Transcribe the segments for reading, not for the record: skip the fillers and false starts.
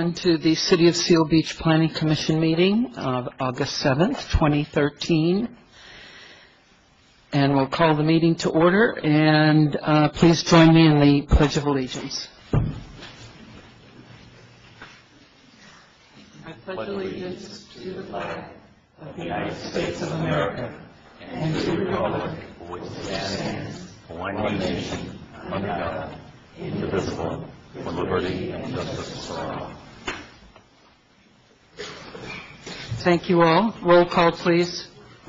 everyone to the City of Seal Beach Planning Commission meeting of August 7th, 2013. And we'll call the meeting to order, and please join me in the Pledge of Allegiance. I pledge allegiance to the flag of the United States of America and to the republic for which it stands, one nation, under God, indivisible, with liberty and justice for all. Thank you all. Roll call, please.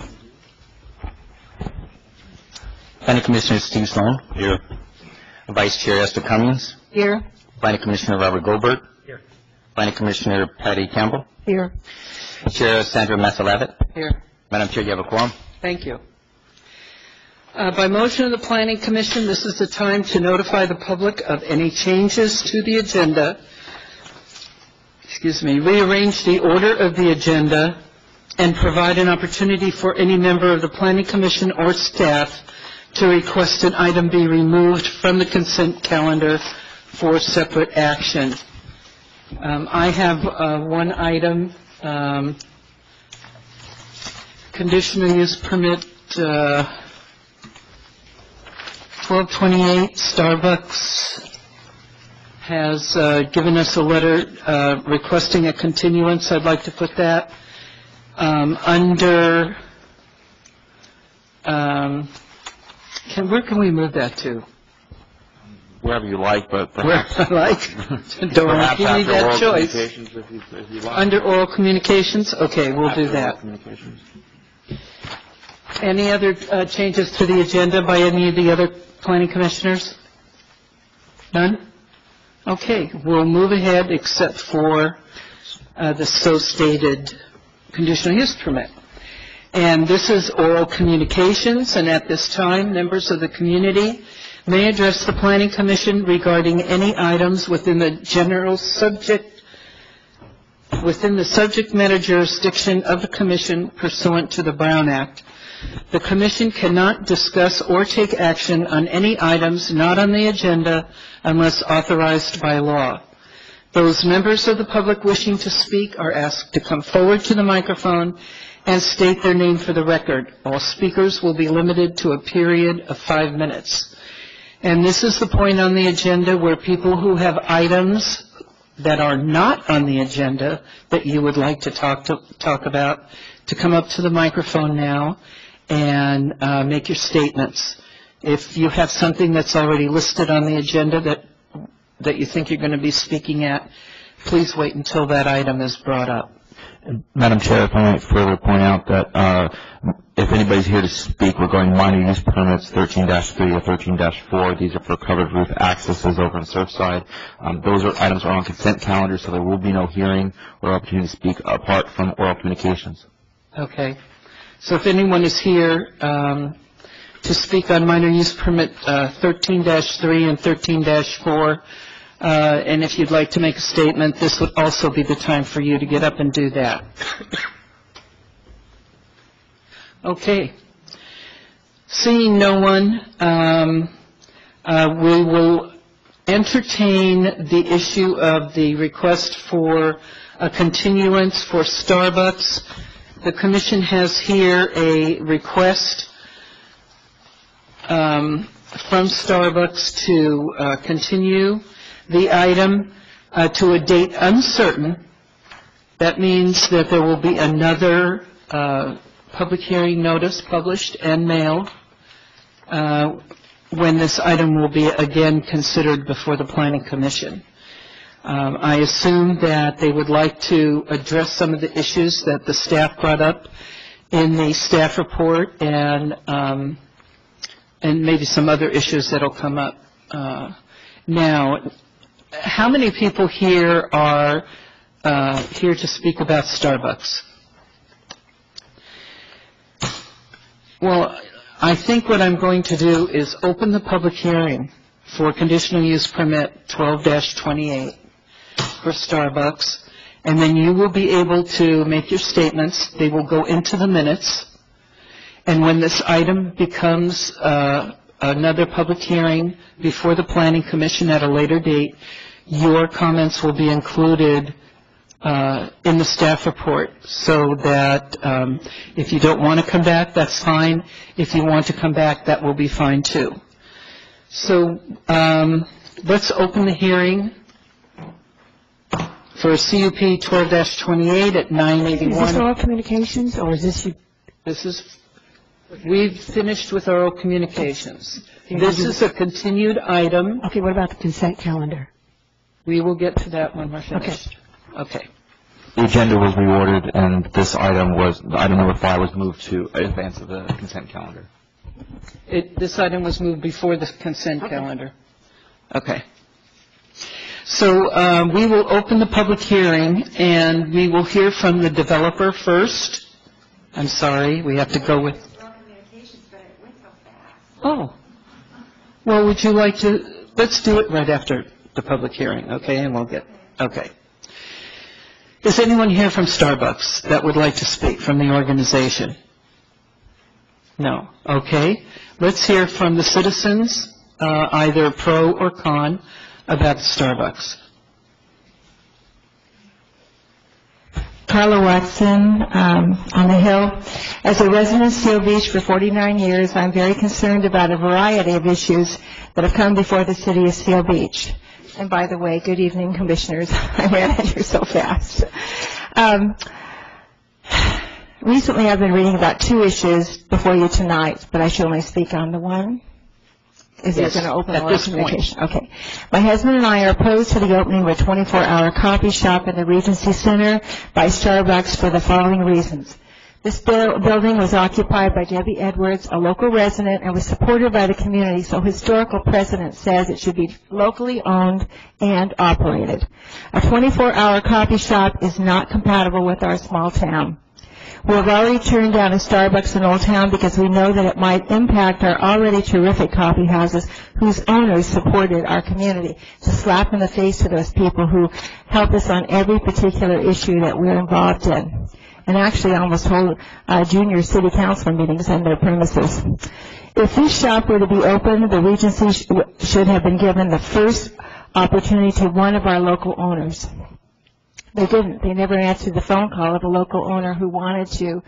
Planning Commissioner Steve Sloan. Here. Vice Chair Esther Cummings. Here. Planning Commissioner Robert Goldberg. Here. Planning Commissioner Patty Campbell. Here. Chair Sandra Massalavit. Here. Madam Chair, you have a quorum. Thank you. By motion of the Planning Commission, this is the time to notify the public of any changes to the agenda. Rearrange the order of the agenda and provide an opportunity for any member of the Planning Commission or staff to request an item be removed from the consent calendar for separate action. I have one item, conditional use permit 1228. Starbucks has given us a letter requesting a continuance. I'd like to put that under, where can we move that to? Wherever you like, but perhaps. Where I like. Don't give me that choice. If you like. Under oral communications? Okay, we'll do that. Any other changes to the agenda by any of the other planning commissioners? None? Okay, we'll move ahead except for the so stated conditional use permit. And this is oral communications, and at this time, members of the community may address the Planning Commission regarding any items within the subject matter jurisdiction of the Commission pursuant to the Brown Act. The Commission cannot discuss or take action on any items not on the agenda unless authorized by law. Those members of the public wishing to speak are asked to come forward to the microphone and state their name for the record. All speakers will be limited to a period of 5 minutes. And this is the point on the agenda where people who have items that are not on the agenda that you would like to talk about to come up to the microphone now and make your statements. If you have something that's already listed on the agenda that you think you're going to be speaking at, please wait until that item is brought up. Madam Chair, if I might further point out that if anybody's here to speak regarding minor use permits 13-3 or 13-4, these are for covered roof accesses over on Surfside. Those items are on consent calendar, so there will be no hearing or opportunity to speak apart from oral communications. Okay. So if anyone is here to speak on minor use permit 13-3 and 13-4, and if you'd like to make a statement, this would also be the time for you to get up and do that. Okay. Seeing no one, we will entertain the issue of the request for a continuance for Starbucks. The Commission has here a request from Starbucks to continue the item to a date uncertain. That means that there will be another public hearing notice published and mailed when this item will be again considered before the Planning Commission. I assume that they would like to address some of the issues that the staff brought up in the staff report and maybe some other issues that will come up. Now, how many people here are here to speak about Starbucks? Well, I think what I'm going to do is open the public hearing for conditional use permit 12-28 for Starbucks, and then you will be able to make your statements. They will go into the minutes, and when this item becomes another public hearing before the Planning Commission at a later date, your comments will be included in the staff report, so that if you don't want to come back, that's fine. If you want to come back, that will be fine too. So let's open the hearing for CUP 12-28 at 981. Is this oral communications, or is this you? We've finished with oral communications. This is a continued item. Okay, what about the consent calendar? We will get to that when we're finished. Okay. The agenda was reordered, and this item item number 5 was moved to advance of the consent calendar. This item was moved before the consent calendar. Okay. So we will open the public hearing, and we will hear from the developer first. I'm sorry, we have to go with... Oh. Well, would you like to... Let's do it right after the public hearing, okay? And we'll get... Okay. Is anyone here from Starbucks that would like to speak from the organization? No. Okay. Let's hear from the citizens, either pro or con, about Starbucks. Carla Watson, on the Hill. As a resident of Seal Beach for 49 years, I'm very concerned about a variety of issues that have come before the city of Seal Beach. And by the way, good evening, commissioners. I ran at you so fast. Recently, I've been reading about 2 issues before you tonight, but I should only speak on the one. Is it going to open at this communication? Okay. My husband and I are opposed to the opening of a 24-hour coffee shop in the Regency Center by Starbucks for the following reasons. This building was occupied by Debbie Edwards, a local resident, and was supported by the community, so historical precedent says it should be locally owned and operated. A 24-hour coffee shop is not compatible with our small town. We have already turned down a Starbucks in Old Town because we know that it might impact our already terrific coffee houses whose owners supported our community. It's a slap in the face to those people who help us on every particular issue that we're involved in. And actually almost hold junior city council meetings on their premises. If this shop were to be open, the Regency should have been given the first opportunity to one of our local owners. They didn't. They never answered the phone call of a local owner who wanted to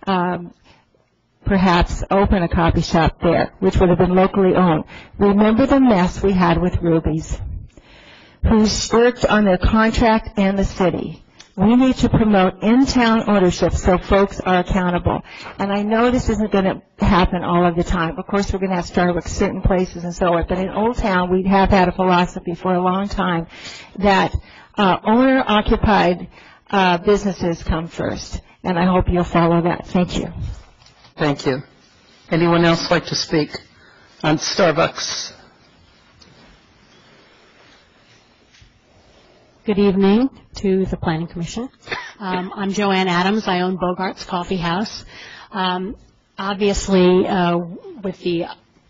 perhaps open a coffee shop there, which would have been locally owned. Remember the mess we had with Ruby's, who worked on their contract and the city. We need to promote in-town ownership so folks are accountable. And I know this isn't going to happen all of the time. Of course, we're going to have Starbucks certain places and so on. But in Old Town, we have had a philosophy for a long time that owner-occupied businesses come first. And I hope you'll follow that. Thank you. Thank you. Anyone else like to speak on Starbucks? Good evening to the Planning Commission. I'm Joanne Adams. I own Bogart's Coffee House. Obviously, with the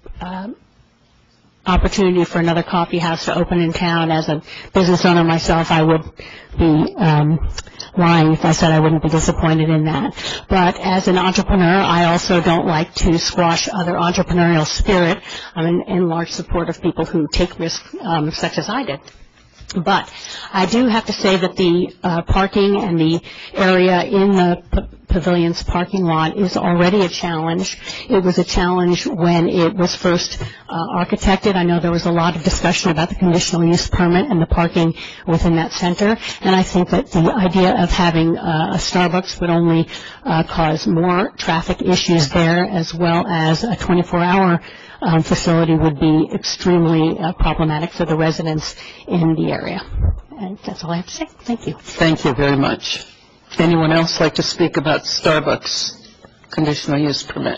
opportunity for another coffee house to open in town, as a business owner myself, I would be lying if I said I wouldn't be disappointed in that. But as an entrepreneur, I also don't like to squash other entrepreneurial spirit. I'm in large support of people who take risks such as I did. But I do have to say that the parking and the area in the pavilion's parking lot is already a challenge. It was a challenge when it was first architected. I know there was a lot of discussion about the conditional use permit and the parking within that center. And I think that the idea of having a Starbucks would only cause more traffic issues there, as well as a 24-hour facility would be extremely problematic for the residents in the area. And that's all I have to say. Thank you. Thank you very much. Anyone else like to speak about Starbucks conditional use permit?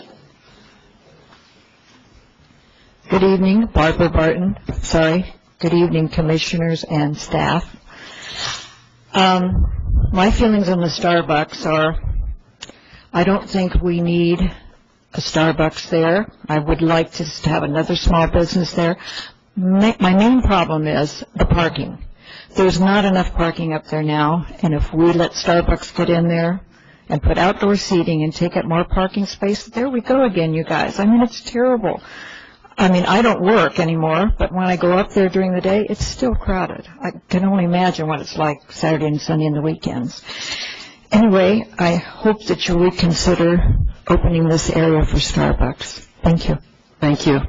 Good evening, Barbara Barton. Good evening, commissioners and staff. My feelings on the Starbucks are, I don't think we need a Starbucks there. I would like to have another small business there. My main problem is the parking. There's not enough parking up there now, and if we let Starbucks get in there and put outdoor seating and take up more parking space, there we go again, you guys. I mean, it's terrible. I mean, I don't work anymore, but when I go up there during the day, it's still crowded. I can only imagine what it's like Saturday and Sunday and the weekends. Anyway, I hope that you'll reconsider opening this area for Starbucks. Thank you. Thank you.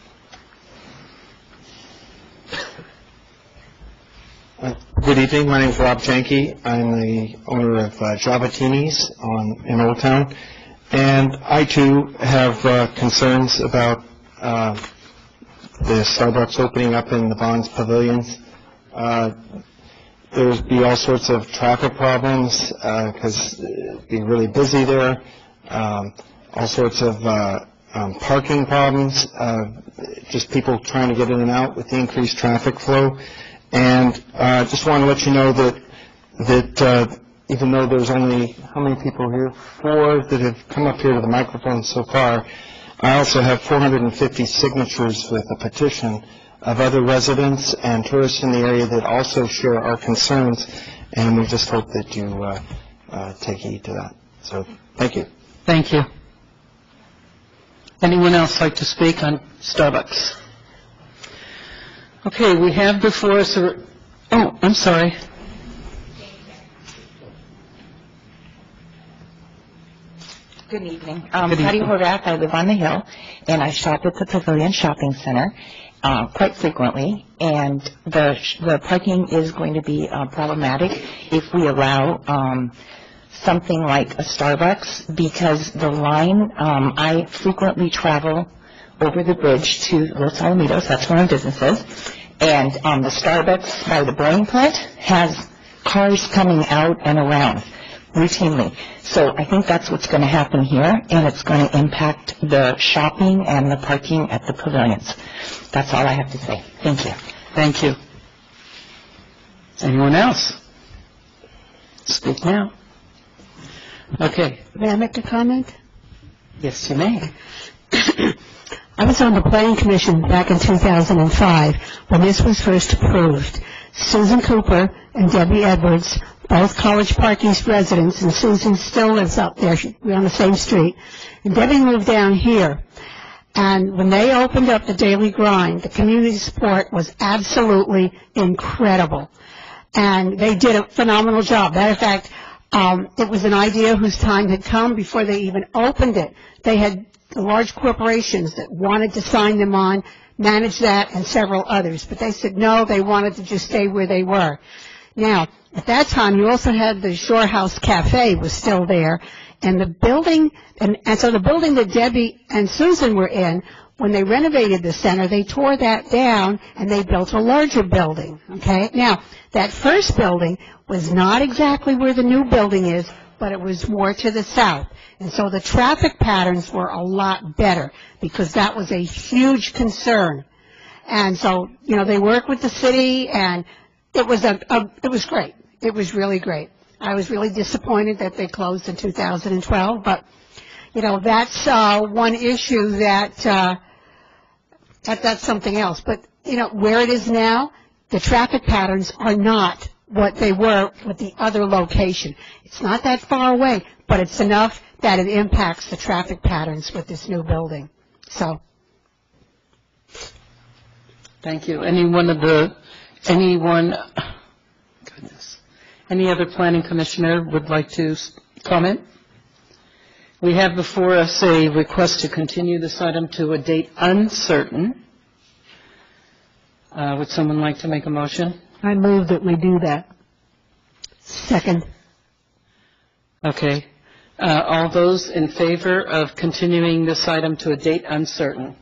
Good evening. My name is Rob Janke. I'm the owner of Jabatinis in Old Town, and I too have concerns about the Starbucks opening up in the Bonds Pavilions. There'll be all sorts of traffic problems because it'll be really busy there. All sorts of parking problems, just people trying to get in and out with the increased traffic flow. And I just want to let you know that even though there's only, how many people here? 4 that have come up here to the microphone so far. I also have 450 signatures with a petition of other residents and tourists in the area that also share our concerns, and we just hope that you take heed to that. So, thank you. Thank you. Anyone else like to speak on Starbucks? Okay, we have before us oh, I'm sorry. Good evening. Patty Horvath. I live on the Hill, and I shop at the Pavilion Shopping Center quite frequently. And the parking is going to be problematic if we allow something like a Starbucks, because the line, I frequently travel over the bridge to Los Alamitos. That's where my business is. And the Starbucks by the Boeing plant has cars coming out and around routinely. So I think that's what's going to happen here, and it's going to impact the shopping and the parking at the pavilions. That's all I have to say. Thank you. Thank you. Anyone else? Speak now. Okay. May I make a comment? Yes, you may. I was on the Planning Commission back in 2005 when this was first approved. Susan Cooper and Debbie Edwards, both College Park East residents, and Susan still lives up there. We're on the same street. And Debbie moved down here. And when they opened up the Daily Grind, the community support was absolutely incredible. And they did a phenomenal job. Matter of fact, it was an idea whose time had come before they even opened it. They had the large corporations that wanted to sign them on, manage that, and several others. But they said no, they wanted to just stay where they were. Now, at that time, you also had the Shore House Cafe was still there. And the building, and so the building that Debbie and Susan were in, when they renovated the center, they tore that down and they built a larger building, okay? Now, that first building was not exactly where the new building is, but it was more to the south. And so the traffic patterns were a lot better because that was a huge concern. And so, you know, they worked with the city, and it was it was great. It was really great. I was really disappointed that they closed in 2012, but, you know, that's one issue that's something else. But, you know, where it is now, the traffic patterns are not what they were with the other location. It's not that far away, but it's enough that it impacts the traffic patterns with this new building. So. Thank you. Any other planning commissioner would like to comment? We have before us a request to continue this item to a date uncertain. Would someone like to make a motion? I move that we do that. Second. Okay. All those in favor of continuing this item to a date uncertain?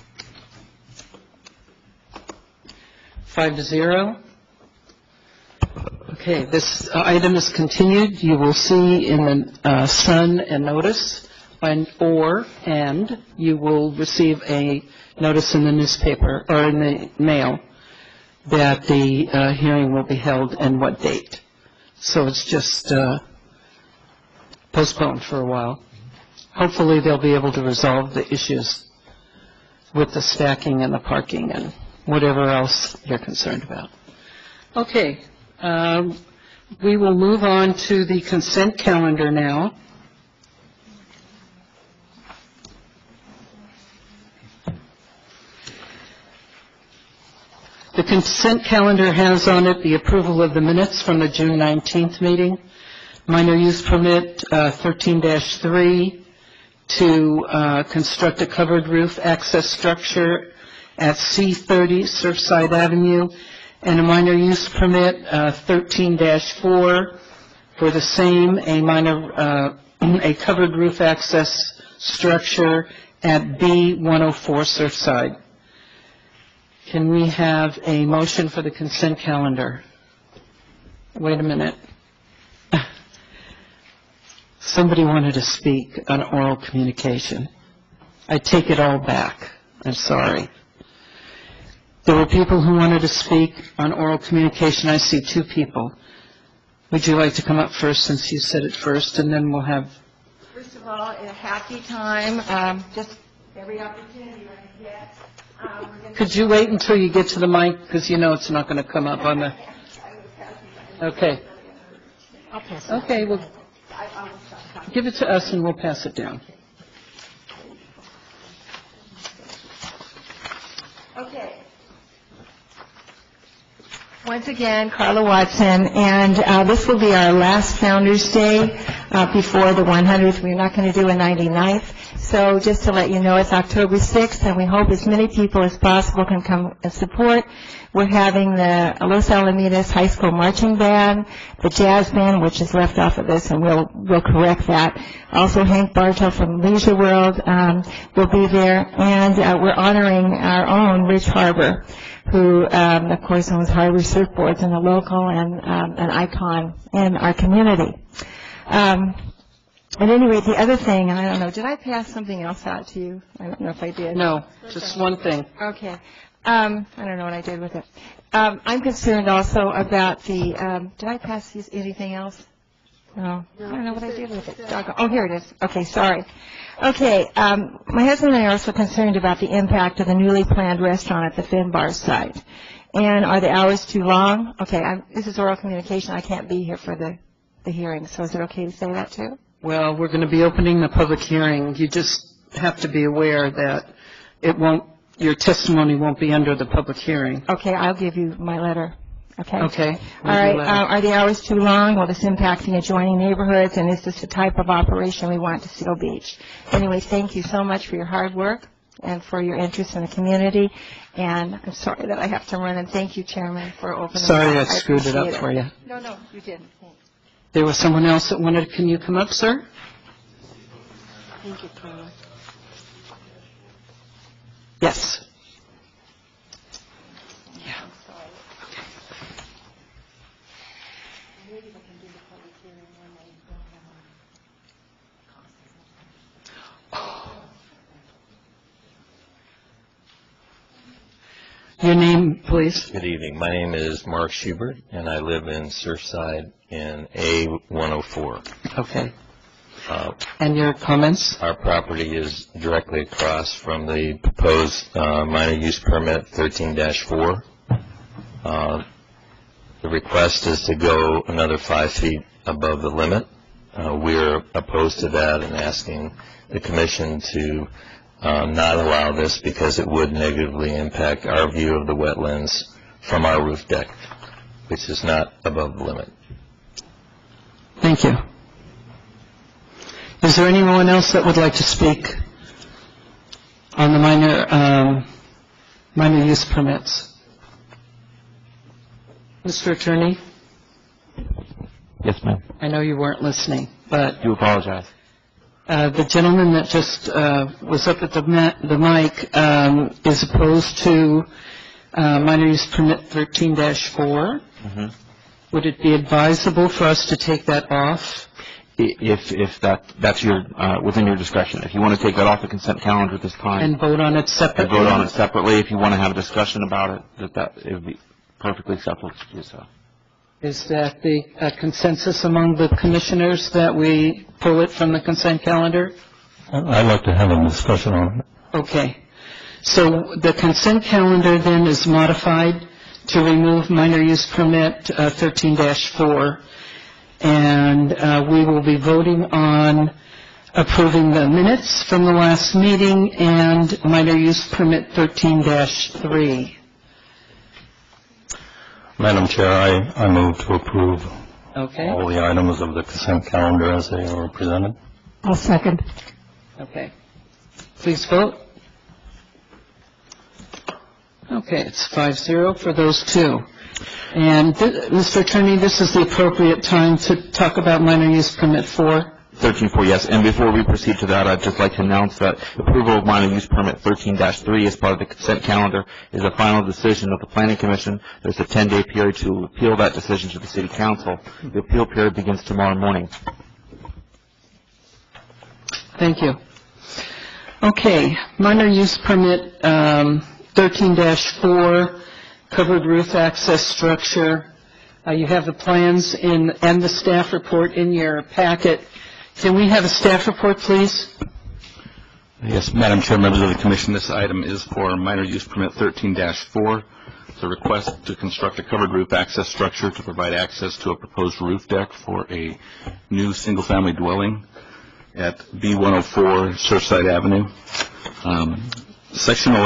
5-0. Okay, this item is continued. You will see in the Sun a notice, and you will receive a notice in the newspaper or in the mail that the hearing will be held and what date. So it's just postponed for a while. Hopefully they'll be able to resolve the issues with the stacking and the parking and whatever else you're concerned about. Okay. We will move on to the consent calendar now. The consent calendar has on it the approval of the minutes from the June 19th meeting. Minor use permit 13-3 to construct a covered roof access structure at C30 Surfside Avenue, and a minor use permit 13-4 for the same, a covered roof access structure at B104 Surfside. Can we have a motion for the consent calendar? Wait a minute. Somebody wanted to speak on oral communication. I take it all back. I'm sorry. There were people who wanted to speak on oral communication. I see two people. Would you like to come up first, since you said it first, and then we'll have... First of all, a happy time, just every opportunity I get. Could you wait until you get to the mic, because you know it's not going to come up on the... Okay. Okay, well, give it to us and we'll pass it down. Okay. Once again, Carla Watson, and this will be our last Founders Day before the 100th. We're not going to do a 99th. So just to let you know, it's October 6th, and we hope as many people as possible can come and support. We're having the Los Alamitos High School Marching Band, the Jazz Band, which is left off of this, and we'll correct that. Also, Hank Bartow from Leisure World will be there, and we're honoring our own Rich Harbor, who, of course, owns Harbor Surfboards and a local and an icon in our community. At any rate, the other thing, and I don't know, did I pass something else out to you? I don't know if I did. No, just one thing. Okay. I don't know what I did with it. I'm concerned also about the, did I pass these, anything else? No. I don't know what I did with it. Oh, here it is. Okay, sorry. Okay, my husband and I are also concerned about the impact of the newly planned restaurant at the Finbar site. And are the hours too long? Okay, this is oral communication. I can't be here for the hearing, so is it okay to say that too? Well, we're going to be opening the public hearing. You just have to be aware that your testimony won't be under the public hearing. Okay, I'll give you my letter. Okay? Okay. All right, are the hours too long? Will this impact the adjoining neighborhoods? And is this the type of operation we want to Seal Beach? Anyway, thank you so much for your hard work and for your interest in the community. And I'm sorry that I have to run, and thank you, Chairman, for opening. Sorry I screwed it up for you. No, you didn't. Thanks. There was someone else that wanted, can you come up, sir? Thank you, Carla. Yes. Yeah. Your name, please? Good evening. My name is Mark Schubert, and I live in Surfside in A104. Okay. And your comments? Our property is directly across from the proposed minor use permit 13-4. The request is to go another 5 feet above the limit. We're opposed to that and asking the commission to not allow this because it would negatively impact our view of the wetlands from our roof deck, which is not above the limit. Thank you. Is there anyone else that would like to speak on the minor use permits? Mr. Attorney? Yes, ma'am. I know you weren't listening, but... I do apologize. The gentleman that just was up at the mic is opposed to minor use permit 13-4. Mm-hmm. Would it be advisable for us to take that off? If that's your within your discretion. If you want to take that off the consent calendar at this time and vote on it separately. And vote on it separately. If you want to have a discussion about it, it would be perfectly acceptable to do so. Is that the consensus among the commissioners that we pull it from the consent calendar? I'd like to have a discussion on it. Okay. So the consent calendar then is modified to remove minor use permit 13-4, and we will be voting on approving the minutes from the last meeting and minor use permit 13-3. Madam Chair, I move to approve Okay, all the items of the consent calendar as they are presented. I'll second. okay. Please vote. Okay, it's 5-0 for those two. And, Mr. Attorney, this is the appropriate time to talk about minor use permit 4. 13-4, yes. And before we proceed to that, I'd just like to announce that approval of minor use permit 13-3 as part of the consent calendar is a final decision of the Planning Commission. There's a 10-day period to appeal that decision to the City Council. The appeal period begins tomorrow morning. Thank you. Okay, minor use permit 13-4, covered roof access structure. You have the plans and the staff report in your packet. Can we have a staff report, please? Yes, Madam Chair, members of the Commission, this item is for minor use permit 13-4. It's a request to construct a covered roof access structure to provide access to a proposed roof deck for a new single-family dwelling at B104 Surfside Avenue. Section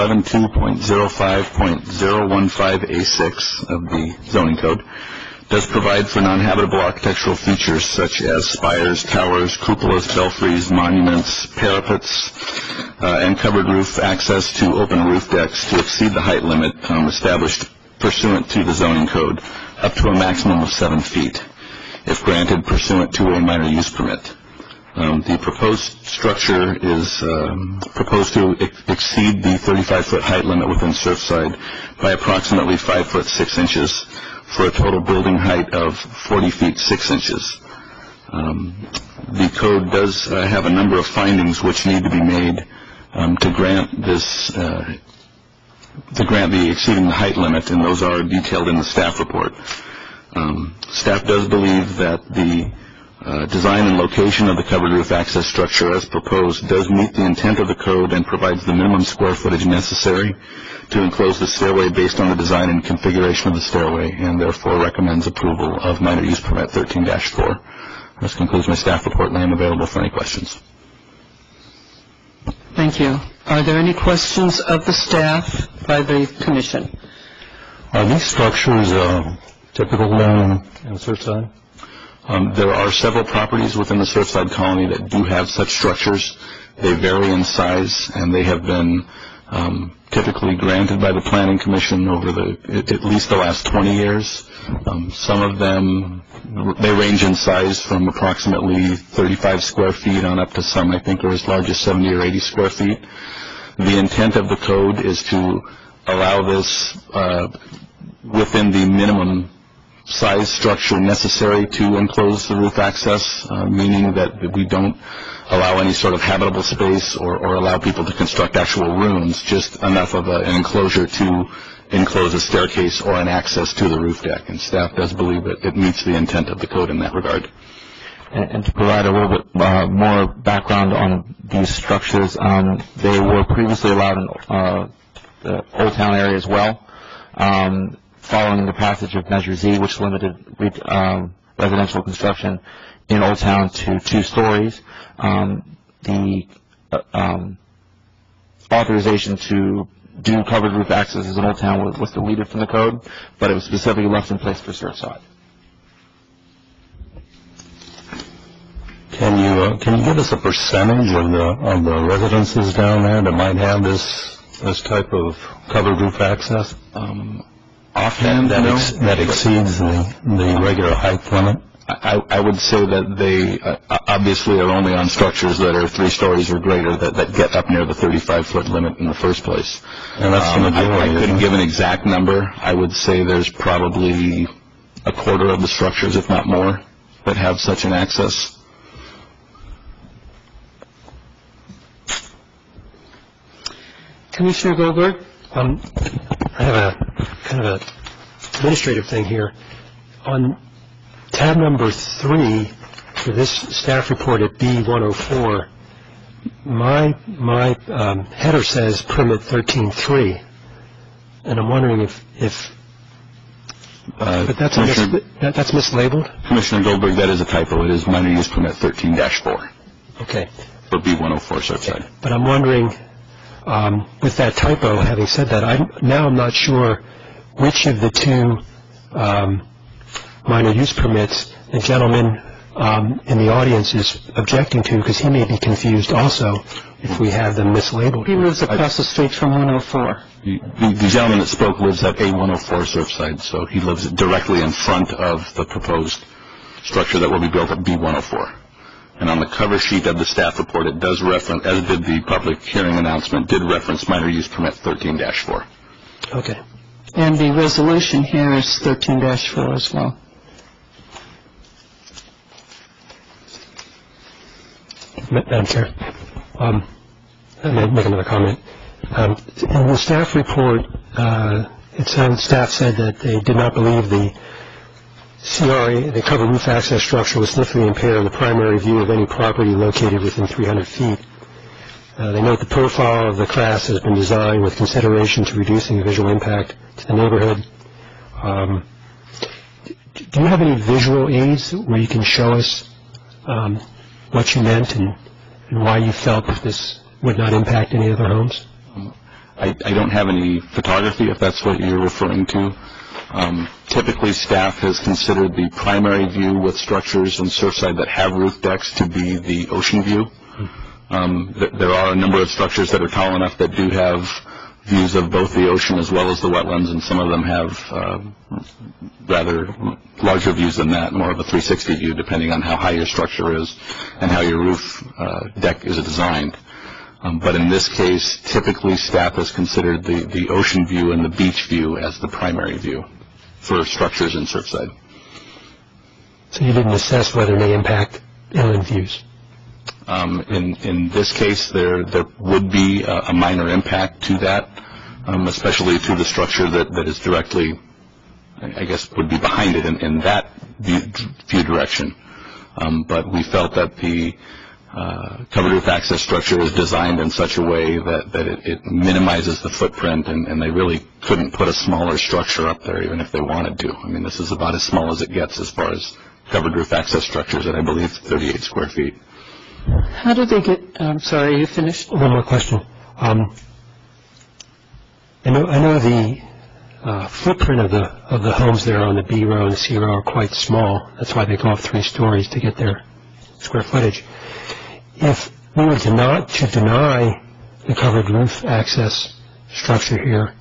11.2.05.015A6 of the zoning code does provide for non-habitable architectural features such as spires, towers, cupolas, belfries, monuments, parapets, and covered roof access to open roof decks to exceed the height limit established pursuant to the zoning code up to a maximum of 7 feet if granted pursuant to a minor use permit. The proposed structure is proposed to exceed the 35-foot height limit within Surfside by approximately 5 foot 6 inches for a total building height of 40 feet 6 inches. The code does have a number of findings which need to be made to grant this the exceeding the height limit, and those are detailed in the staff report. Staff does believe that the design and location of the covered roof access structure as proposed does meet the intent of the code and provides the minimum square footage necessary to enclose the stairway based on the design and configuration of the stairway, and therefore recommends approval of minor use permit 13-4. This concludes my staff report, and I am available for any questions. Thank you. Are there any questions of the staff by the Commission? Are these structures typical down in Surfside? There are several properties within the Surfside colony that do have such structures. They vary in size, and they have been typically granted by the Planning Commission over at least the last 20 years. Some of them, they range in size from approximately 35 square feet on up to some, I think, are as large as 70 or 80 square feet. The intent of the code is to allow this within the minimum size structure necessary to enclose the roof access, meaning that we don't allow any sort of habitable space or allow people to construct actual rooms, just enough of an enclosure to enclose a staircase or an access to the roof deck. And staff does believe that it meets the intent of the code in that regard. And to provide a little bit more background on these structures, they were previously allowed in the Old Town area as well. Following the passage of Measure Z, which limited residential construction in Old Town to 2 stories, the authorization to do covered roof accesses in Old Town was deleted from the code, but it was specifically left in place for Surfside. Can you give us a percentage of the residences down there that might have this type of covered roof access? Offhand, that exceeds the regular height limit? I would say that they obviously are only on structures that are 3 stories or greater that get up near the 35-foot limit in the first place. And that's the majority. I couldn't give an exact number. I would say there's probably a quarter of the structures, if not more, that have such an access. Commissioner Goldberg? I have a kind of an administrative thing here. On tab number 3 for this staff report at B104, my header says permit 13-3, and I'm wondering if but that's mislabeled? Commissioner Goldberg, that is a typo. It is minor use permit 13-4. Okay. For B104 Surfside. But I'm wondering, with that typo, having said that, I'm not sure which of the 2 minor use permits, the gentleman in the audience is objecting to, because he may be confused also if we have them mislabeled. He lives across the street from 104. The gentleman that spoke lives at A104 Surfside, so he lives directly in front of the proposed structure that will be built at B104. And on the cover sheet of the staff report, it does reference, as did the public hearing announcement, did reference minor use permit 13-4. Okay. And the resolution here is 13-4 as well. Madam Chair, I'm going to make another comment. In the staff report, staff said that they did not believe the CRA, the covered roof access structure, was significantly impaired in the primary view of any property located within 300 feet. They note the profile of the class has been designed with consideration to reducing the visual impact to the neighborhood. Do you have any visual aids where you can show us what you meant and why you felt that this would not impact any other homes? I don't have any photography, if that's what you're referring to. Typically, staff has considered the primary view with structures in Surfside that have roof decks to be the ocean view. There are a number of structures that are tall enough that do have views of both the ocean as well as the wetlands, and some of them have rather larger views than that, more of a 360 view, depending on how high your structure is and how your roof deck is designed. But in this case, typically staff has considered the ocean view and the beach view as the primary view for structures in Surfside. So you didn't assess whether they impact inland views? In this case, there would be a minor impact to that, especially to the structure that is directly, I guess, would be behind it in that view direction. But we felt that the covered roof access structure is designed in such a way that it minimizes the footprint, and they really couldn't put a smaller structure up there even if they wanted to. I mean, this is about as small as it gets as far as covered roof access structures at, I believe, 38 square feet. How did they get, I'm sorry, you finished? One more question. I know the footprint of the homes there on the B row and the C row are quite small. That's why they go up 3 stories to get their square footage. If we were to deny the covered roof access structure here,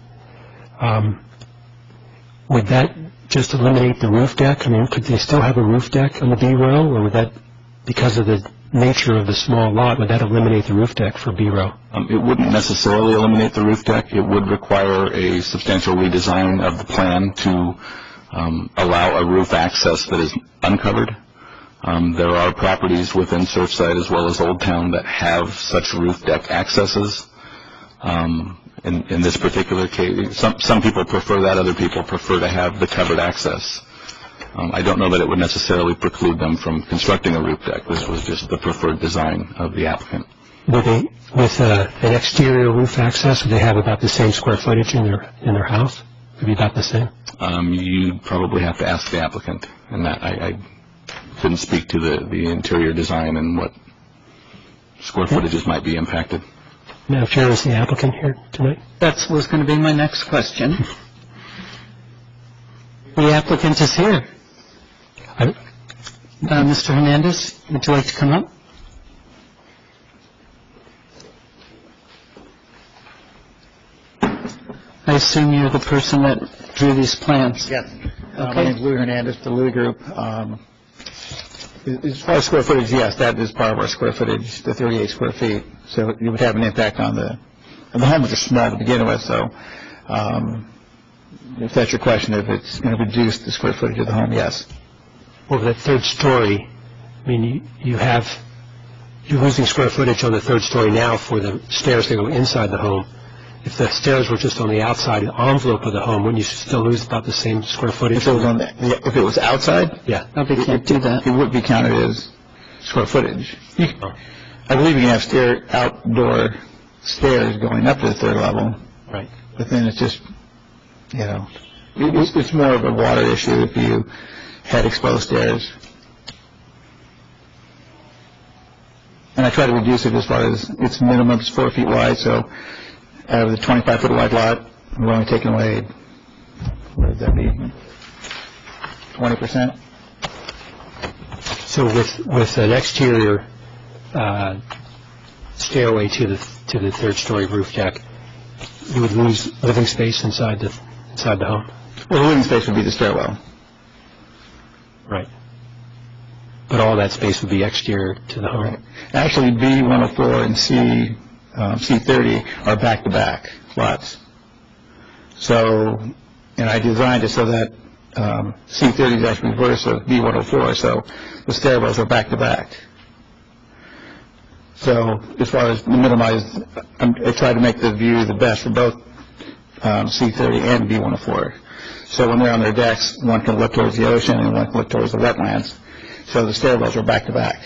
would that just eliminate the roof deck? I mean, could they still have a roof deck on the B row, or would that, because of the nature of the small lot, would that eliminate the roof deck for B row? It wouldn't necessarily eliminate the roof deck. It would require a substantial redesign of the plan to allow a roof access that is uncovered. There are properties within Surfside as well as Old Town that have such roof deck accesses. In this particular case, some people prefer that. Other people prefer to have the covered access. I don't know that it would necessarily preclude them from constructing a roof deck. This was just the preferred design of the applicant. Would they, with an exterior roof access, would they have about the same square footage in their house? Would it be about the same? You'd probably have to ask the applicant, and that I couldn't speak to the interior design and what square footages might be impacted. Madam Chair, is the applicant here tonight? That was going to be my next question. The applicant is here. Mr. Hernandez, would you like to come up? I assume you're the person that drew these plans. Yes. My name is Louis Hernandez, the Louis Group. As far as square footage, yes, that is part of our square footage, the 38 square feet. So it would have an impact on the home was just small to begin with. So if that's your question, if it's going to reduce the square footage of the home, yes. Well, that third story, I mean, you're losing square footage on the third story now for the stairs that go inside the home. If the stairs were just on the outside envelope of the home, wouldn't you still lose about the same square footage? If it was outside? Yeah. No, we can't do that. It would be counted as square footage. I believe you can have outdoor stairs going up to the third level. Right. But then it's just, it's more of a water issue if you had exposed stairs. And I try to reduce it as far as its minimum is 4 feet wide, so out of the 25-foot wide lot, we're only taking away, what would that be? 20%. So with an exterior stairway to the third-story roof deck, you would lose living space inside the home? Well, the living space would be the stairwell. Right. But all that space would be exterior to the home? Right. Actually, B104 and C30 are back-to-back lots. So, and I designed it so that C30 is actually reverse of B104, so the stairwells are back-to-back. So, as far as minimize, I try to make the view the best for both C30 and B104. So when they're on their decks, one can look towards the ocean and one can look towards the wetlands. So the stairwells are back-to-back.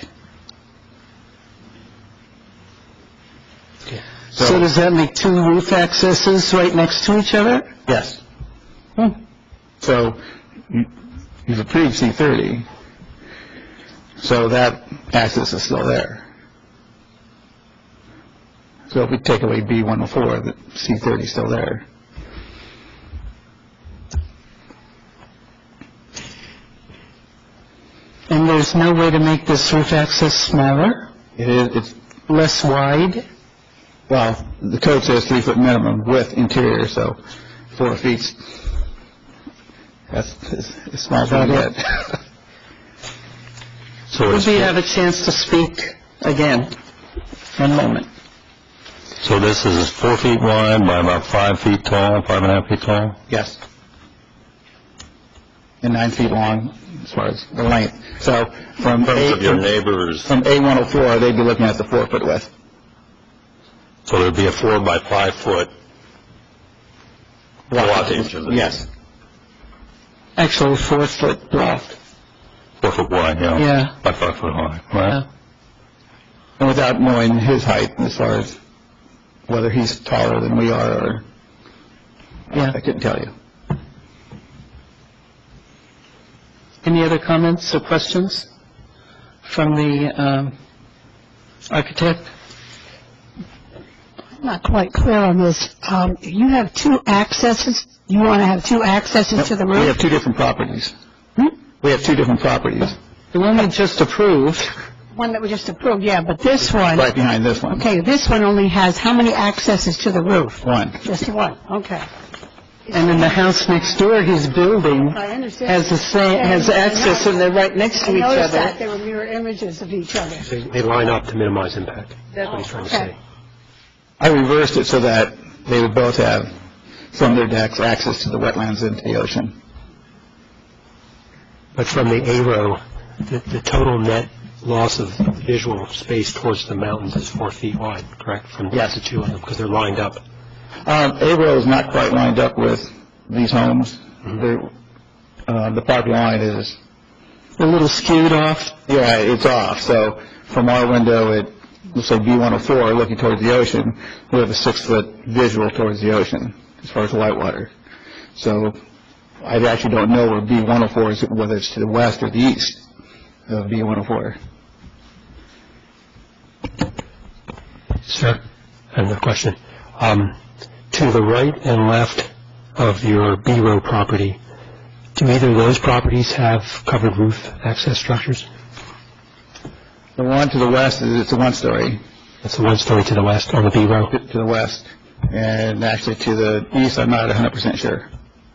So does that make two roof accesses right next to each other? Yes. So you've approved C30, so that access is still there. So if we take away B104, the C30 is still there. And there's no way to make this roof access smaller? It's less wide? Well, the code says 3 foot minimum width interior, so 4 feet. That's as small as I get. So would we have a chance to speak again? One moment. So this is 4 feet wide by about 5 feet tall, 5.5 feet tall? Yes. And 9 feet long as far as the length. So from your neighbors, from A104, they'd be looking at the 4 foot width. So there'd be a 4 by 5 foot wattage. Yes. Actually, 4 foot block. 4 foot wide, yeah. Yeah. By 5 foot high, right? Yeah. And without knowing his height as far as whether he's taller than we are or... Yeah. I couldn't tell you. Any other comments or questions from the architect? I'm not quite clear on this. You have two accesses. You want to have two accesses to the roof? We have two different properties. We have two different properties. The one we just approved. One that we just approved, yeah, but this one... Right behind this one. Okay, this one only has how many accesses to the roof? One. Just one, okay. And in the house next door he's building I understand. has access, and they're right next to each I noticed other. that. They were mirror images of each other. They line up to minimize impact. That's what he's trying to say. I reversed it so that they would both have, from their decks, access to the wetlands into the ocean. But from the A row, the total net loss of visual space towards the mountains is 4 feet wide, correct? From Yes. the two of them, because they're lined up. A-row is not quite lined up with these homes. The property line is A little skewed off. Yeah, it's off. So from our window, it looks like B104 looking towards the ocean. We have a 6 foot visual towards the ocean as far as the whitewater. So I actually don't know where B104 is, whether it's to the west or the east of B104. Sir, I have another question. To the right and left of your B row property, do either of those properties have covered roof access structures? The one to the west, it's a 1-story. That's the 1-story to the west on the B row? To the west. And actually to the east, I'm not 100% sure.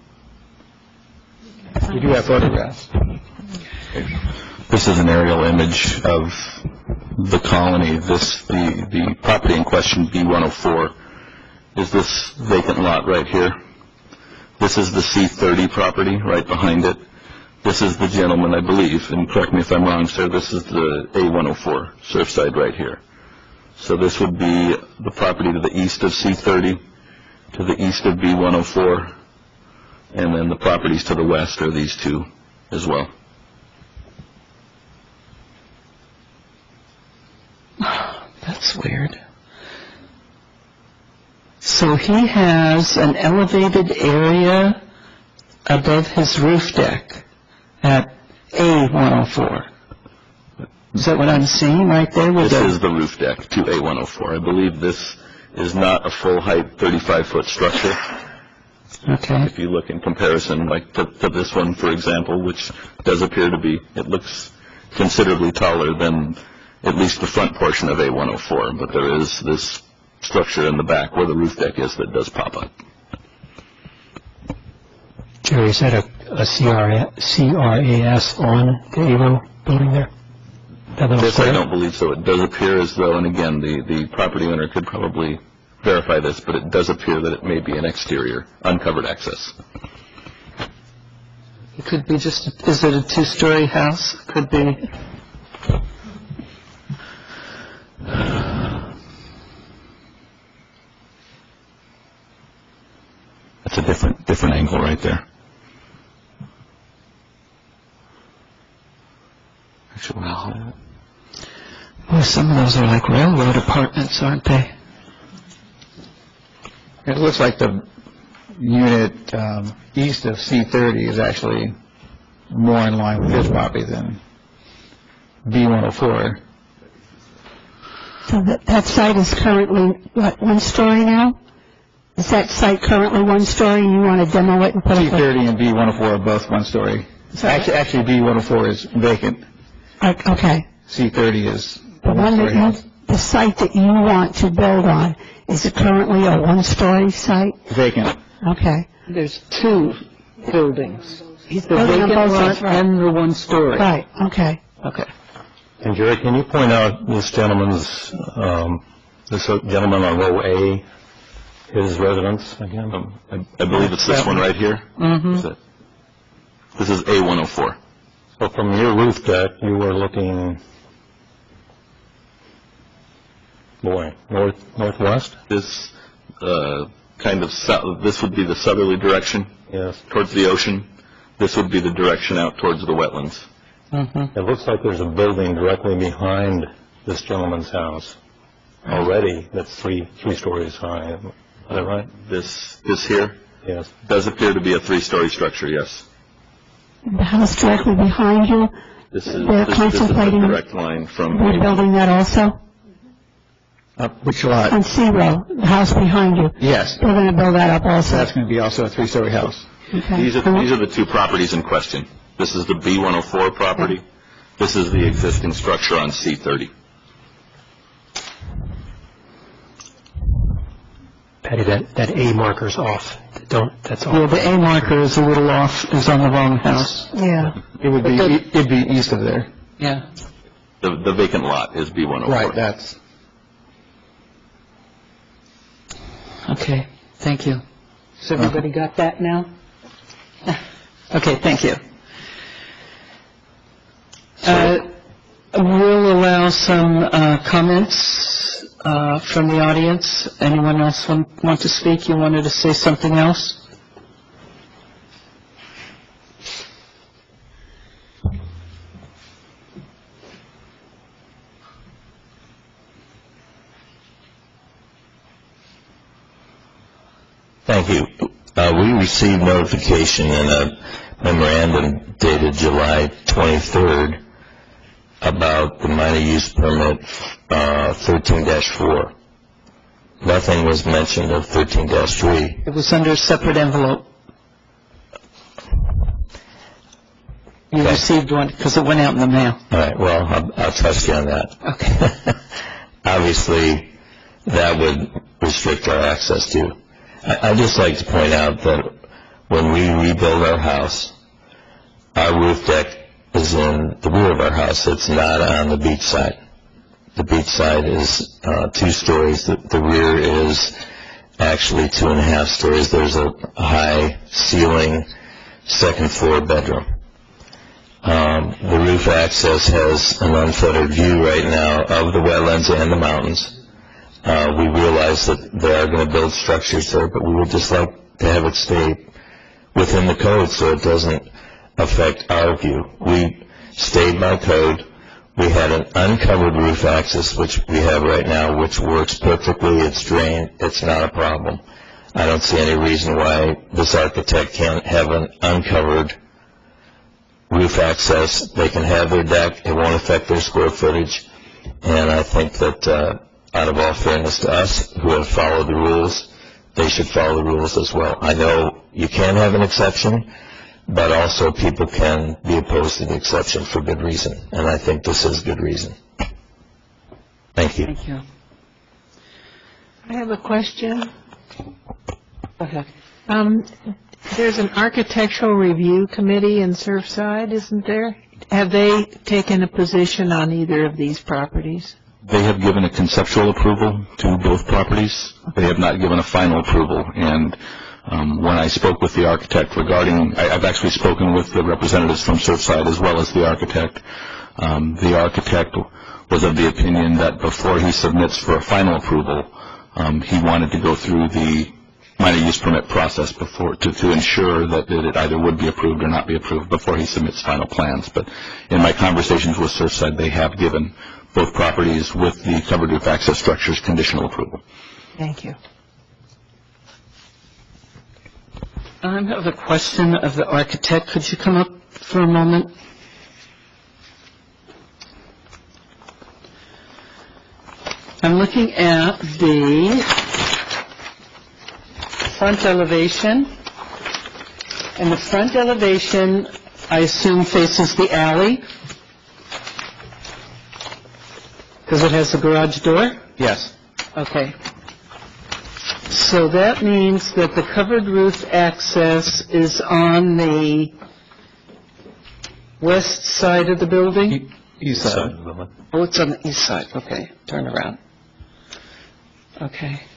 We do have photographs. This is an aerial image of the colony. The property in question, B104, is this vacant lot right here. This is the C30 property right behind it. This is the gentleman, I believe, and correct me if I'm wrong, sir, this is the A104 Surfside right here. So this would be the property to the east of C30, to the east of B104, and then the properties to the west are these two as well. That's weird. So he has an elevated area above his roof deck at A104. Is that what I'm seeing right there? This is the roof deck to A104. I believe this is not a full height 35-foot structure. Okay. If you look in comparison, like to this one, for example, which does appear to be, it looks considerably taller than at least the front portion of A104, but there is this structure in the back where the roof deck is that does pop up. Jerry, is that a CRAS on the ARO building there? That little This, I square? don't believe so. It does appear as though, and again, the property owner could probably verify this, but it does appear that it may be an exterior, uncovered access. It could be just, is it a two-story house? Could be. That's a different angle right there. Actually, Well, some of those are like railroad apartments, aren't they? It looks like the unit east of C30 is actually more in line with his property than B104. So that site is currently, what, one story now? Is that site currently one story and you want to demo it and put it? C30 and B104 are both one story. Actually, B104 is vacant. Okay. C30 is The a one one-story house. that the site that you want to build on, is it currently a one-story site? Vacant. Okay. There's two buildings. The building on vacant both lot sides, right. and the one-story. Right, okay. Okay. And Jerry, can you point out this gentleman on row A, his residence again? I believe it's this one right here. Mm-hmm. This is A104. So from your roof deck, you were looking, northwest? This kind of this would be the southerly direction. Yes. Towards the ocean. This would be the direction out towards the wetlands. Mm-hmm. It looks like there's a building directly behind this gentleman's house already that's three stories high. Is that right? This here Yes. does appear to be a 3-story structure, yes. The house directly behind you, This is they're the contemplating direct line from rebuilding that also? Which lot? On C row, the house behind you. Yes. They're going to build that up also. That's going to be also a 3-story house. Okay. These are the two properties in question. This is the B104 property. This is the existing structure on C30. Patty, that A marker's off. That's off. Yeah, the A marker is a little off, is on the wrong house. Yeah. It'd be east of there. Yeah. The vacant lot is B104. Right, that's... Okay, thank you. Has everybody got that now? Okay, thank you. We'll allow some comments from the audience. Anyone else want to speak? You wanted to say something else? Thank you. We received notification in a memorandum dated July 23rd about the minor use permit 13-4. Nothing was mentioned of 13-3. It was under a separate envelope. You received one because it went out in the mail. All right, well, I'll trust you on that. Okay. Obviously, that would restrict our access to. I'd just like to point out that when we rebuild our house, our roof deck is in the rear of our house. It's not on the beach side. The beach side is 2 stories. The rear is actually 2.5 stories. There's a high ceiling, 2nd floor bedroom. The roof access has an unfettered view right now of the wetlands and the mountains. We realize that they are going to build structures there, but we would just like to have it stay within the code so it doesn't affect our view. We stayed by code. We had an uncovered roof access, which we have right now, which works perfectly. It's drained. It's not a problem. I don't see any reason why this architect can't have an uncovered roof access. They can have their deck. It won't affect their square footage. And I think that out of all fairness to us, who have followed the rules, they should follow the rules as well. I know you can have an exception, but also people can be opposed to the exception for good reason, and I think this is good reason. Thank you. Thank you. I have a question. Go ahead. There's an architectural review committee in Surfside, isn't there? Have they taken a position on either of these properties? They have given a conceptual approval to both properties. They have not given a final approval. And when I spoke with the architect regarding, I've actually spoken with the representatives from Surfside as well as the architect. The architect was of the opinion that before he submits for a final approval, he wanted to go through the minor use permit process before to ensure that it either would be approved or not be approved before he submits final plans. But in my conversations with Surfside, they have given both properties with the covered roof access structures conditional approval. Thank you. I have a question of the architect. Could you come up for a moment? I'm looking at the front elevation, and the front elevation, I assume, faces the alley, because it has a garage door? Yes. Okay. So that means that the covered roof access is on the west side of the building? East side. Oh, it's on the east side. Okay, turn around. Okay.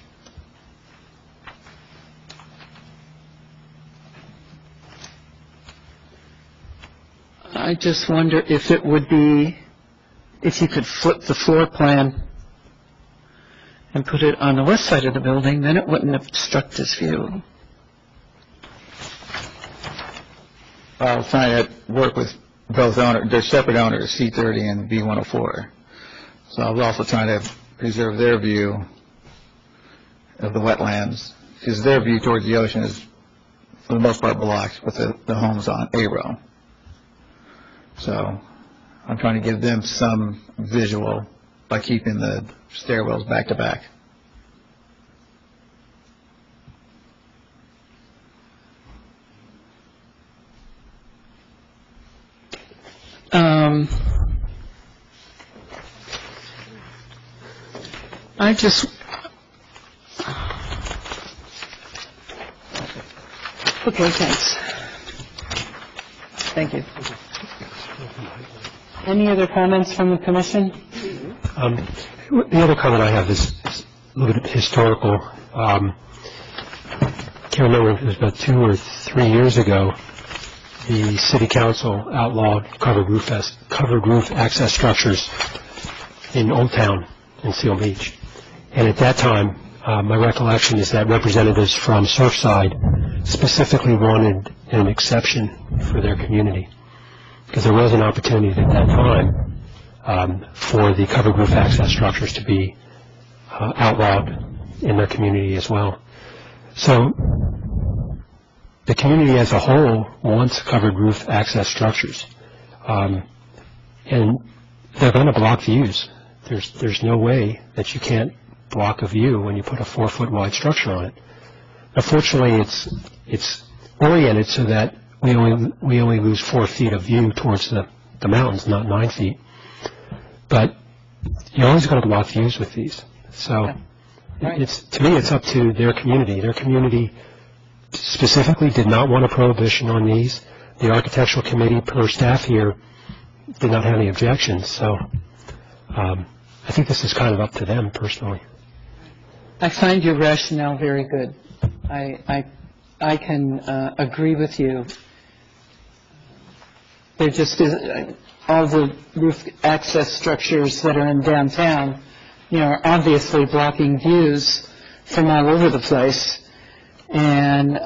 I just wonder if it would be, if you could flip the floor plan and put it on the west side of the building, then it wouldn't obstruct this view. I was trying to work with both owners. They're separate owners, C30 and B104. So I was also trying to preserve their view of the wetlands, because their view towards the ocean is, for the most part, blocked with the homes on A row. So I'm trying to give them some visual by keeping the stairwells back to back. I just... Okay, thanks. Thank you. Any other comments from the commission? The other comment I have is a little bit historical. I can't remember if it was about 2 or 3 years ago, the city council outlawed covered roof access structures in Old Town in Seal Beach. And at that time, my recollection is that representatives from Surfside specifically wanted an exception for their community, because there was an opportunity at that time for the covered roof access structures to be outlawed in their community as well. So the community as a whole wants covered roof access structures, and they're going to block views. There's no way that you can't block a view when you put a 4-foot wide structure on it. Unfortunately, it's oriented so that we only lose 4 feet of view towards the mountains, not 9 feet. But you're always going to block views with these. So to me, it's up to their community. Their community specifically did not want a prohibition on these. The architectural committee, per staff here, did not have any objections. So I think this is kind of up to them personally. I find your rationale very good. I can agree with you. There just is all the roof access structures that are in downtown, are obviously blocking views from all over the place. And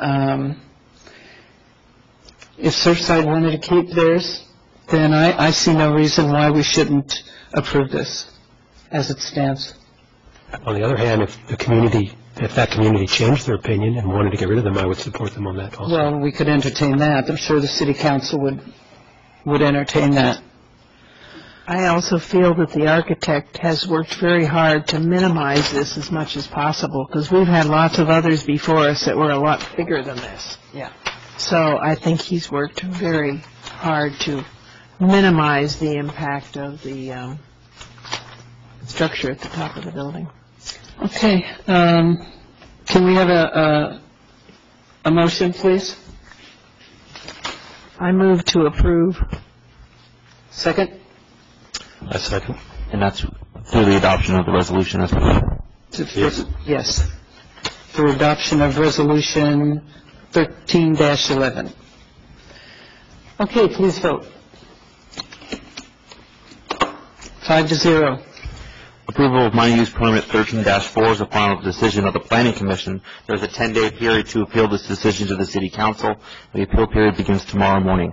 if Surfside wanted to keep theirs, then I see no reason why we shouldn't approve this as it stands. On the other hand, if that community changed their opinion and wanted to get rid of them, I would support them on that also. Well, we could entertain that. I'm sure the city council would entertain that. I also feel that the architect has worked very hard to minimize this as much as possible, because we've had lots of others before us that were a lot bigger than this. Yeah. So I think he's worked very hard to minimize the impact of the structure at the top of the building. Okay. Can we have a motion, please? I move to approve. Second? I second. And that's through the adoption of the resolution as well. Yes. For adoption of Resolution 13-11. Okay, please vote. 5-0. Approval of minor use permit 13-4 is a final decision of the Planning Commission. There's a 10-day period to appeal this decision to the City Council. The appeal period begins tomorrow morning.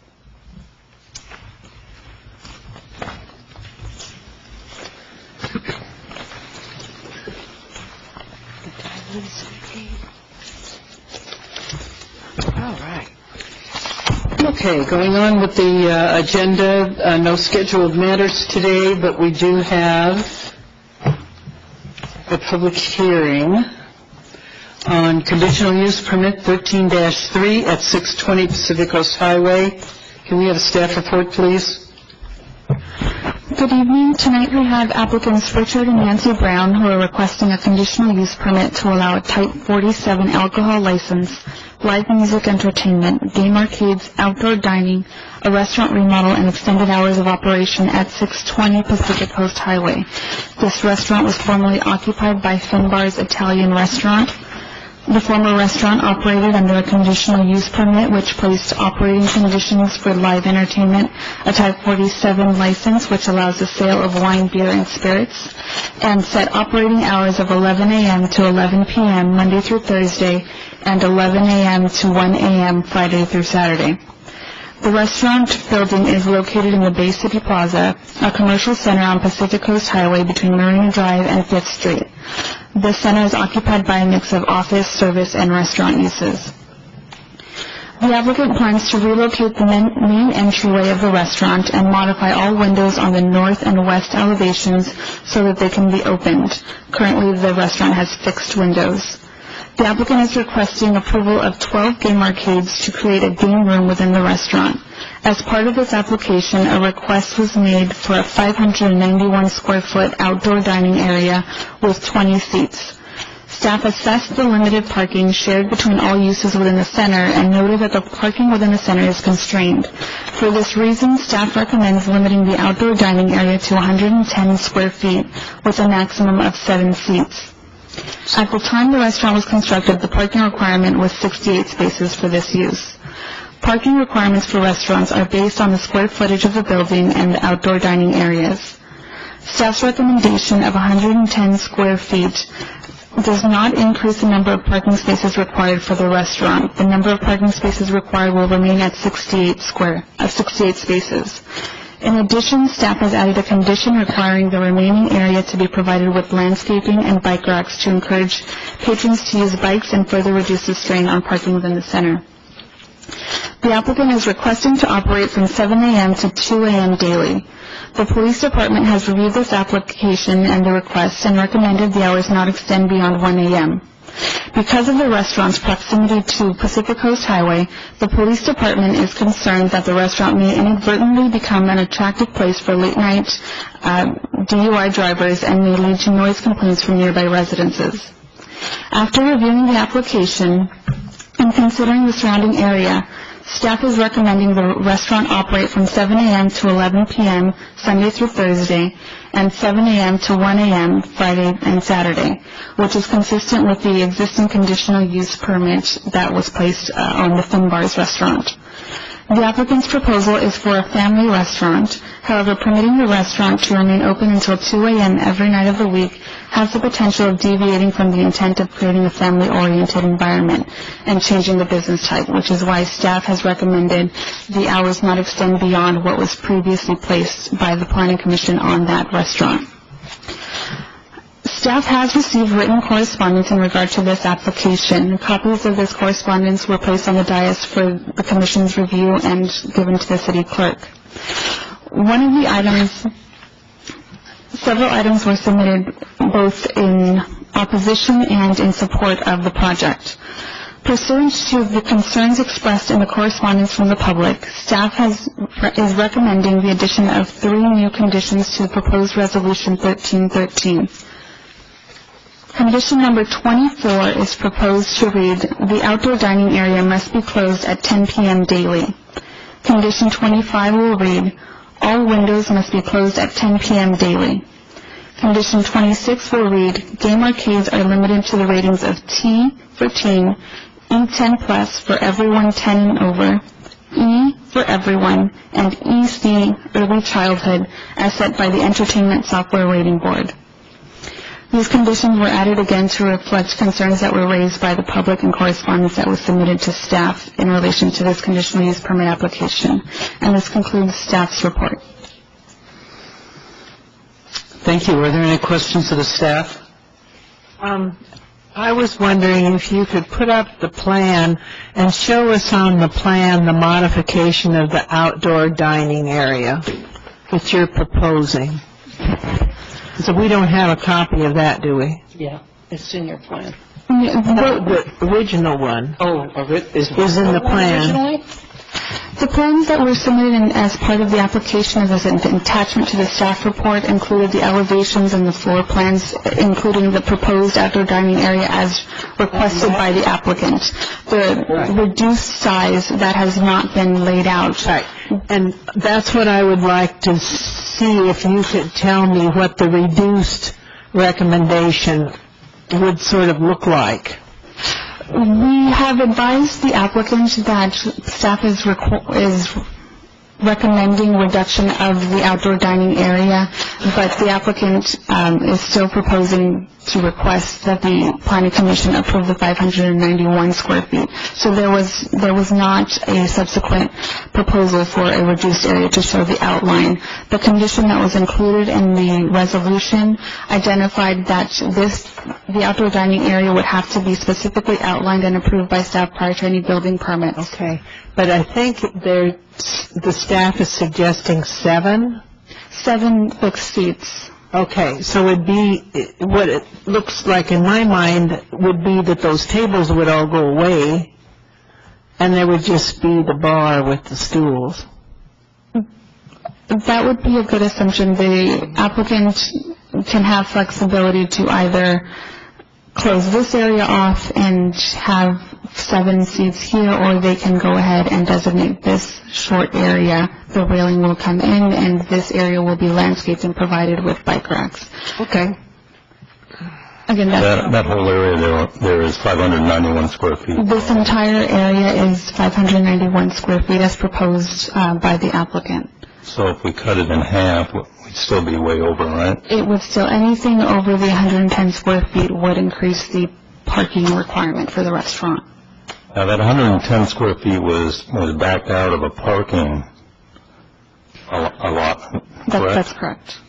All right. Okay, going on with the agenda, no scheduled matters today, but we do have a public hearing on conditional use permit 13-3 at 620 Pacific Coast Highway. Can we have a staff report, please? Good evening. Tonight we have applicants Richard and Nancy Brown, who are requesting a conditional use permit to allow a Type 47 alcohol license, live music entertainment, game arcades, outdoor dining, a restaurant remodel, and extended hours of operation at 620 Pacific Coast Highway. This restaurant was formerly occupied by Finbar's Italian Restaurant. The former restaurant operated under a conditional use permit which placed operating conditions for live entertainment, a Type 47 license which allows the sale of wine, beer, and spirits, and set operating hours of 11 a.m. to 11 p.m. Monday through Thursday and 11 a.m. to 1 a.m. Friday through Saturday. The restaurant building is located in the Bay City Plaza, a commercial center on Pacific Coast Highway between Marina Drive and 5th Street. The center is occupied by a mix of office, service, and restaurant uses. The applicant plans to relocate the main entryway of the restaurant and modify all windows on the north and west elevations so that they can be opened. Currently, the restaurant has fixed windows. The applicant is requesting approval of 12 game arcades to create a game room within the restaurant. As part of this application, a request was made for a 591-square-foot outdoor dining area with 20 seats. Staff assessed the limited parking shared between all uses within the center and noted that the parking within the center is constrained. For this reason, staff recommends limiting the outdoor dining area to 110 square feet with a maximum of 7 seats. At the time the restaurant was constructed, the parking requirement was 68 spaces for this use. Parking requirements for restaurants are based on the square footage of the building and the outdoor dining areas. Staff's recommendation of 110 square feet does not increase the number of parking spaces required for the restaurant. The number of parking spaces required will remain at 68 spaces. In addition, staff has added a condition requiring the remaining area to be provided with landscaping and bike racks to encourage patrons to use bikes and further reduce the strain on parking within the center. The applicant is requesting to operate from 7 a.m. to 2 a.m. daily. The police department has reviewed this application and the request and recommended the hours not extend beyond 1 a.m. Because of the restaurant's proximity to Pacific Coast Highway, the police department is concerned that the restaurant may inadvertently become an attractive place for late-night DUI drivers and may lead to noise complaints from nearby residences. After reviewing the application and considering the surrounding area, staff is recommending the restaurant operate from 7 a.m. to 11 p.m. Sunday through Thursday and 7 a.m. to 1 a.m. Friday and Saturday, which is consistent with the existing conditional use permit that was placed on the Finbar's restaurant. The applicant's proposal is for a family restaurant. However, permitting the restaurant to remain open until 2 a.m. every night of the week has the potential of deviating from the intent of creating a family-oriented environment and changing the business type, which is why staff has recommended the hours not extend beyond what was previously placed by the Planning Commission on that restaurant. Staff has received written correspondence in regard to this application. Copies of this correspondence were placed on the dais for the Commission's review and given to the City Clerk. Several items were submitted both in opposition and in support of the project. Pursuant to the concerns expressed in the correspondence from the public, staff is recommending the addition of 3 new conditions to the proposed Resolution 1313. Condition number 24 is proposed to read, the outdoor dining area must be closed at 10 p.m. daily. Condition 25 will read, all windows must be closed at 10 p.m. daily. Condition 26 will read, game arcades are limited to the ratings of T for teen, E10 plus for everyone 10 and over, E for everyone, and EC, early childhood, as set by the Entertainment Software Rating Board. These conditions were added again to reflect concerns that were raised by the public and correspondence that was submitted to staff in relation to this conditional use permit application. And this concludes staff's report. Thank you. Are there any questions of the staff? I was wondering if you could put up the plan and show us on the plan the modification of the outdoor dining area that you're proposing. So we don't have a copy of that, do we? Yeah, it's in your plan. The original one is in the plan. The plans that were submitted as part of the application as an attachment to the staff report included the elevations and the floor plans, including the proposed outdoor dining area as requested by the applicant. The reduced size that has not been laid out. Right. And that's what I would like to see, if you could tell me what the reduced recommendation would sort of look like. We have advised the applicant that staff is recommending reduction of the outdoor dining area, but the applicant is still proposing to request that the Planning Commission approve the 591 square feet. So there was not a subsequent proposal for a reduced area to show the outline. The condition that was included in the resolution identified that the outdoor dining area would have to be specifically outlined and approved by staff prior to any building permits. Okay, but I think the staff is suggesting 7 fixed seats. Okay, so it'd be, what it looks like in my mind would be that those tables would all go away and there would just be the bar with the stools. That would be a good assumption. The applicant can have flexibility to either close this area off and have 7 seats here, or they can go ahead and designate this short area. The railing will come in, and this area will be landscaped and provided with bike racks. Okay. Again, that whole area there is 591 square feet. This entire area is 591 square feet as proposed by the applicant. So if we cut it in half, we'd still be way over, right? It would still, anything over the 110 square feet would increase the parking requirement for the restaurant. Now, that 110 square feet was backed out of a parking allotment, correct? That's correct.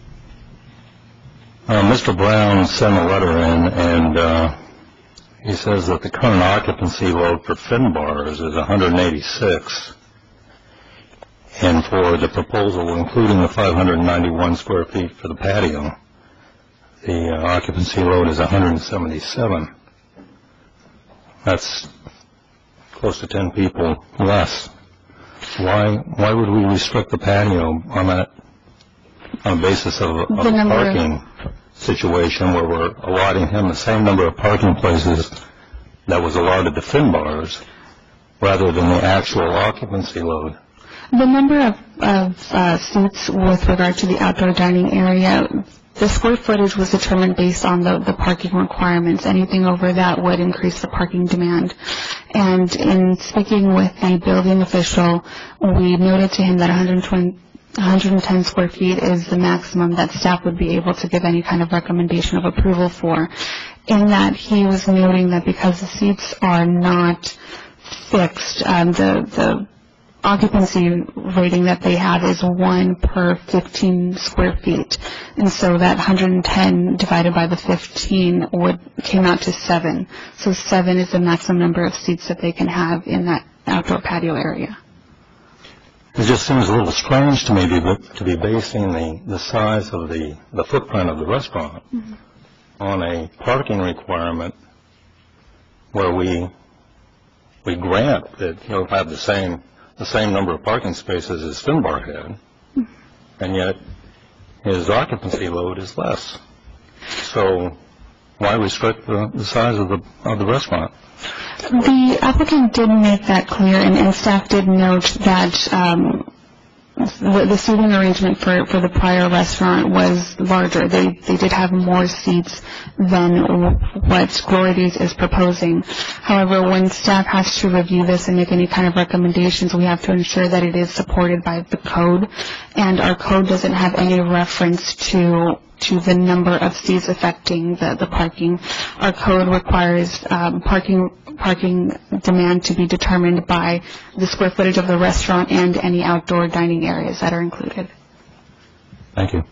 Mr. Brown sent a letter in, and he says that the current occupancy load for Finbars is 186, and for the proposal, including the 591 square feet for the patio, the occupancy load is 177. That's close to 10 people less. Why would we restrict the patio on a basis of a parking situation where we're allotting him the same number of parking places that was allotted to Finbars rather than the actual occupancy load? The number of seats with regard to the outdoor dining area, the square footage was determined based on the parking requirements. Anything over that would increase the parking demand. And in speaking with the building official, we noted to him that 110 square feet is the maximum that staff would be able to give any kind of recommendation of approval for. In that he was noting that because the seats are not fixed, the occupancy rating that they have is 1 per 15 square feet. And so that 110 divided by the 15 came out to 7. So 7 is the maximum number of seats that they can have in that outdoor patio area. It just seems a little strange to me to be basing the size of the footprint of the restaurant on a parking requirement where we grant that he'll have the same number of parking spaces as Finbar had, and yet his occupancy load is less. So why restrict the size of the restaurant? The applicant did make that clear, and staff did note that the seating arrangement for the prior restaurant was larger. They did have more seats than what Glory Days is proposing. However, when staff has to review this and make any kind of recommendations, we have to ensure that it is supported by the code, and our code doesn't have any reference to the number of seats affecting the parking. Our code requires parking demand to be determined by the square footage of the restaurant and any outdoor dining areas that are included. Thank you.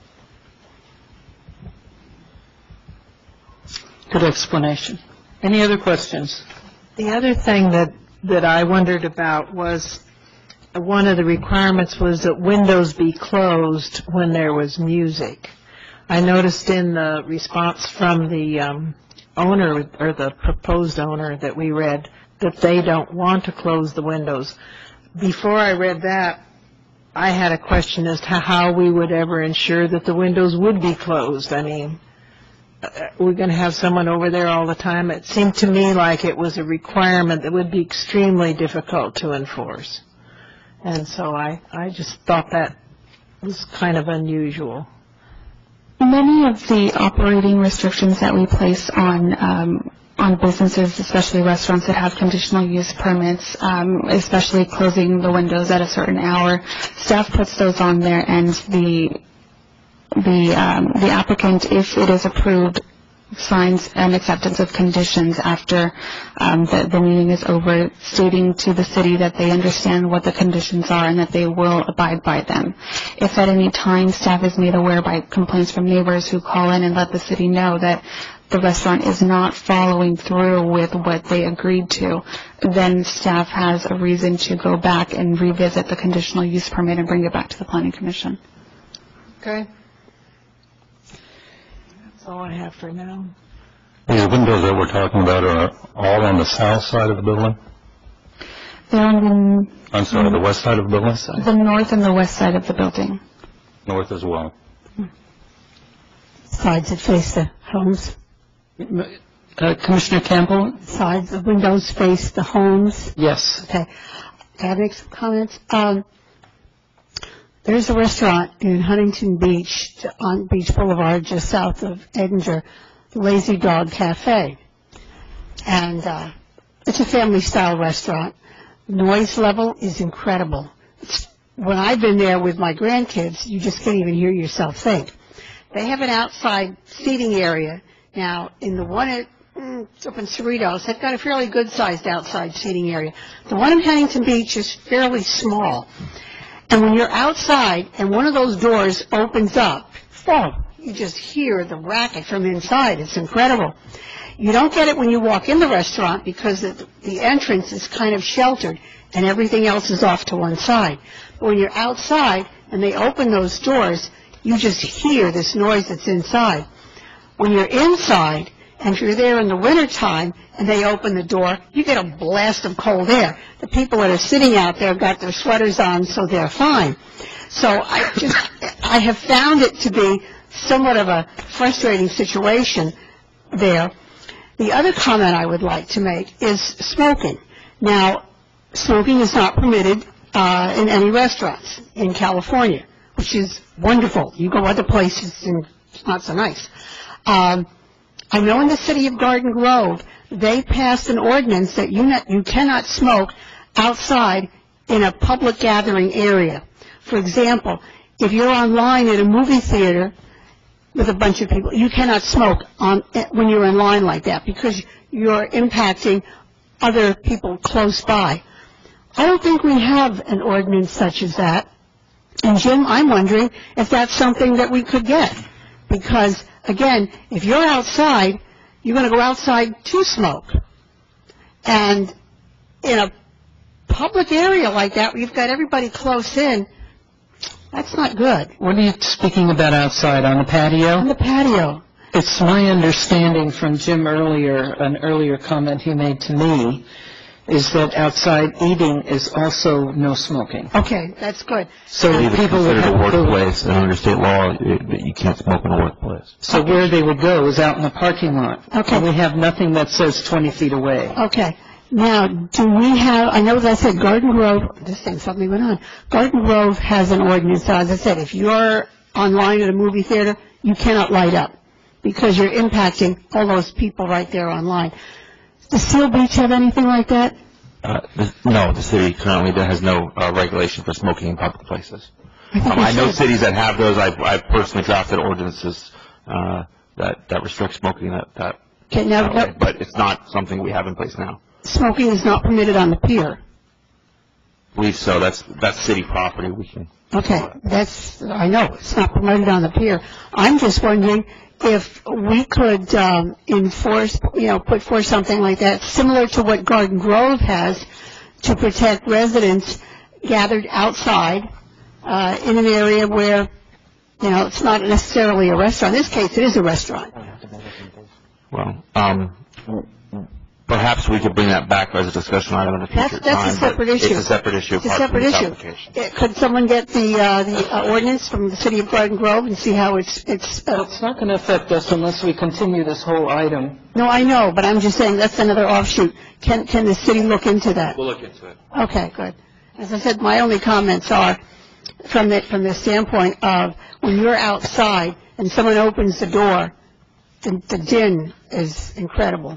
Good explanation. Any other questions? The other thing that I wondered about was one of the requirements was that windows be closed when there was music. I noticed in the response from the owner or the proposed owner that we read that they don't want to close the windows. Before I read that, I had a question as to how we would ever ensure that the windows would be closed. I mean, we're going to have someone over there all the time. It seemed to me like it was a requirement that would be extremely difficult to enforce. And so I just thought that was kind of unusual. Many of the operating restrictions that we place on businesses, especially restaurants that have conditional use permits, especially closing the windows at a certain hour, staff puts those on there, and the applicant, if it is approved, signs an acceptance of conditions after the meeting is over, stating to the city that they understand what the conditions are and that they will abide by them. If at any time staff is made aware by complaints from neighbors who call in and let the city know that the restaurant is not following through with what they agreed to, then staff has a reason to go back and revisit the conditional use permit and bring it back to the Planning Commission. Okay. That's all I have for now. These windows that we're talking about are all on the south side of the building? They're on the west side of the building? The north and the west side of the building. North as well. Sides that face the homes. Commissioner Campbell? Sides, the windows face the homes. Yes. Okay. Can I make some comments? There's a restaurant in Huntington Beach on Beach Boulevard just south of Edinger, Lazy Dog Cafe. And it's a family-style restaurant. Noise level is incredible. When I've been there with my grandkids, you just can't even hear yourself think. They have an outside seating area. Now, in the one up in Cerritos, they've got a fairly good-sized outside seating area. The one in Huntington Beach is fairly small. And when you're outside and one of those doors opens up, you just hear the racket from inside. It's incredible. You don't get it when you walk in the restaurant because the entrance is kind of sheltered and everything else is off to one side. But when you're outside and they open those doors, you just hear this noise that's inside. When you're inside, and if you're there in the wintertime and they open the door, you get a blast of cold air. The people that are sitting out there have got their sweaters on, so they're fine. So I have found it to be somewhat of a frustrating situation there. The other comment I would like to make is smoking. Now, smoking is not permitted in any restaurants in California, which is wonderful. You go other places and it's not so nice. I know in the city of Garden Grove, they passed an ordinance that you cannot smoke outside in a public gathering area. For example, if you're online at a movie theater with a bunch of people, you cannot smoke when you're in line like that because you're impacting other people close by. I don't think we have an ordinance such as that. And Jim, I'm wondering if that's something that we could get. Because, again, if you're outside, you're going to go outside to smoke. And in a public area like that, where you've got everybody close in, that's not good. What are you speaking about outside, on the patio? On the patio. It's my understanding from Jim earlier, an earlier comment he made to me, is that outside eating is also no smoking. Okay, that's good. So people would have a workplace, and under state law, that you can't smoke in a workplace. So where they would go is out in the parking lot. Okay. And we have nothing that says 20 feet away. Okay. Now, do we have, I know that I said Garden Grove, this thing suddenly went on. Garden Grove has an ordinance, as I said, if you're online at a movie theater, you cannot light up because you're impacting all those people right there online. Does Seal Beach have anything like that? No, the city currently has no regulation for smoking in public places. I know cities that have those. I've personally drafted ordinances that restrict smoking that way, but it's not something we have in place now. Smoking is not permitted on the pier. I believe so. That's city property. We can. Okay, I know, it's not permitted on the pier. I'm just wondering if we could put forth something like that, similar to what Garden Grove has, to protect residents gathered outside in an area where, it's not necessarily a restaurant. In this case, it is a restaurant. Well, perhaps we could bring that back as a discussion item in a future time. That's a separate issue. It's a separate issue. It's a separate issue. Could someone get the ordinance from the city of Garden Grove and see how it's It's not going to affect us unless we continue this whole item. No, I know, but I'm just saying that's another offshoot. Can the city look into that? We'll look into it. Okay, good. As I said, my only comments are from the standpoint of when you're outside and someone opens the door, the din is incredible.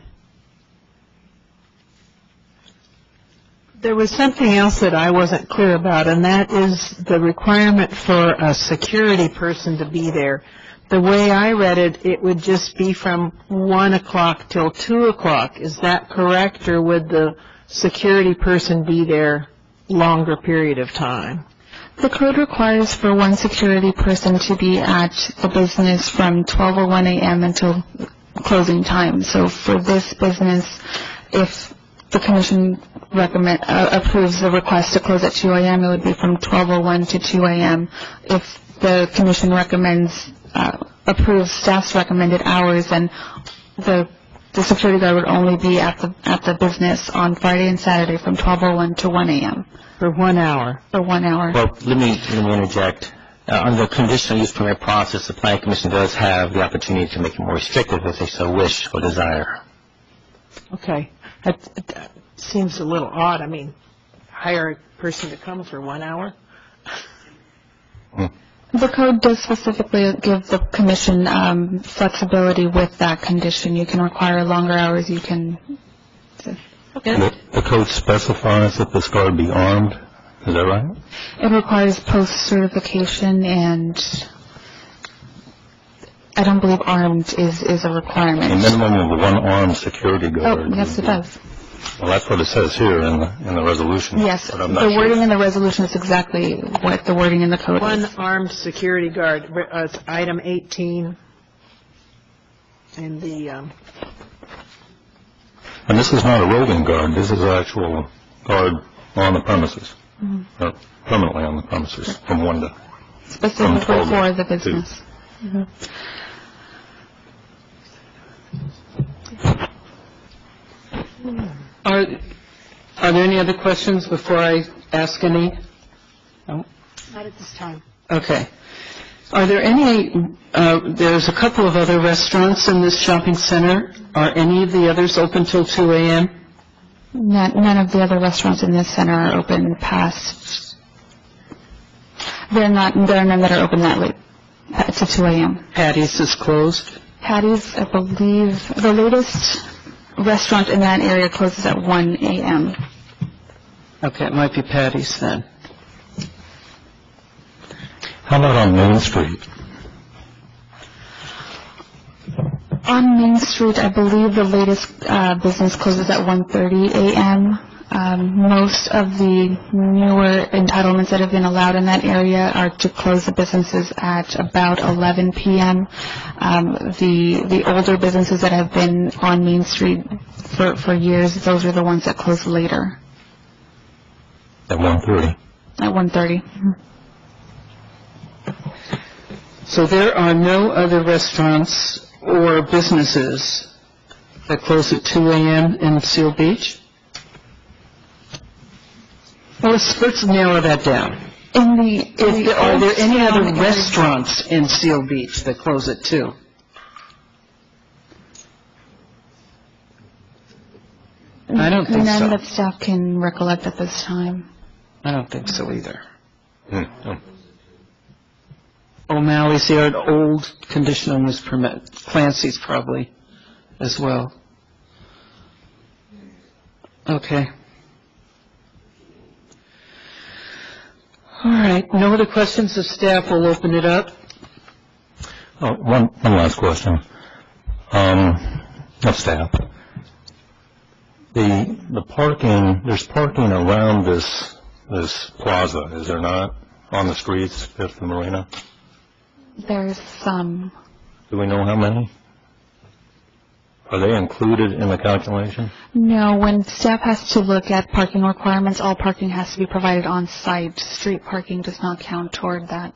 There was something else that I wasn't clear about, and that is the requirement for a security person to be there. The way I read it, it would just be from 1 o'clock till 2 o'clock. Is that correct, or would the security person be there longer period of time? The code requires for one security person to be at the business from 12:01 a.m. until closing time. So for this business, if the commission approves the request to close at 2 a.m., it would be from 12:01 to 2 a.m. If the commission approves staff's recommended hours, then the security guard would only be at the business on Friday and Saturday from 12:01 to 1 a.m. For 1 hour. For 1 hour. Well, let me interject. On the conditional use permit process, the Planning Commission does have the opportunity to make it more restrictive if they so wish or desire. Okay. That seems a little odd. I mean, hire a person to come for 1 hour? The code does specifically give the commission flexibility with that condition. You can require longer hours. You can. Okay. The code specifies that this guard be armed. Is that right? It requires post-certification, and I don't believe armed is a requirement. A minimum of one armed security guard. Oh, yes, it does. Well, that's what it says here in the resolution. Yes, the wording in the resolution is exactly what the wording in the code is. One armed security guard, item 18, in the... And this is not a roving guard. This is an actual guard on the premises, or permanently on the premises, from 1 to... Specifically for the business. Are there any other questions before I ask any? No? Not at this time. Okay. Are there any, there's a couple of other restaurants in this shopping center. Are any of the others open till 2 a.m.? None of the other restaurants in this center are open past. There are none that are open that late, to 2 a.m. Patty's is closed? Patty's, I believe, the latest restaurant in that area closes at 1 a.m. Okay, it might be Patty's then. How about on Main Street? On Main Street, I believe the latest business closes at 1:30 a.m. Most of the newer entitlements that have been allowed in that area are to close the businesses at about 11 p.m. The older businesses that have been on Main Street for years, those are the ones that close later. At 1:30. At 1:30. So there are no other restaurants or businesses that close at 2 a.m. in Seal Beach? Well, let's narrow that down. Are there any other restaurants in Seal Beach that close at 2? I don't think so. None that staff can recollect at this time. I don't think so either. O'Malley's there, an old conditional use permit. Clancy's probably as well. Okay. All right. No other questions of staff. We'll open it up. One last question. Of staff. The parking, there's parking around this plaza, is there not, on the streets, Fifth and Marina? There's some. Do we know how many? Are they included in the calculation? No, when staff has to look at parking requirements, all parking has to be provided on site. Street parking does not count toward that.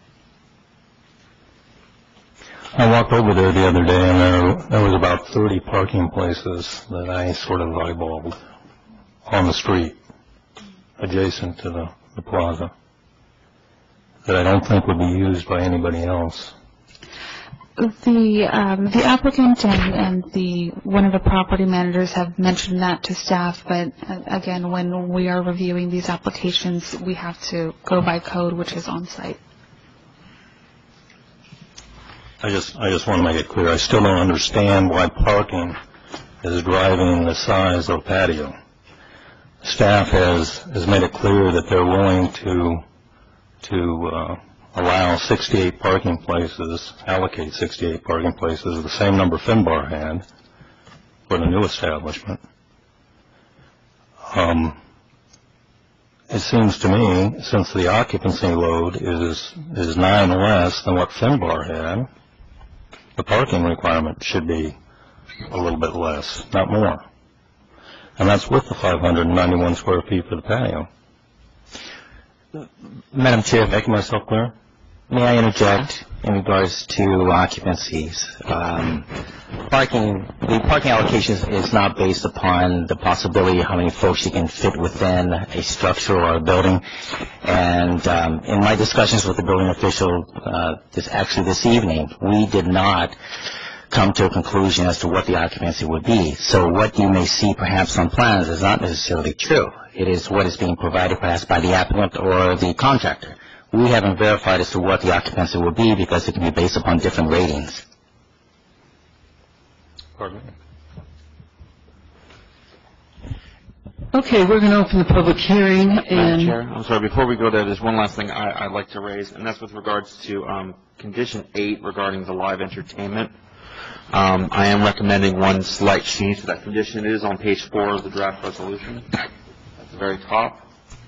I walked over there the other day, and there was about 30 parking places that I sort of eyeballed on the street, adjacent to the plaza, that I don't think would be used by anybody else. The applicant and one of the property managers have mentioned that to staff, but again, when we are reviewing these applications, we have to go by code, which is on site. I just want to make it clear, I still don't understand why parking is driving the size of patio. Staff has made it clear that they're willing to allow 68 parking places, allocate 68 parking places, the same number Finbar had for the new establishment. It seems to me, since the occupancy load is 9 less than what Finbar had, the parking requirement should be a little bit less, not more. And that's with the 591 square feet for the patio. Madam Chair, making myself clear? May I interject in regards to occupancies? The parking allocation is not based upon the possibility of how many folks you can fit within a structure or a building. And in my discussions with the building official this evening, we did not come to a conclusion as to what the occupancy would be. So what you may see perhaps on plans is not necessarily true. It is what is being provided perhaps by the applicant or the contractor. We haven't verified as to what the occupancy will be because it can be based upon different ratings. Pardon me? Okay, we're going to open the public hearing. Madam Chair, I'm sorry, before we go there, there's one last thing I'd like to raise, and that's with regards to Condition 8 regarding the live entertainment. I am recommending one slight change to that condition. It is on page 4 of the draft resolution at the very top.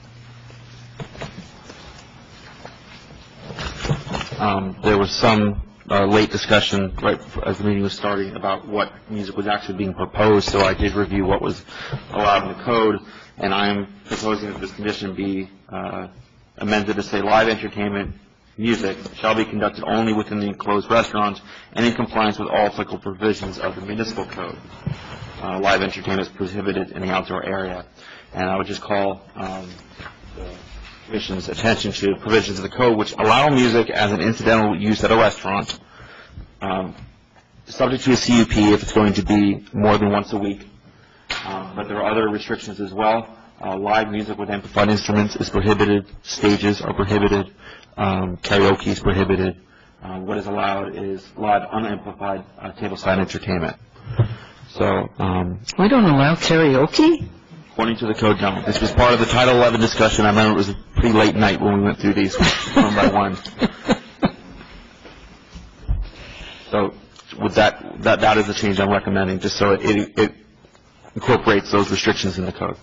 There was some late discussion right as the meeting was starting about what music was actually being proposed, so I did review what was allowed in the code, and I am proposing that this condition be amended to say live entertainment music shall be conducted only within the enclosed restaurant and in compliance with all applicable provisions of the municipal code. Live entertainment is prohibited in the outdoor area, and I would just call the Commission's attention to provisions of the code which allow music as an incidental use at a restaurant, subject to a CUP if it's going to be more than once a week. But there are other restrictions as well. Live music with amplified instruments is prohibited. Stages are prohibited. Karaoke is prohibited. What is allowed is live unamplified tableside entertainment. So we don't allow karaoke? According to the code, no. This was part of the Title 11 discussion. I remember it was a pretty late night when we went through these one by one. So with that is the change I'm recommending, just so it incorporates those restrictions in the code.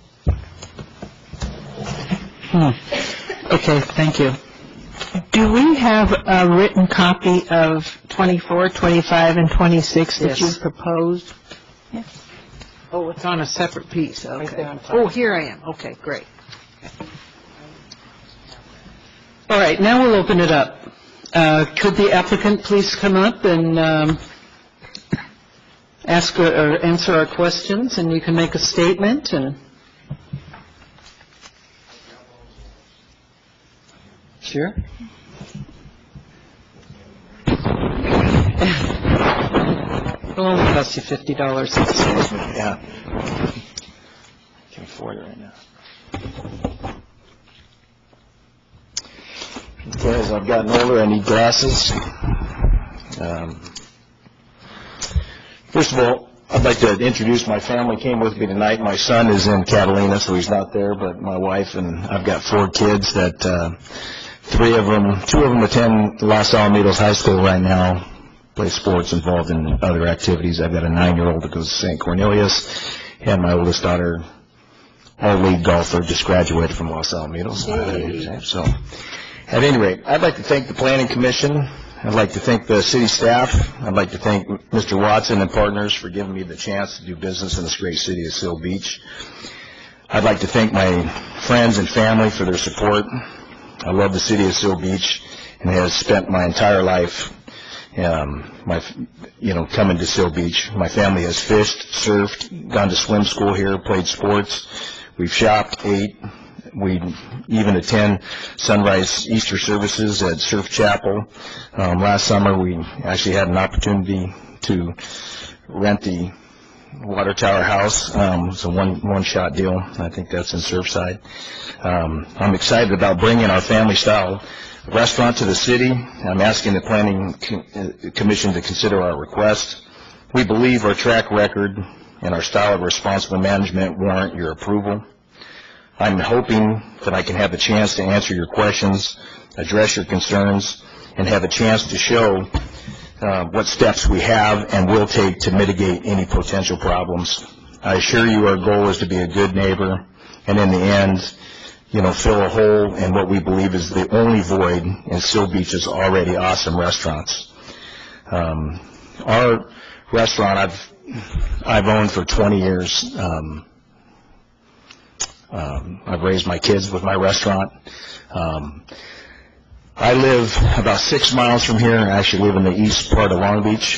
Okay, thank you. Do we have a written copy of 24, 25, and 26 that you proposed? Yes. Oh, it's on a separate piece. Okay. Oh, here I am. Okay, great. All right, now we'll open it up. Could the applicant please come up and ask or answer our questions, and you can make a statement and... Sure. It'll only cost you $50. Yeah. Can't afford it right now. Okay, as I've gotten older, I need glasses. First of all, I'd like to introduce my family. Came with me tonight. My son is in Catalina, so he's not there, but my wife and I've got 4 kids that 2 of them attend Los Alamitos High School right now, play sports, involved in other activities. I've got a 9-year-old that goes to St. Cornelius, and my oldest daughter, all-league golfer, just graduated from Los Alamitos. So, at any rate, I'd like to thank the Planning Commission. I'd like to thank the city staff. I'd like to thank Mr. Watson and partners for giving me the chance to do business in this great city of Seal Beach. I'd like to thank my friends and family for their support. I love the city of Seal Beach and have spent my entire life coming to Seal Beach. My family has fished, surfed, gone to swim school here, played sports. We've shopped, ate. We even attend sunrise Easter services at Surf Chapel. Last summer, we actually had an opportunity to rent the Water Tower House. It's a one-shot deal. I think that's in Surfside. I'm excited about bringing our family-style restaurant to the city. I'm asking the Planning Commission to consider our request. We believe our track record and our style of responsible management warrant your approval. I'm hoping that I can have a chance to answer your questions, address your concerns, and have a chance to show what steps we have and will take to mitigate any potential problems. I assure you our goal is to be a good neighbor, and in the end, fill a hole in what we believe is the only void in Seal Beach's already awesome restaurants. Our restaurant I've owned for 20 years. I've raised my kids with my restaurant. I live about 6 miles from here. I actually live in the east part of Long Beach.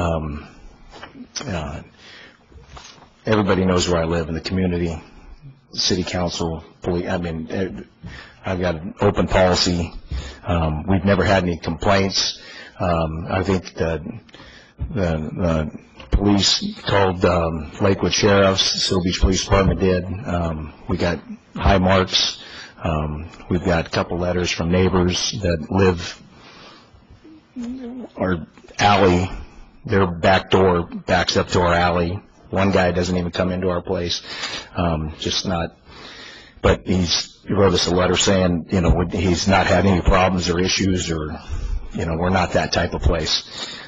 Everybody knows where I live in the community. City council, police. I've got an open policy. We've never had any complaints. I think the police called Lakewood Sheriff's, Seal Beach Police Department did. We got high marks. We've got a couple letters from neighbors that live our alley. Their back door backs up to our alley. One guy doesn't even come into our place. But he wrote us a letter saying, he's not had any problems or issues, or, we're not that type of place.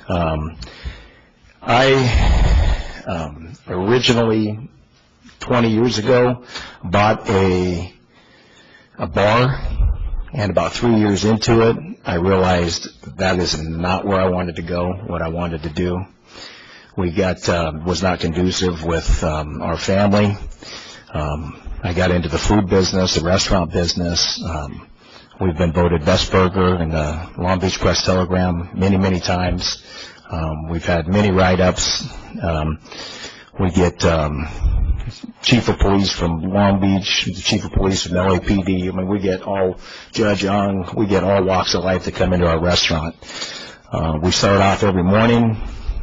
I originally, 20 years ago, bought a bar, and about 3 years into it, I realized that is not where I wanted to go, what I wanted to do. We was not conducive with our family. I got into the food business, the restaurant business. We've been voted best burger in the Long Beach Press-Telegram many, many times. We've had many write-ups. We get chief of police from Long Beach, the chief of police from LAPD. We get all Judge Young. We get all walks of life that come into our restaurant. We start off every morning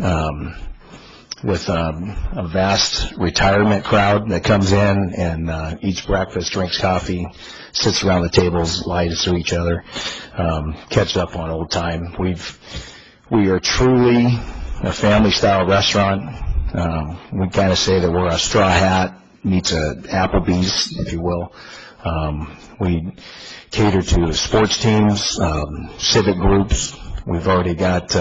with a vast retirement crowd that comes in and eats breakfast, drinks coffee, sits around the tables, lies to each other, catch up on old time. We are truly a family-style restaurant. We kind of say that we're a straw hat meets a Applebee's, if you will. We cater to sports teams, civic groups. We've already got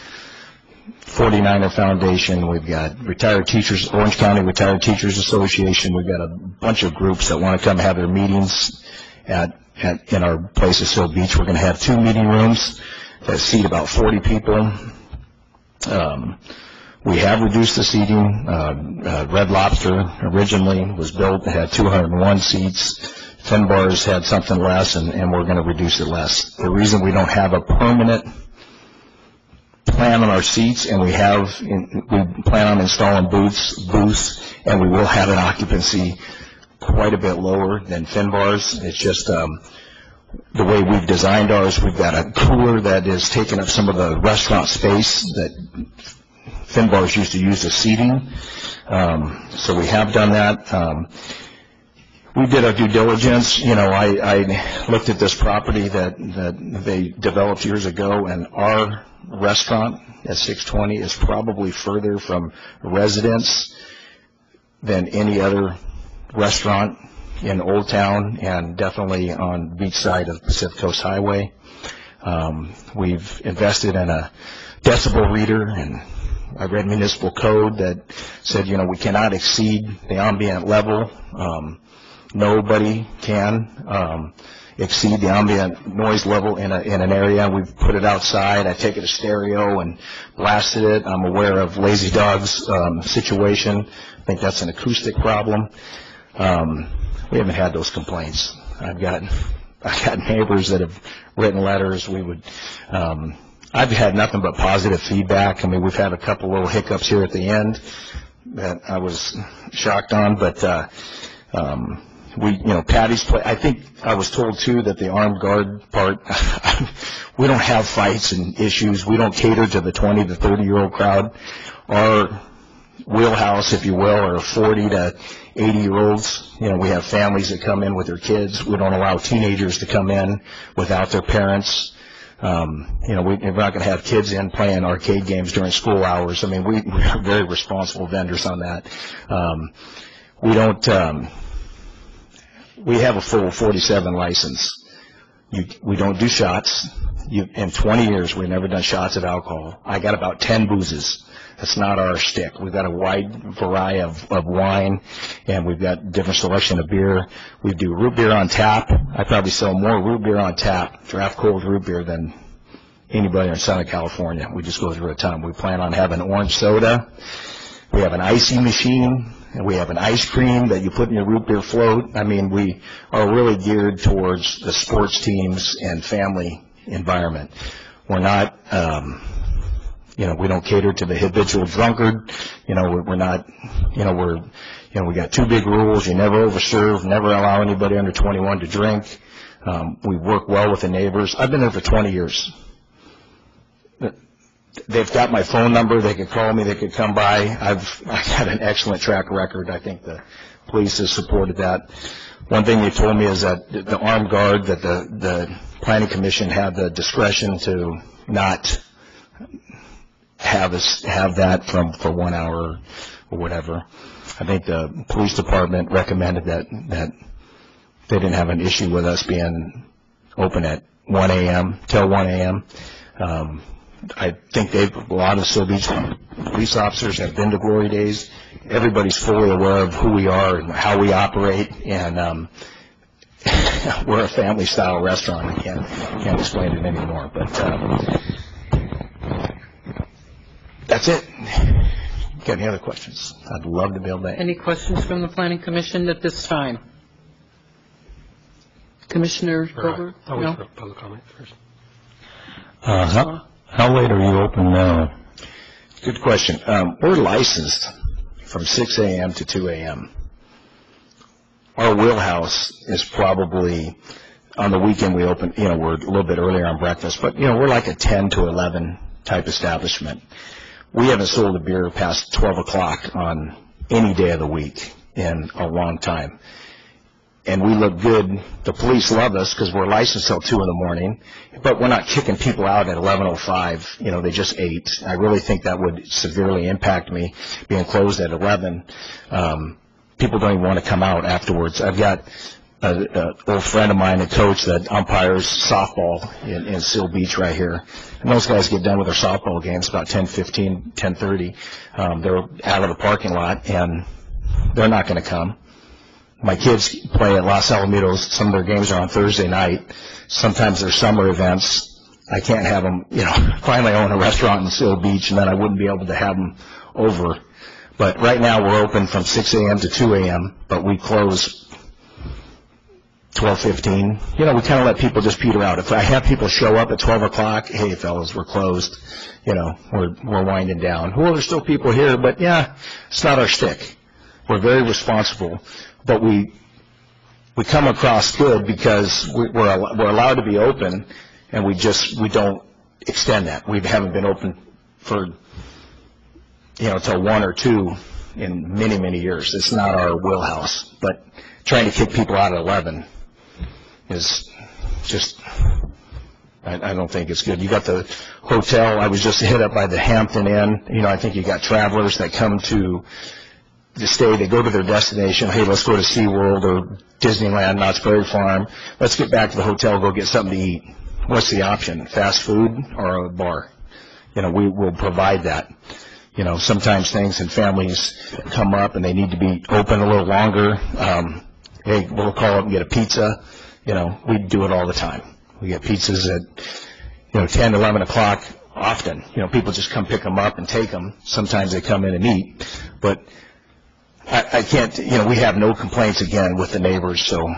49er Foundation. We've got retired teachers, Orange County Retired Teachers Association. We've got a bunch of groups that want to come have their meetings in our place at Seal Beach. We're going to have 2 meeting rooms that seat about 40 people. We have reduced the seating. Red Lobster originally was built and had 201 seats. Finbar's had something less, and we're going to reduce it less. The reason we don't have a permanent plan on our seats, and we plan on installing booths, and we will have an occupancy quite a bit lower than Finbar's. It's just the way we've designed ours. We've got a cooler that is taking up some of the restaurant space that Finbar's used to use as seating. So we have done that. We did our due diligence. I looked at this property that they developed years ago, and our restaurant at 620 is probably further from residents than any other restaurant in Old Town, and definitely on the beach side of Pacific Coast Highway. We've invested in a decibel reader, and I read municipal code that said, we cannot exceed the ambient level. Nobody can exceed the ambient noise level in an area. We've put it outside. I take it to stereo and blasted it. I'm aware of Lazy Dog's situation. I think that's an acoustic problem. We haven't had those complaints. I've got neighbors that have written letters. I've had nothing but positive feedback. I mean, we've had a couple little hiccups here at the end that I was shocked on, but Patty's place. I think I was told too that the armed guard part, we don't have fights and issues. We don't cater to the 20 to 30-year-old crowd. Our wheelhouse, if you will, are 40 to 80-year-olds. We have families that come in with their kids. We don't allow teenagers to come in without their parents. We're not going to have kids in playing arcade games during school hours. I mean, we're very responsible vendors on that. We have a full 47 license. We don't do shots. In 20 years, we've never done shots of alcohol. I got about 10 boozes. That's not our shtick. We've got a wide variety of wine, and we've got different selection of beer. We do root beer on tap. I probably sell more root beer on tap, draft cold root beer, than anybody in Southern California. We just go through a ton. We plan on having orange soda. We have an icy machine, and we have an ice cream that you put in your root beer float. I mean, we are really geared towards the sports teams and family environment. We're not, we don't cater to the habitual drunkard. We're not, we got two big rules. You never overserve, never allow anybody under 21 to drink. We work well with the neighbors. I've been there for 20 years. They've got my phone number. They could call me. They could come by. I've had an excellent track record. I think the police has supported that. One thing they told me is that the armed guard, that the planning commission had the discretion to not have that for 1 hour or whatever. I think the police department recommended that they didn't have an issue with us being open at 1 a.m. till 1 a.m. I think a lot of Seal Beach police officers have been to Glory Days. Everybody's fully aware of who we are and how we operate, and we're a family-style restaurant. I can't explain it anymore, but that's it. Got any other questions? I'd love to be able to. Any questions from the Planning Commission at this time? Commissioner Goldberg? No? Public comment first. How late are you open now? Good question. We're licensed from 6 a.m. to 2 a.m. Our wheelhouse is probably, on the weekend we open, we're a little bit earlier on breakfast, but, we're like a 10 to 11 type establishment. We haven't sold a beer past 12 o'clock on any day of the week in a long time. And we look good. The police love us because we're licensed till 2 in the morning, but we're not kicking people out at 11:05. They just ate. I really think that would severely impact me being closed at 11. People don't even want to come out afterwards. I've got an old friend of mine, a coach that umpires softball in Seal Beach right here. And those guys get done with their softball games about 10:15, 10:30. They're out of the parking lot, and they're not going to come. My kids play at Los Alamitos. Some of their games are on Thursday night. Sometimes they're summer events. I can't have them, finally own a restaurant in Seal Beach, and then I wouldn't be able to have them over. But right now we're open from 6 a.m. to 2 a.m., but we close 12:15. You know, we kind of let people just peter out. If I have people show up at 12 o'clock, hey, fellas, we're closed. You know, we're winding down. Well, there's still people here, but yeah, it's not our shtick. We're very responsible, but we come across good because we're allowed to be open, and we don't extend that. We haven't been open for, you know, till 1 or 2 in many, many years. It's not our wheelhouse, but trying to kick people out at 11 is just, I don't think it's good. You got the hotel. I was just hit up by the Hampton Inn. You know, I think you got travelers that come to stay. They go to their destination. Hey, let's go to SeaWorld or Disneyland, Knott's Berry Farm. Let's get back to the hotel, go get something to eat. What's the option? Fast food or a bar? You know, we will provide that. You know, sometimes things and families come up and they need to be open a little longer. Hey, we'll call up and get a pizza. You know, we do it all the time. We get pizzas at, 10, 11 o'clock often. You know, people just come pick them up and take them. Sometimes they come in and eat. But I can't, we have no complaints, again, with the neighbors. So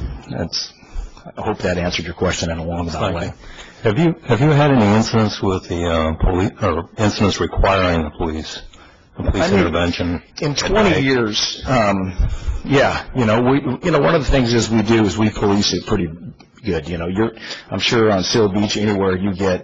I hope that answered your question in a roundabout way. Have you had any incidents with the police, or incidents requiring the police intervention? In 20 years, yeah. One of the things we police it pretty good. I'm sure on Seal Beach, anywhere you get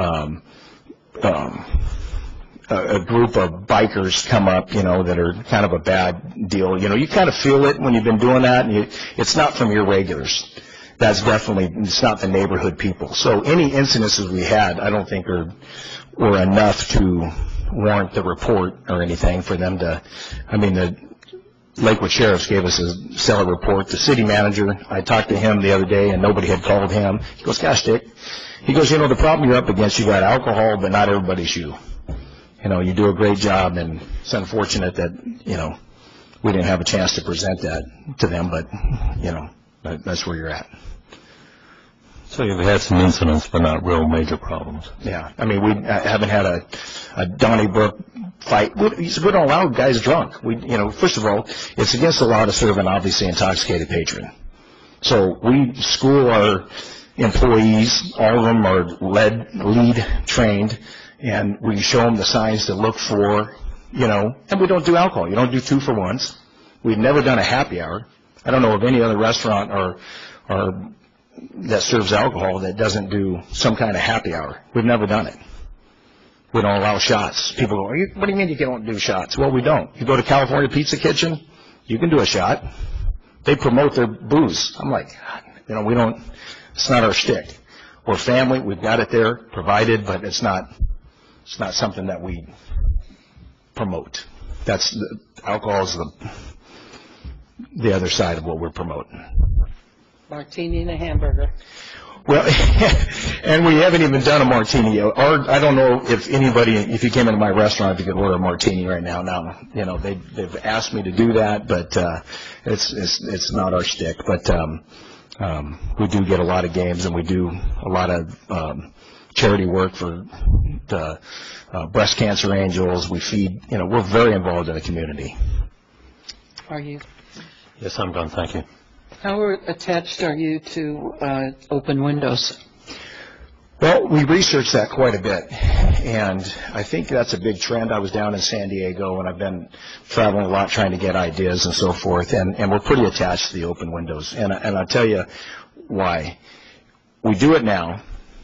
a group of bikers come up, that are kind of a bad deal. You kind of feel it when you've been doing that, and it's not from your regulars. That's definitely, it's not the neighborhood people. So any incidences we had, I don't think were enough to warrant the report or anything for them to, the Lakewood Sheriffs gave us a stellar report. The city manager, I talked to him the other day and nobody had called him. He goes, gosh, Dick. He goes, the problem you're up against, you got alcohol, but not everybody's you. You do a great job, and it's unfortunate that, we didn't have a chance to present that to them, but, that's where you're at. So you've had some incidents, but not real major problems. Yeah. We haven't had a Donnybrook fight. We don't allow guys drunk. First of all, it's against the law to serve an obviously intoxicated patron. So we school our employees. All of them are lead trained, and we show them the signs to look for, and we don't do alcohol. You don't do 2-for-1s. We've never done a happy hour. I don't know of any other restaurant or that serves alcohol that doesn't do some kind of happy hour. We've never done it. We don't allow shots. People go, what do you mean you don't do shots? Well, we don't. You go to California Pizza Kitchen, you can do a shot. They promote their booze. I'm like, God, we don't, it's not our shtick. We're family. We've got it there provided, but it's not something that we promote. Alcohol is the other side of what we're promoting. Martini and a hamburger. Well, and we haven't even done a martini yet. Or I don't know if you came into my restaurant, if you could order a martini right now. Now, they've asked me to do that, but it's not our shtick. But we do get a lot of games, and we do a lot of charity work for the breast cancer angels. We feed. We're very involved in the community. Are you? Yes, I'm done. Thank you. How attached are you to open windows? Well, we researched that quite a bit, and I think that's a big trend. I was down in San Diego, and I've been traveling a lot trying to get ideas and so forth, and we're pretty attached to the open windows. And I'll tell you why. We do it now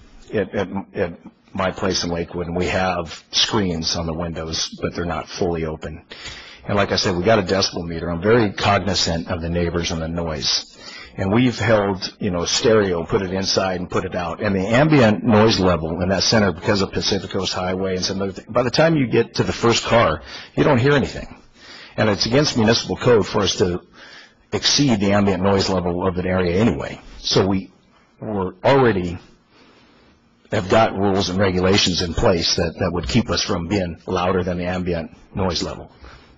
at my place in Lakewood, and we have screens on the windows, but they're not fully open. And like I said, we got a decibel meter. I'm very cognizant of the neighbors and the noise. And we've held, stereo, put it inside and put it out. And the ambient noise level in that center, because of Pacific Coast Highway and some other things, by the time you get to the first car, you don't hear anything. And it's against municipal code for us to exceed the ambient noise level of an area anyway. So we're already have got rules and regulations in place that would keep us from being louder than the ambient noise level.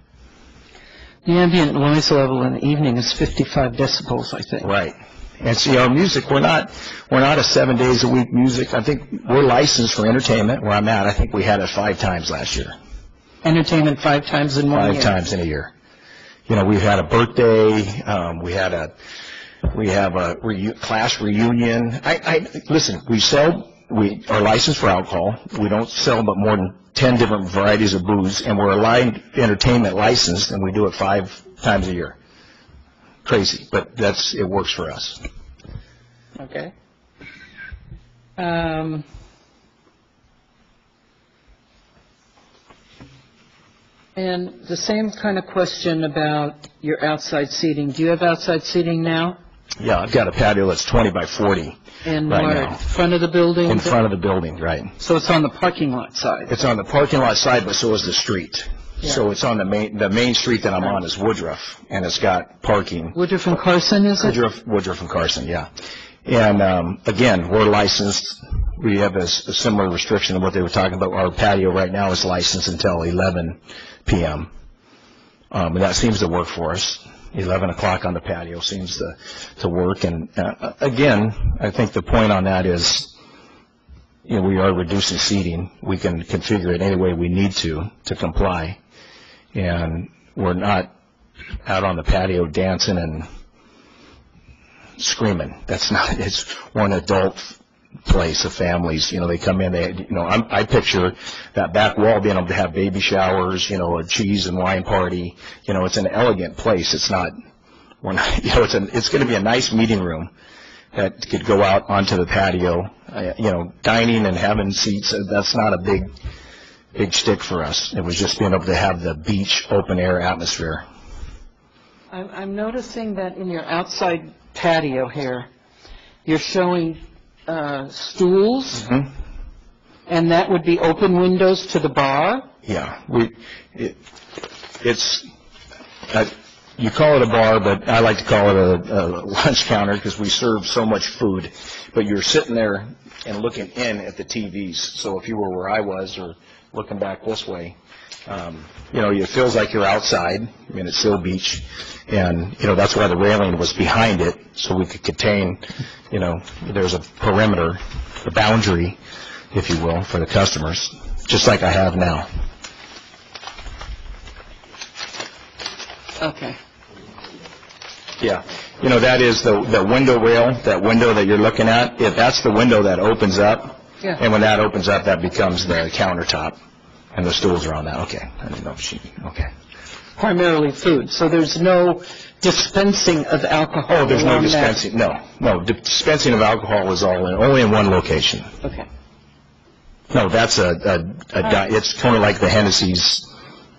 The ambient noise level in the evening is 55 decibels, I think. Right. And see, our music, we're not a 7 days a week music. I think we're licensed for entertainment where I'm at. I think we had it 5 times last year. Entertainment 5 times in 1 year? 5 times in a year. We've had a birthday. We had We have a class reunion. Listen, we are licensed for alcohol. We don't sell but more than 10 different varieties of booze, and we're Aligned Entertainment licensed, and we do it 5 times a year. Crazy, but it works for us. Okay. And the same kind of question about your outside seating. Do you have outside seating now? Yeah, I've got a patio that's 20 by 40 in right now. Front of the building? In front of the building, right. So it's on the parking lot side? It's on the parking lot side, but so is the street. Yeah. So it's on the main street that I'm on is Woodruff, and it's got parking. Woodruff and Carson, is it? Woodruff and Carson, yeah. And again, we're licensed. We have a similar restriction to what they were talking about. Our patio right now is licensed until 11 p.m. And that seems to work for us. 11 o'clock on the patio seems to work. And again, I think the point on that is, we are reducing seating. We can configure it any way we need to comply. And we're not out on the patio dancing and screaming. It's one adult place of families. They come in, I picture that back wall being able to have baby showers, a cheese and wine party. It's an elegant place. It's going to be a nice meeting room that could go out onto the patio. Dining and having seats, that's not a big shtick for us. It was just being able to have the beach open air atmosphere. I'm noticing that in your outside patio here, you're showing stools, and that would be open windows to the bar? Yeah, you call it a bar, but I like to call it a lunch counter because we serve so much food. But you're sitting there and looking in at the TVs. So if you were where I was or looking back this way, it feels like you're outside. It's still beach. And, that's why the railing was behind it, so we could contain, there's a perimeter, a boundary, if you will, for the customers, just like I have now. Okay. Yeah. That is the window rail, that window that you're looking at. That's the window that opens up. Yeah. And when that opens up, that becomes the countertop. And the stools are on that. Okay. I didn't know if okay. Primarily food. So there's no dispensing of alcohol? Oh, there's no dispensing. No. Dispensing of alcohol is only in one location. Okay. No, that's it's kind of like the Hennessy's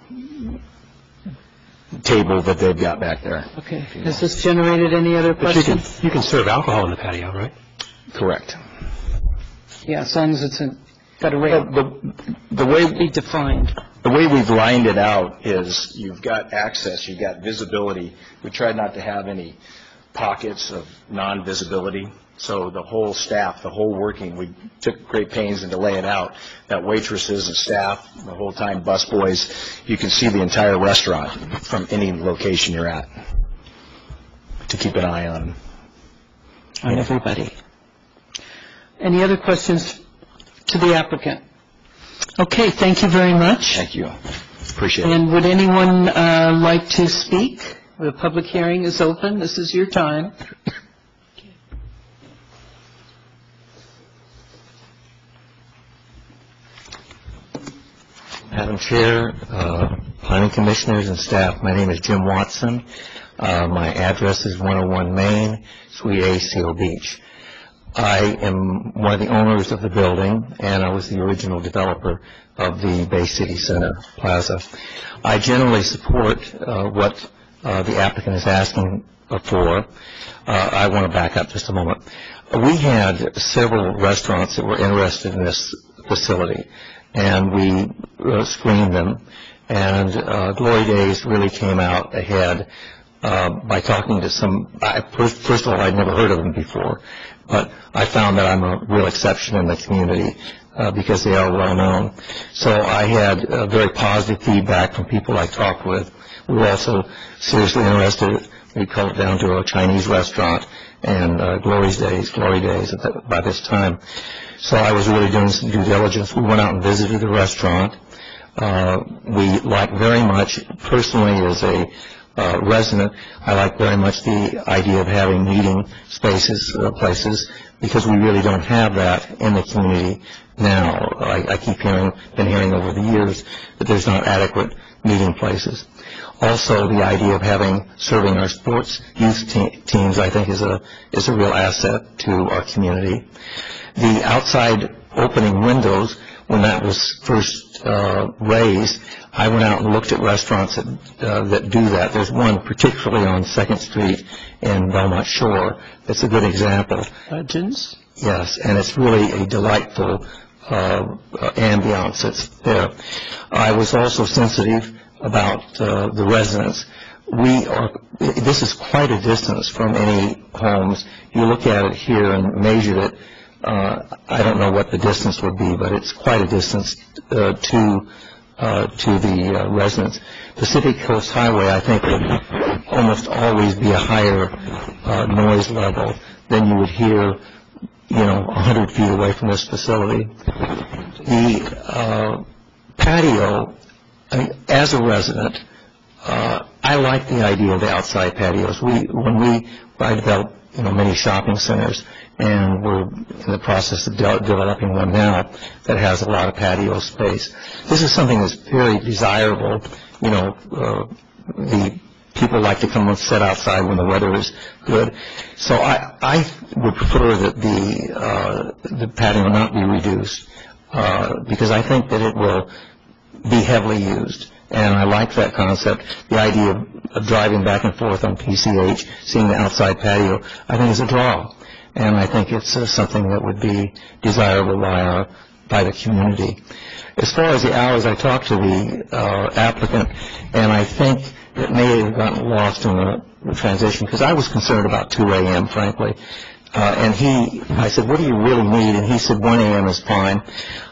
table that they've got back there. Okay. Has this generated any other questions? You can serve alcohol in the patio, right? Correct. Yeah, as long as it's got a rail. The way be defined. The way we've lined it out is you've got access, you've got visibility. We tried not to have any pockets of non-visibility. So the whole staff, the whole working, we took great pains to lay it out. That waitresses and staff, the whole time busboys, you can see the entire restaurant from any location you're at to keep an eye on everybody. Any other questions to the applicant? Okay, thank you very much. Thank you. Appreciate it. And would anyone like to speak? The public hearing is open. This is your time. Madam Chair, planning commissioners and staff, my name is Jim Watson. My address is 101 Main, Suite A, Seal Beach. I am one of the owners of the building, and I was the original developer of the Bay City Center Plaza. I generally support what the applicant is asking for. I want to back up just a moment. We had several restaurants that were interested in this facility, and we screened them, and Glory Days really came out ahead by talking to some. First of all, I'd never heard of them before, but I found that I'm a real exception in the community because they are well known. So I had very positive feedback from people I talked with. We were also seriously interested. We called it down to a Chinese restaurant and Glory Days by this time. So I was really doing some due diligence. We went out and visited the restaurant. We liked very much, personally as a resident, I like very much the idea of having meeting spaces, places, because we really don't have that in the community now. I been hearing over the years that there's not adequate meeting places. Also, the idea of serving our sports youth teams, I think, is a real asset to our community. The outside opening windows, when that was first raised, I went out and looked at restaurants that do that. There's one particularly on 2nd Street in Belmont Shore that's a good example. Legends? Yes, and it's really a delightful ambiance that's there. I was also sensitive about the residents. This is quite a distance from any homes. You look at it here and measure it. I don't know what the distance would be, but it's quite a distance to the residents. Pacific Coast Highway, I think, would almost always be a higher noise level than you would hear, 100 feet away from this facility. The patio, as a resident, I like the idea of the outside patios. I developed, many shopping centers, and we're in the process of developing one now that has a lot of patio space. This is something that's very desirable. The people like to come and sit outside when the weather is good. So I would prefer that the patio not be reduced because I think that it will be heavily used. And I like that concept. The idea of driving back and forth on PCH, seeing the outside patio, I think is a draw. And I think it's something that would be desirable by the community. As far as the hours, I talked to the applicant, and I think it may have gotten lost in the transition because I was concerned about 2 a.m., frankly. And I said, what do you really need? And he said 1 a.m. is fine.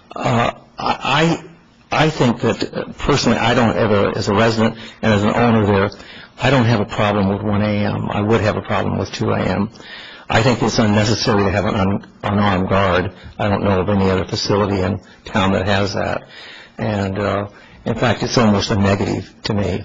I think that personally I don't ever, as a resident and as an owner there, I don't have a problem with 1 a.m. I would have a problem with 2 a.m. I think it's unnecessary to have an unarmed guard. I don't know of any other facility in town that has that. And, in fact, it's almost a negative to me.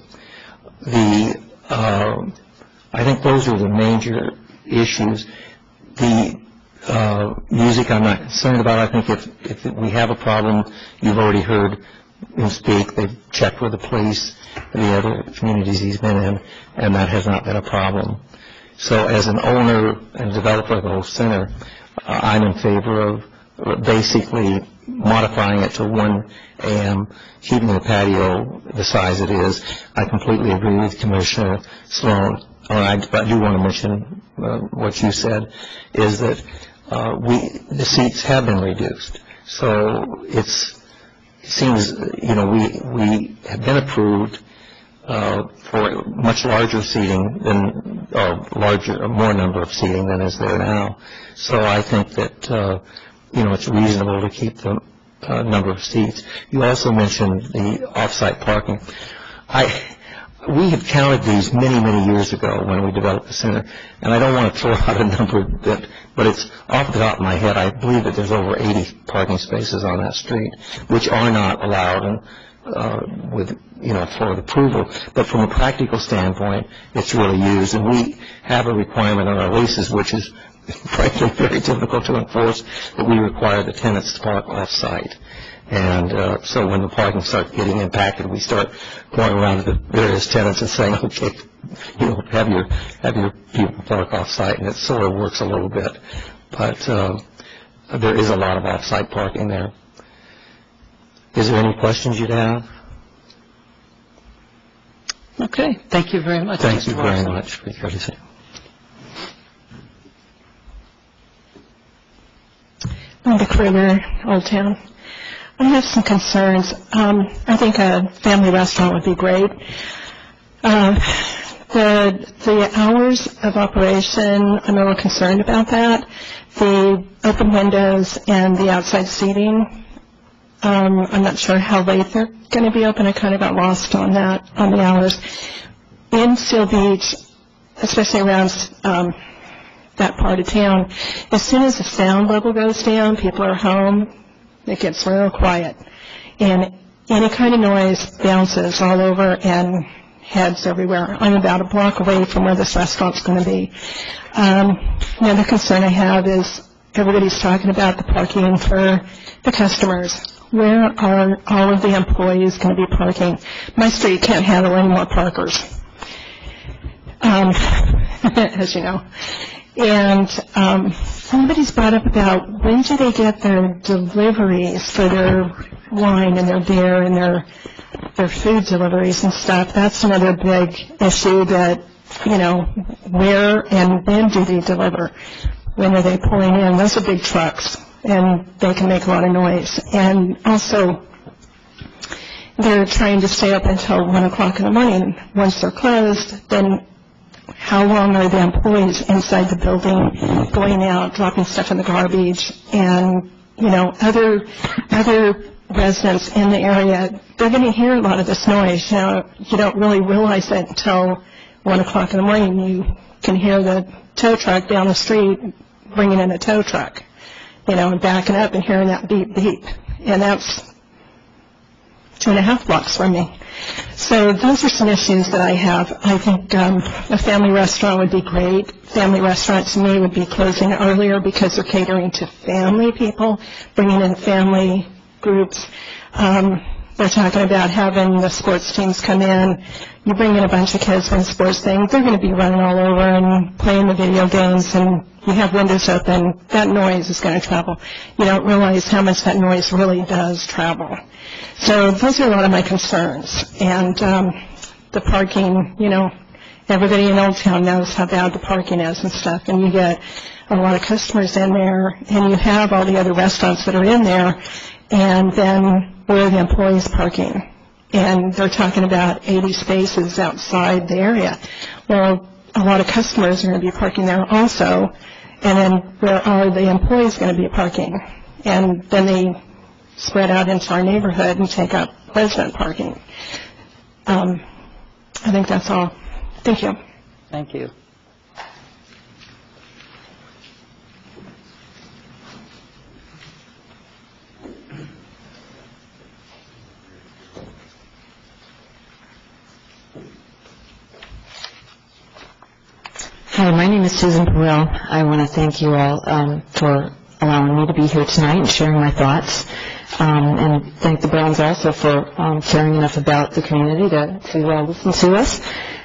I think those are the major issues. The music I'm not concerned about. I think if we have a problem, you've already heard him speak. They've checked with the police and the other communities he's been in, and that has not been a problem. So as an owner and developer of the whole center, I'm in favor of basically modifying it to 1 a.m., keeping the patio the size it is. I completely agree with Commissioner Sloan. I do want to mention what you said, is that the seats have been reduced. So it seems, we have been approved for much larger seating than, more number of seating than is there now. So I think that, it's reasonable to keep the number of seats. You also mentioned the off-site parking. We have counted these many, many years ago when we developed the center, and I don't want to throw out a number, but it's off the top of my head. I believe that there's over 80 parking spaces on that street, which are not allowed for approval. But from a practical standpoint, it's really used, and we have a requirement on our leases, which is frankly very difficult to enforce, that we require the tenants to park off-site. And so when the parking starts getting impacted, we start going around to the various tenants and saying, okay, have your people park off-site, and it sort of works a little bit. But there is a lot of off-site parking there. Is there any questions you'd have? Okay. Thank you very much. Thank you very much for your courtesy. Linda Kruger, Old Town. I have some concerns. I think a family restaurant would be great. The hours of operation, I'm a little concerned about that. The open windows and the outside seating, I'm not sure how late they're going to be open. I kind of got lost on that, on the hours. In Seal Beach, especially around that part of town, as soon as the sound level goes down, people are home, it gets real quiet. And any kind of noise bounces all over, and heads everywhere. I'm about a block away from where this restaurant's going to be. Another concern I have is everybody's talking about the parking for the customers. Where are all of the employees going to be parking? My street can't handle any more parkers, as you know. And somebody's brought up about when do they get their deliveries for their wine and their beer and their food deliveries and stuff. That's another big issue that, you know, where and when do they deliver? When are they pulling in? Those are big trucks, and they can make a lot of noise. And also, they're trying to stay up until 1 o'clock in the morning. Once they're closed, then how long are the employees inside the building going out, dropping stuff in the garbage, and, you know, other residents in the area, they're going to hear a lot of this noise. You know, you don't really realize it until 1 o'clock in the morning. You can hear the tow truck down the street bringing in a tow truck, you know, and backing up and hearing that beep, beep. And that's 2.5 blocks from me. So those are some issues that I have. I think a family restaurant would be great. Family restaurant to me would be closing earlier because they're catering to family people, bringing in family groups. They're talking about having the sports teams come in. You bring in a bunch of kids for a sports thing, they're going to be running all over and playing the video games, and you have windows open, that noise is going to travel. You don't realize how much that noise really does travel. So those are a lot of my concerns. And the parking, you know, everybody in Old Town knows how bad the parking is and stuff, and you get a lot of customers in there, and you have all the other restaurants that are in there, and then where are the employees parking? And they're talking about 80 spaces outside the area. Well, a lot of customers are going to be parking there also, and then where are the employees going to be parking? And then they spread out into our neighborhood and take up resident parking. I think that's all. Thank you. Thank you. Hi, my name is Susan Perel. I want to thank you all for allowing me to be here tonight and sharing my thoughts, and thank the Browns also for caring enough about the community to listen to us.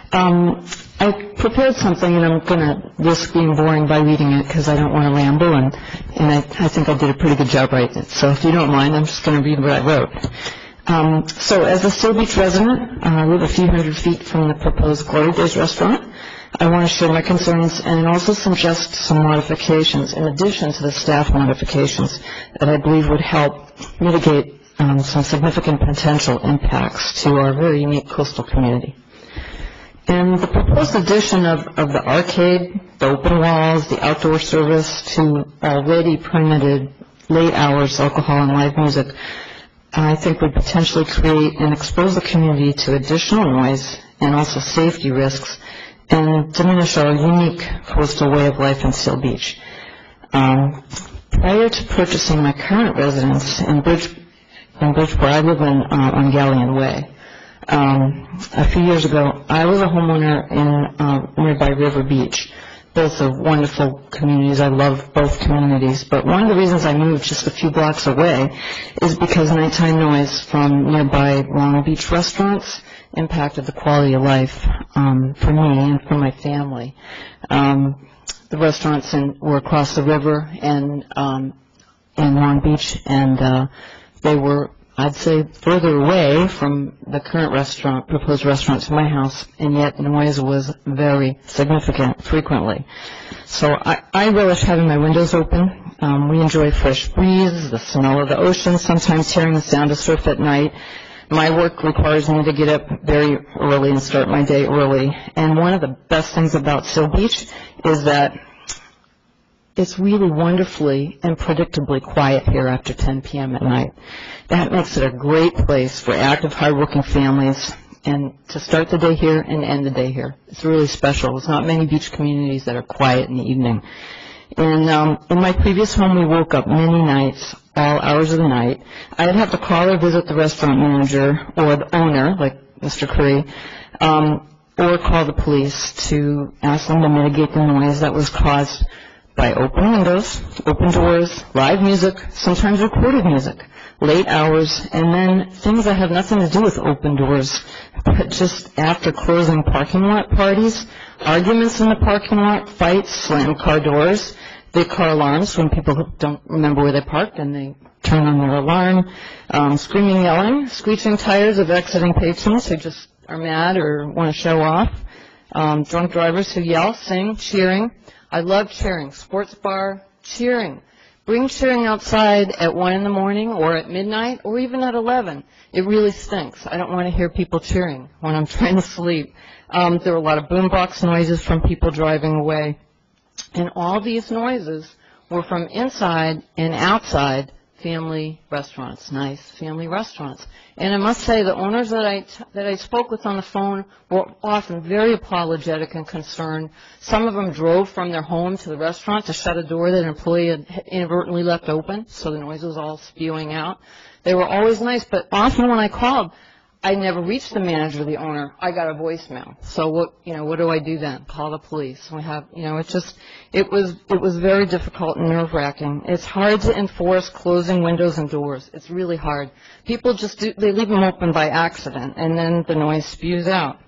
I prepared something, and I'm going to risk being boring by reading it because I don't want to ramble, and I think I did a pretty good job writing it. So if you don't mind, I'm just going to read what I wrote. So as a Seal Beach resident, I live a few hundred feet from the proposed Glory Days restaurant. I want to share my concerns and also suggest some modifications in addition to the staff modifications that I believe would help mitigate some significant potential impacts to our very unique coastal community. And the proposed addition of the arcade, the open walls, the outdoor service to already permitted late hours alcohol and live music, I think would potentially create and expose the community to additional noise and also safety risks and diminish our unique coastal way of life in Seal Beach. Prior to purchasing my current residence in Bridgeport, I live on Galleon Way. A few years ago, I was a homeowner in nearby River Beach. Both are wonderful communities. I love both communities. But one of the reasons I moved just a few blocks away is because nighttime noise from nearby Long Beach restaurants impacted the quality of life for me and for my family. The restaurants were across the river and in Long Beach, and they were, I'd say, further away from the current proposed restaurant to my house, and yet noise was very significant frequently. So I relish having my windows open. We enjoy fresh breeze, the smell of the ocean, sometimes hearing the sound of surf at night. My work requires me to get up very early and start my day early. And one of the best things about Seal Beach is that it's really wonderfully and predictably quiet here after 10 p.m. at night. That makes it a great place for active, hardworking families and to start the day here and end the day here. It's really special. There's not many beach communities that are quiet in the evening. And in my previous home, we woke up many nights, all hours of the night. I'd have to call or visit the restaurant manager or the owner, like Mr. Curry, or call the police to ask them to mitigate the noise that was caused by open windows, open doors, live music, sometimes recorded music, late hours, and then things that have nothing to do with open doors, but just after closing parking lot parties, arguments in the parking lot, fights, slammed car doors, big car alarms when people don't remember where they parked and they turn on their alarm, screaming, yelling, screeching tires of exiting patrons who just are mad or want to show off, drunk drivers who yell, sing, cheering. I love cheering. Sports bar, cheering. Bring cheering outside at 1 in the morning or at midnight or even at 11. It really stinks. I don't want to hear people cheering when I'm trying to sleep. There were a lot of boombox noises from people driving away. And all these noises were from inside and outside family restaurants, nice family restaurants. And I must say the owners that I spoke with on the phone were often very apologetic and concerned. Some of them drove from their home to the restaurant to shut a door that an employee had inadvertently left open, so the noise was all spewing out. They were always nice, but often when I called, I never reached the manager, the owner. I got a voicemail. So what do I do then? Call the police. It was very difficult and nerve-wracking. It's hard to enforce closing windows and doors. It's really hard. People they leave them open by accident, and then the noise spews out.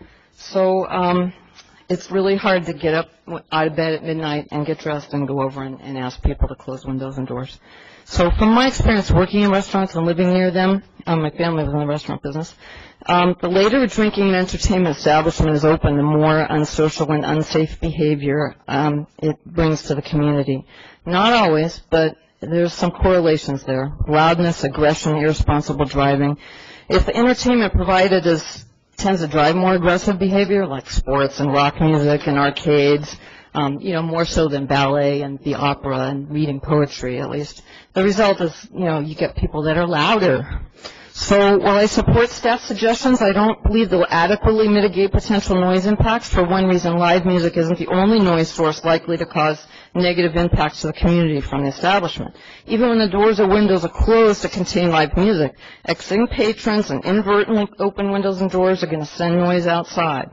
So it's really hard to get up out of bed at midnight and get dressed and go over and ask people to close windows and doors. So from my experience working in restaurants and living near them, my family was in the restaurant business, the later a drinking and entertainment establishment is open, the more unsocial and unsafe behavior it brings to the community. Not always, but there's some correlations there. Loudness, aggression, irresponsible driving. If the entertainment provided tends to drive more aggressive behavior, like sports and rock music and arcades, more so than ballet and the opera and reading poetry, at least. The result is, you get people that are louder. So while I support staff suggestions, I don't believe they'll adequately mitigate potential noise impacts. For one reason, live music isn't the only noise source likely to cause negative impacts to the community from the establishment. Even when the doors or windows are closed to contain live music, exiting patrons and inadvertently open windows and doors are going to send noise outside.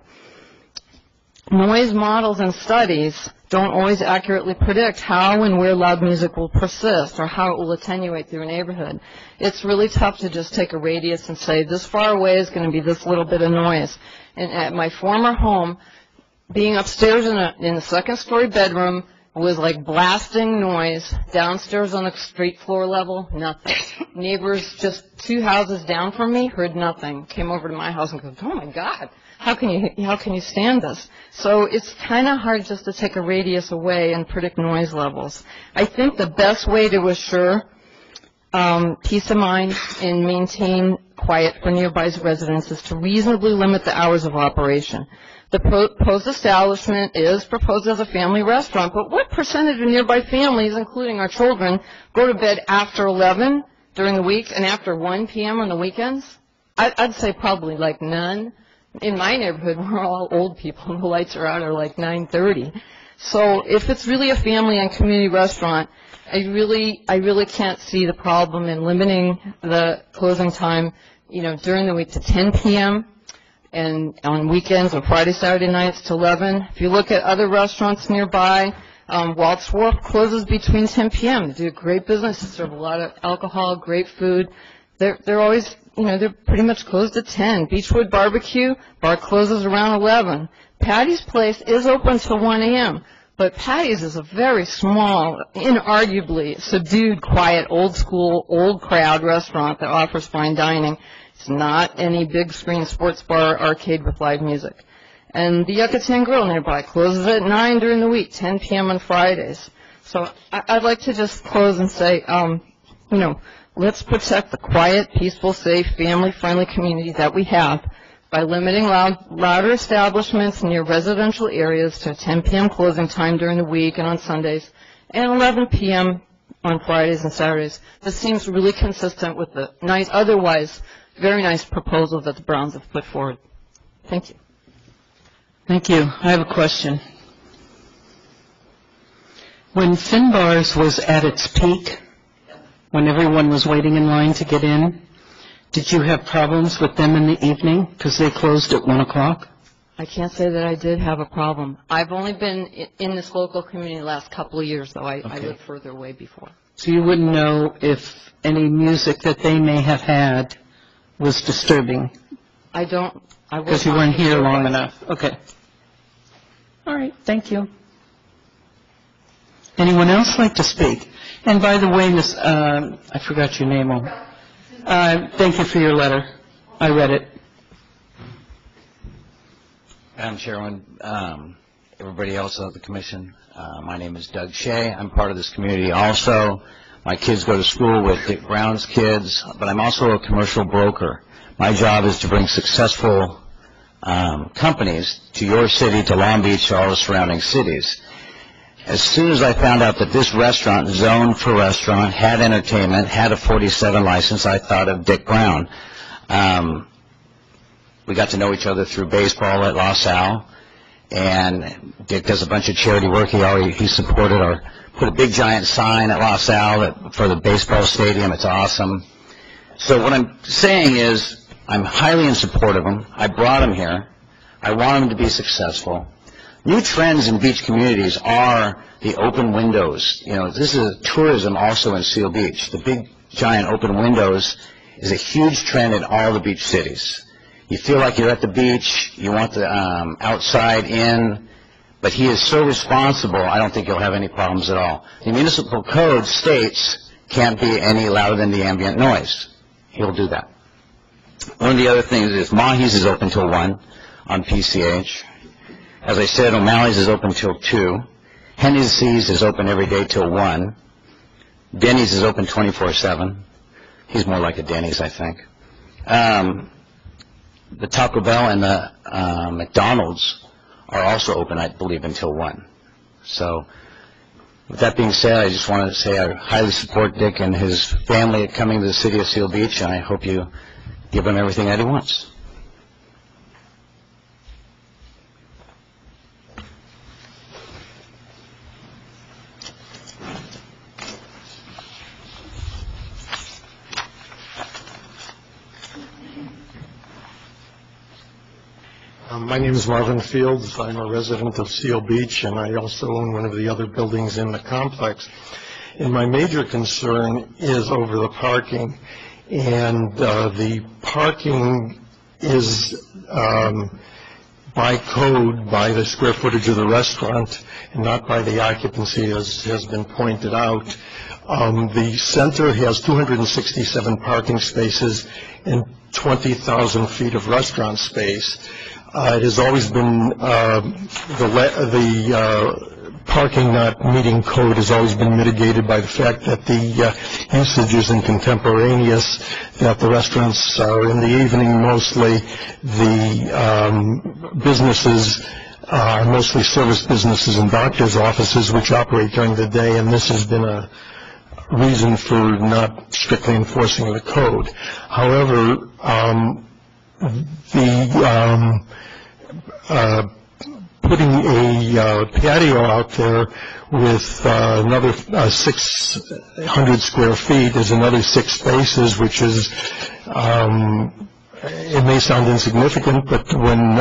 Noise models and studies don't always accurately predict how and where loud music will persist or how it will attenuate through a neighborhood. It's really tough to just take a radius and say this far away is going to be this little bit of noise. And at my former home, being upstairs in a second-story bedroom was like blasting noise. Downstairs on the street floor level, nothing. Neighbors just 2 houses down from me heard nothing. Came over to my house and goes, "Oh my God, how can you stand this?" So it's kind of hard just to take a radius away and predict noise levels. I think the best way to assure peace of mind and maintain quiet for nearby residents is to reasonably limit the hours of operation. The proposed establishment is proposed as a family restaurant, but what percentage of nearby families, including our children, go to bed after 11 during the week and after 1 p.m. on the weekends? I'd say probably like none. In my neighborhood, we're all old people, and the lights are out at like 9:30. So if it's really a family and community restaurant, I really can't see the problem in limiting the closing time, during the week to 10 p.m. and on weekends or Friday, Saturday nights to 11. If you look at other restaurants nearby, Waltz Wharf closes between 10 p.m. They do a great business. They serve a lot of alcohol, great food. They're always, they're pretty much closed at 10. Beechwood Barbecue, bar closes around 11. Patty's Place is open till 1 a.m., but Patty's is a very small, inarguably subdued, quiet, old school, old crowd restaurant that offers fine dining. It's not any big screen sports bar arcade with live music. And the Yucatan Grill nearby closes at 9 during the week, 10 p.m. on Fridays. So I'd like to just close and say, let's protect the quiet, peaceful, safe, family-friendly community that we have by limiting louder establishments near residential areas to 10 p.m. closing time during the week and on Sundays, and 11 p.m. on Fridays and Saturdays. This seems really consistent with the otherwise very nice proposal that the Browns have put forward. Thank you. Thank you. I have a question. When Finbar's was at its peak, when everyone was waiting in line to get in, Did you have problems with them in the evening because they closed at 1 o'clock? I can't say that I did have a problem. I've only been in this local community the last couple of years, though. I lived further away before. So you wouldn't know if any music that they may have had was disturbing? I don't. Because you weren't here long enough. Okay. All right. Thank you. Anyone else like to speak? And by the way, Miss, I forgot your name. Thank you for your letter. I read it. Madam Chairman, everybody else on the commission, my name is Doug Shea. I'm part of this community also. My kids go to school with Dick Brown's kids, but I'm also a commercial broker. My job is to bring successful companies to your city, to Long Beach, to all the surrounding cities. As soon as I found out that this restaurant, zoned for restaurant, had entertainment, had a 47 license, I thought of Dick Brown. We got to know each other through baseball at La Salle, and Dick does a bunch of charity work. He supported or put a big giant sign at La Salle for the baseball stadium. It's awesome. So what I'm saying is I'm highly in support of him. I brought him here. I want him to be successful. New trends in beach communities are the open windows. You know, this is tourism also in Seal Beach. The big giant open windows is a huge trend in all the beach cities. You feel like you're at the beach, you want the outside in, but he is so responsible, I don't think he'll have any problems at all. The municipal code states can't be any louder than the ambient noise. He'll do that. One of the other things is Mahi's is open till 1 on PCH. As I said, O'Malley's is open till 2. Hennessy's is open every day till 1. Denny's is open 24/7. He's more like a Denny's, I think. The Taco Bell and the McDonald's are also open, I believe, until 1. So with that being said, I just wanted to say I highly support Dick and his family coming to the city of Seal Beach, and I hope you give him everything that he wants. My name is Marvin Fields. I'm a resident of Seal Beach, and I also own one of the other buildings in the complex. And my major concern is over the parking. And the parking is by code, by the square footage of the restaurant, and not by the occupancy, as has been pointed out. The center has 267 parking spaces and 20,000 feet of restaurant space. It has always been the parking not meeting code has always been mitigated by the fact that the usage isn't contemporaneous, that the restaurants are in the evening mostly. The businesses are mostly service businesses and doctors' offices which operate during the day, and this has been a reason for not strictly enforcing the code. However, putting a patio out there with another 600 square feet is another 6 spaces, which is, it may sound insignificant, but when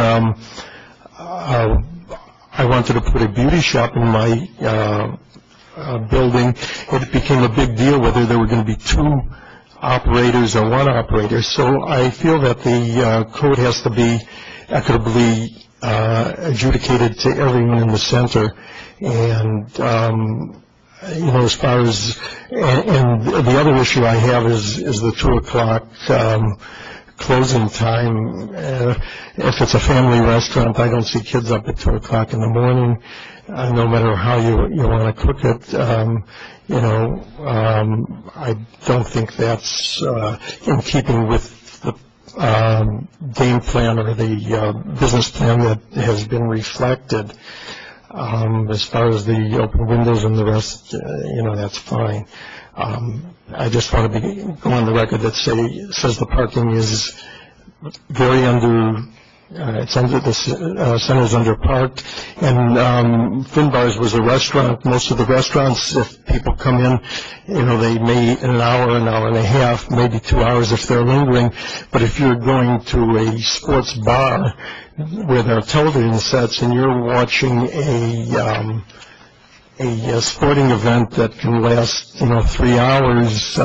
I wanted to put a beauty shop in my building, it became a big deal whether there were going to be 2 operators or 1 operator. So I feel that the code has to be equitably adjudicated to everyone in the center. And, as far as, and the other issue I have is the 2 o'clock closing time. If it's a family restaurant, I don't see kids up at 2 o'clock in the morning, no matter how you want to cook it. I don't think that's in keeping with the game plan or the business plan that has been reflected. As far as the open windows and the rest, that's fine. I just want to go on the record that says the parking is very It's under the center's underparked, and Finbar's was a restaurant. Most of the restaurants, if people come in, they may in an hour and a half, maybe 2 hours if they're lingering. But if you're going to a sports bar where there are television sets and you're watching a sporting event that can last 3 hours,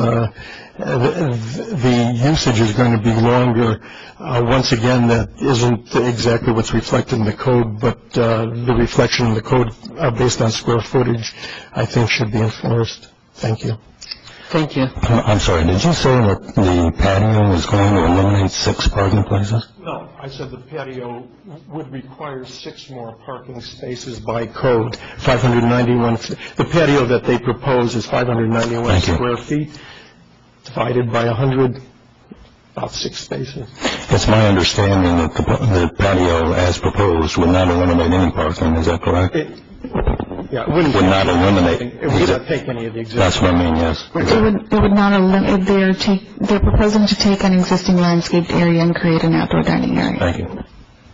the usage is going to be longer. Once again, that isn't exactly what's reflected in the code, but the reflection in the code based on square footage, I think, should be enforced. Thank you. Thank you. I'm sorry, did you say that the patio is going to eliminate 6 parking places? No, I said the patio would require 6 more parking spaces by code, 591. The patio that they propose is 591 square feet, divided by 100, about 6 spaces. It's my understanding that the patio, as proposed, would not eliminate any parking. Is that correct? It wouldn't. Would not eliminate. It would not take any of the existing. That's what I mean, yes. It would not eliminate. They're proposing to take an existing landscaped area and create an outdoor dining area. Thank you.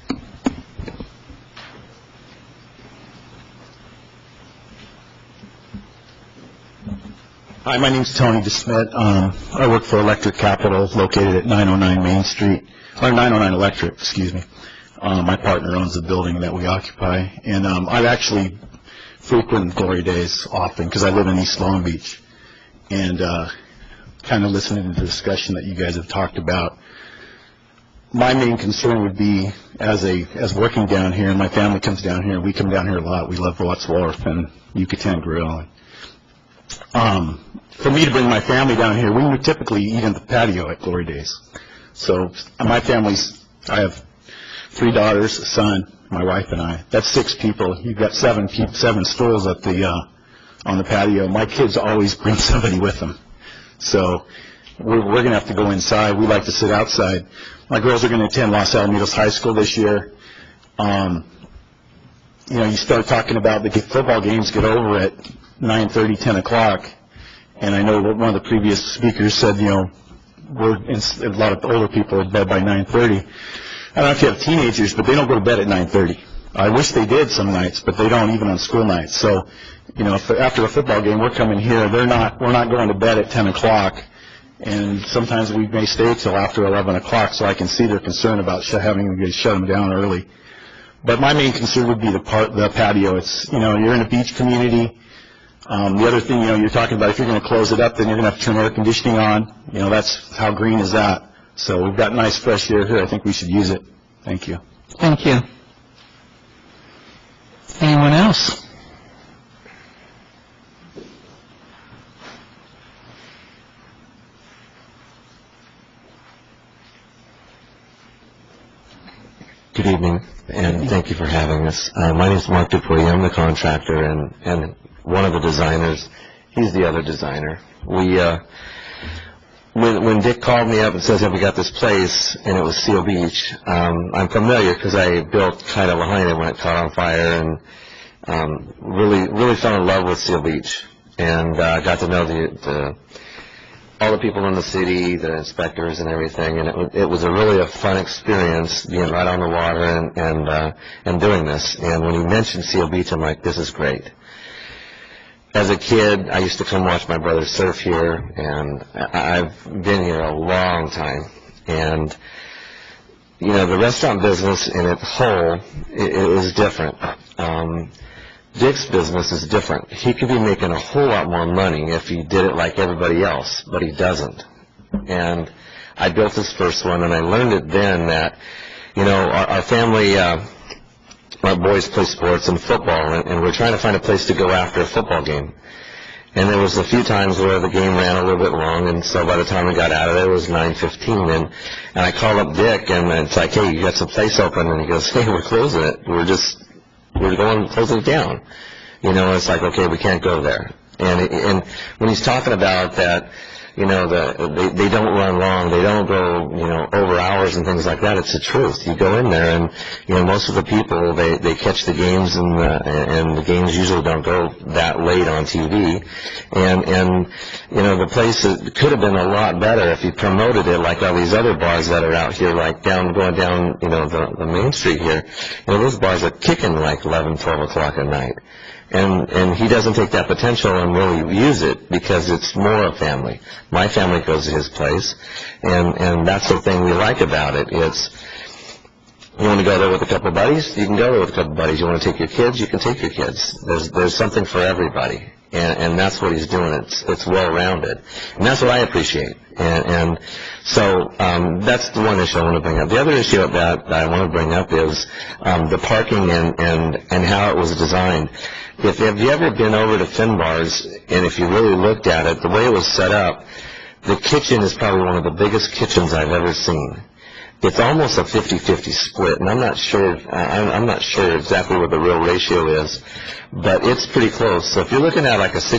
Hi, my name's Tony DeSmit. I work for Electric Capital, located at 909 Main Street, or 909 Electric, excuse me. My partner owns the building that we occupy, and I actually frequent Glory Days often because I live in East Long Beach, and kind of listening to the discussion that you guys have talked about. My main concern would be, as working down here, and my family comes down here, and we come down here a lot. We love Watts Wharf and Yucatan Grill. For me to bring my family down here, we would typically eat in the patio at Glory Days. So my family's, I have 3 daughters, a son, my wife and I. That's 6 people. You've got 7 stools at on the patio. My kids always bring somebody with them. So we're going to have to go inside. We like to sit outside. My girls are going to attend Los Alamitos High School this year. You start talking about the football games get over at 9:30, 10 o'clock. And I know one of the previous speakers said, a lot of older people are in bed by 9:30. I don't know if you have teenagers, but they don't go to bed at 9:30. I wish they did some nights, but they don't, even on school nights. So, if after a football game we're coming here, we're not going to bed at 10 o'clock. And sometimes we may stay till after 11 o'clock, so I can see their concern about having to shut them down early. But my main concern would be the patio. It's, you're in a beach community. The other thing, you're talking about, if you're going to close it up, then you're going to have to turn air conditioning on. That's how green is that. So we've got nice fresh air here. I think we should use it. Thank you. Thank you. Anyone else? Good evening, and thank you for having us. My name is Mark Dupuy. I'm the contractor and one of the designers. He's the other designer. When Dick called me up and says, "Have we got this place?" and it was Seal Beach, I'm familiar because I built kind of behind it when it caught on fire, and really fell in love with Seal Beach, and got to know all the people in the city, the inspectors and everything, and it was really a fun experience being right on the water and doing this. And when he mentioned Seal Beach, I'm like, this is great. As a kid, I used to come watch my brother surf here, and I've been here a long time. And, the restaurant business in its whole is different. Dick's business is different. He could be making a whole lot more money if he did it like everybody else, but he doesn't. And I built this first one, and I learned it then that, our family, our boys play sports and football, and we're trying to find a place to go after a football game. And there was a few times where the game ran a little bit long, and so by the time we got out of there, it was 9:15, and I called up Dick, and it's like, "Hey, you got some place open?" And he goes, "Hey, we're closing it. We're going closing it down." It's like, okay, we can't go there. And when he's talking about that, they don't run long, they don't go, over hours and things like that. It's the truth. You go in there and, most of the people, they catch the games and the games usually don't go that late on TV. And the place could have been a lot better if you promoted it like all these other bars that are out here, like going down, the main street here. Those bars are kicking like 11, 12 o'clock at night. And he doesn't take that potential and really use it because it's more a family. My family goes to his place, and that's the thing we like about it. It's, you want to go there with a couple of buddies, you can go there with a couple of buddies. You want to take your kids, you can take your kids. There's something for everybody, and that's what he's doing. It's well-rounded, and that's what I appreciate. And so that's the one issue I want to bring up. The other issue that I want to bring up is the parking and how it was designed. Have you ever been over to Finbar's, and if you really looked at it, the way it was set up, the kitchen is probably one of the biggest kitchens I've ever seen. It's almost a 50-50 split, and I'm not sure exactly what the real ratio is, but it's pretty close. So if you're looking at like a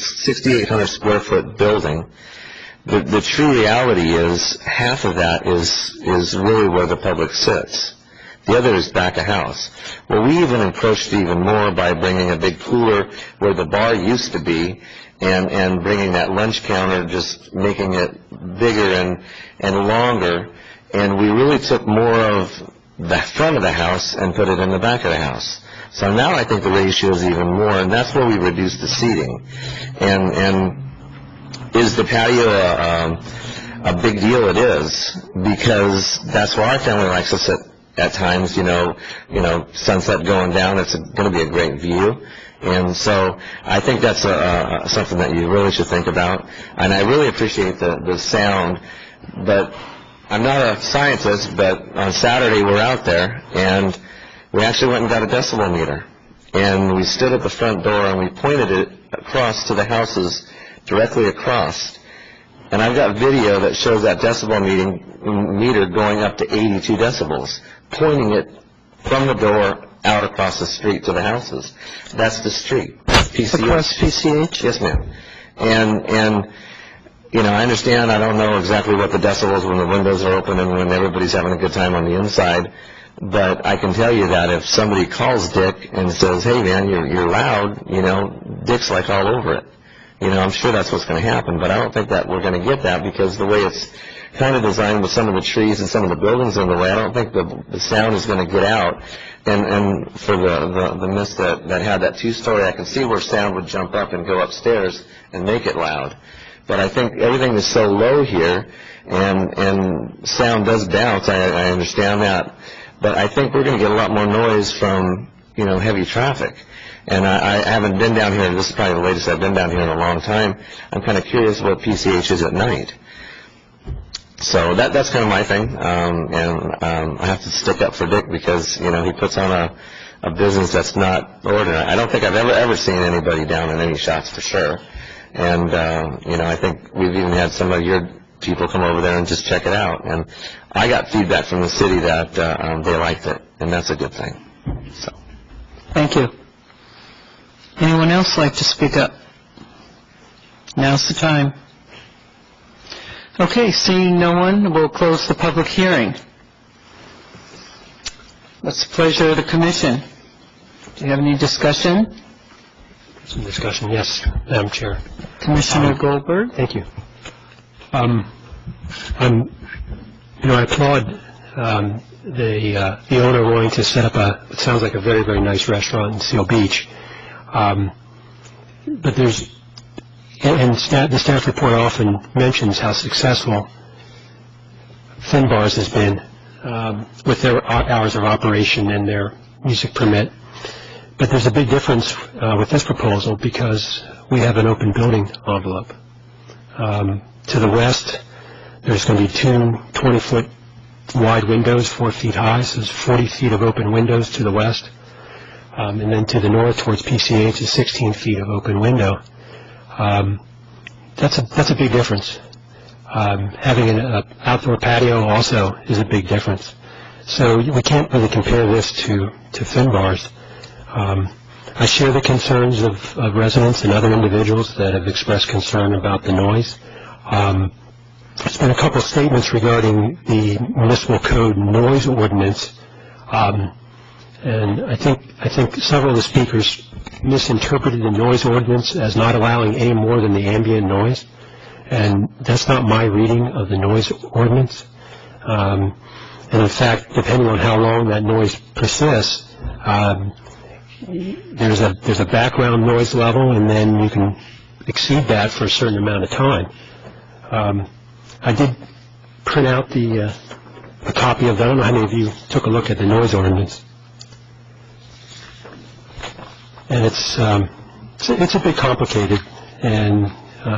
6,800 square foot building, the true reality is half of that is really where the public sits. The other is back of house. Well, we even encroached even more by bringing a big cooler where the bar used to be and bringing that lunch counter, just making it bigger and longer. And we really took more of the front of the house and put it in the back of the house. So now I think the ratio is even more, and that's where we reduced the seating. And is the patio a big deal? It is, because that's where our family likes to sit at times, sunset going down. It's going to be a great view. And so I think that's something that you really should think about. And I really appreciate the sound, but I'm not a scientist, but on Saturday we're out there, and we actually went and got a decibel meter. And we stood at the front door, and we pointed it across to the houses, directly across. And I've got video that shows that decibel meter going up to 82 decibels, pointing it from the door out across the street to the houses. That's the street. PCH. Across PCH? Yes, ma'am. And I understand, I don't know exactly what the decibels when the windows are open and when everybody's having a good time on the inside, but I can tell you that if somebody calls Dick and says, hey man, you're loud, Dick's like all over it. I'm sure that's what's going to happen, but I don't think that we're going to get that, because the way it's kind of designed with some of the trees and some of the buildings in the way, I don't think the sound is going to get out. And for the miss that had that 2-story, I can see where sound would jump up and go upstairs and make it loud. But I think everything is so low here, and sound does bounce. I understand that. But I think we're going to get a lot more noise from, heavy traffic. And I haven't been down here, this is probably the latest I've been down here in a long time. I'm kind of curious what PCH is at night. So that's kind of my thing. And I have to stick up for Dick because, he puts on a business that's not ordinary. I don't think I've ever seen anybody down in any shots for sure. And, I think we've even had some of your people come over there and just check it out. And I got feedback from the city that they liked it, and that's a good thing. So, thank you. Anyone else like to speak up? Now's the time. Okay, seeing no one, we'll close the public hearing. What's the pleasure of the commission? Do you have any discussion? Some discussion, yes, Madam Chair. Commissioner Goldberg. Thank you. I applaud the owner wanting to set up it sounds like a very, very nice restaurant in Seal Beach. But the staff report often mentions how successful Finbar's has been with their hours of operation and their music permit. But there's a big difference with this proposal because we have an open building envelope. To the west, there's going to be two 20-foot wide windows, 4 feet high, so there's 40 feet of open windows to the west. And then to the north towards PCH is 16 feet of open window. That's a big difference. Having an outdoor patio also is a big difference. So we can't really compare this to Finbar's. I share the concerns of residents and other individuals that have expressed concern about the noise. There's been a couple of statements regarding the municipal code noise ordinance, and I think several of the speakers misinterpreted the noise ordinance as not allowing any more than the ambient noise, and that's not my reading of the noise ordinance. And in fact, depending on how long that noise persists, there's a background noise level, and then you can exceed that for a certain amount of time. I did print out a copy of that. I don't know how many of you took a look at the noise ordinance. And it's a bit complicated, and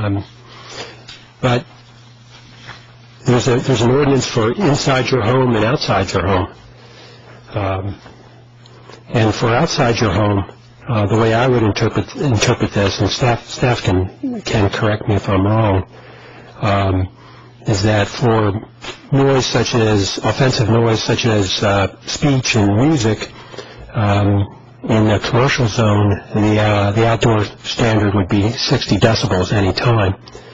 but there's an ordinance for inside your home and outside your home. And for outside your home, the way I would interpret this, and staff can correct me if I'm wrong, is that for noise such as offensive noise such as speech and music, in the commercial zone, the outdoor standard would be 60 decibels any time.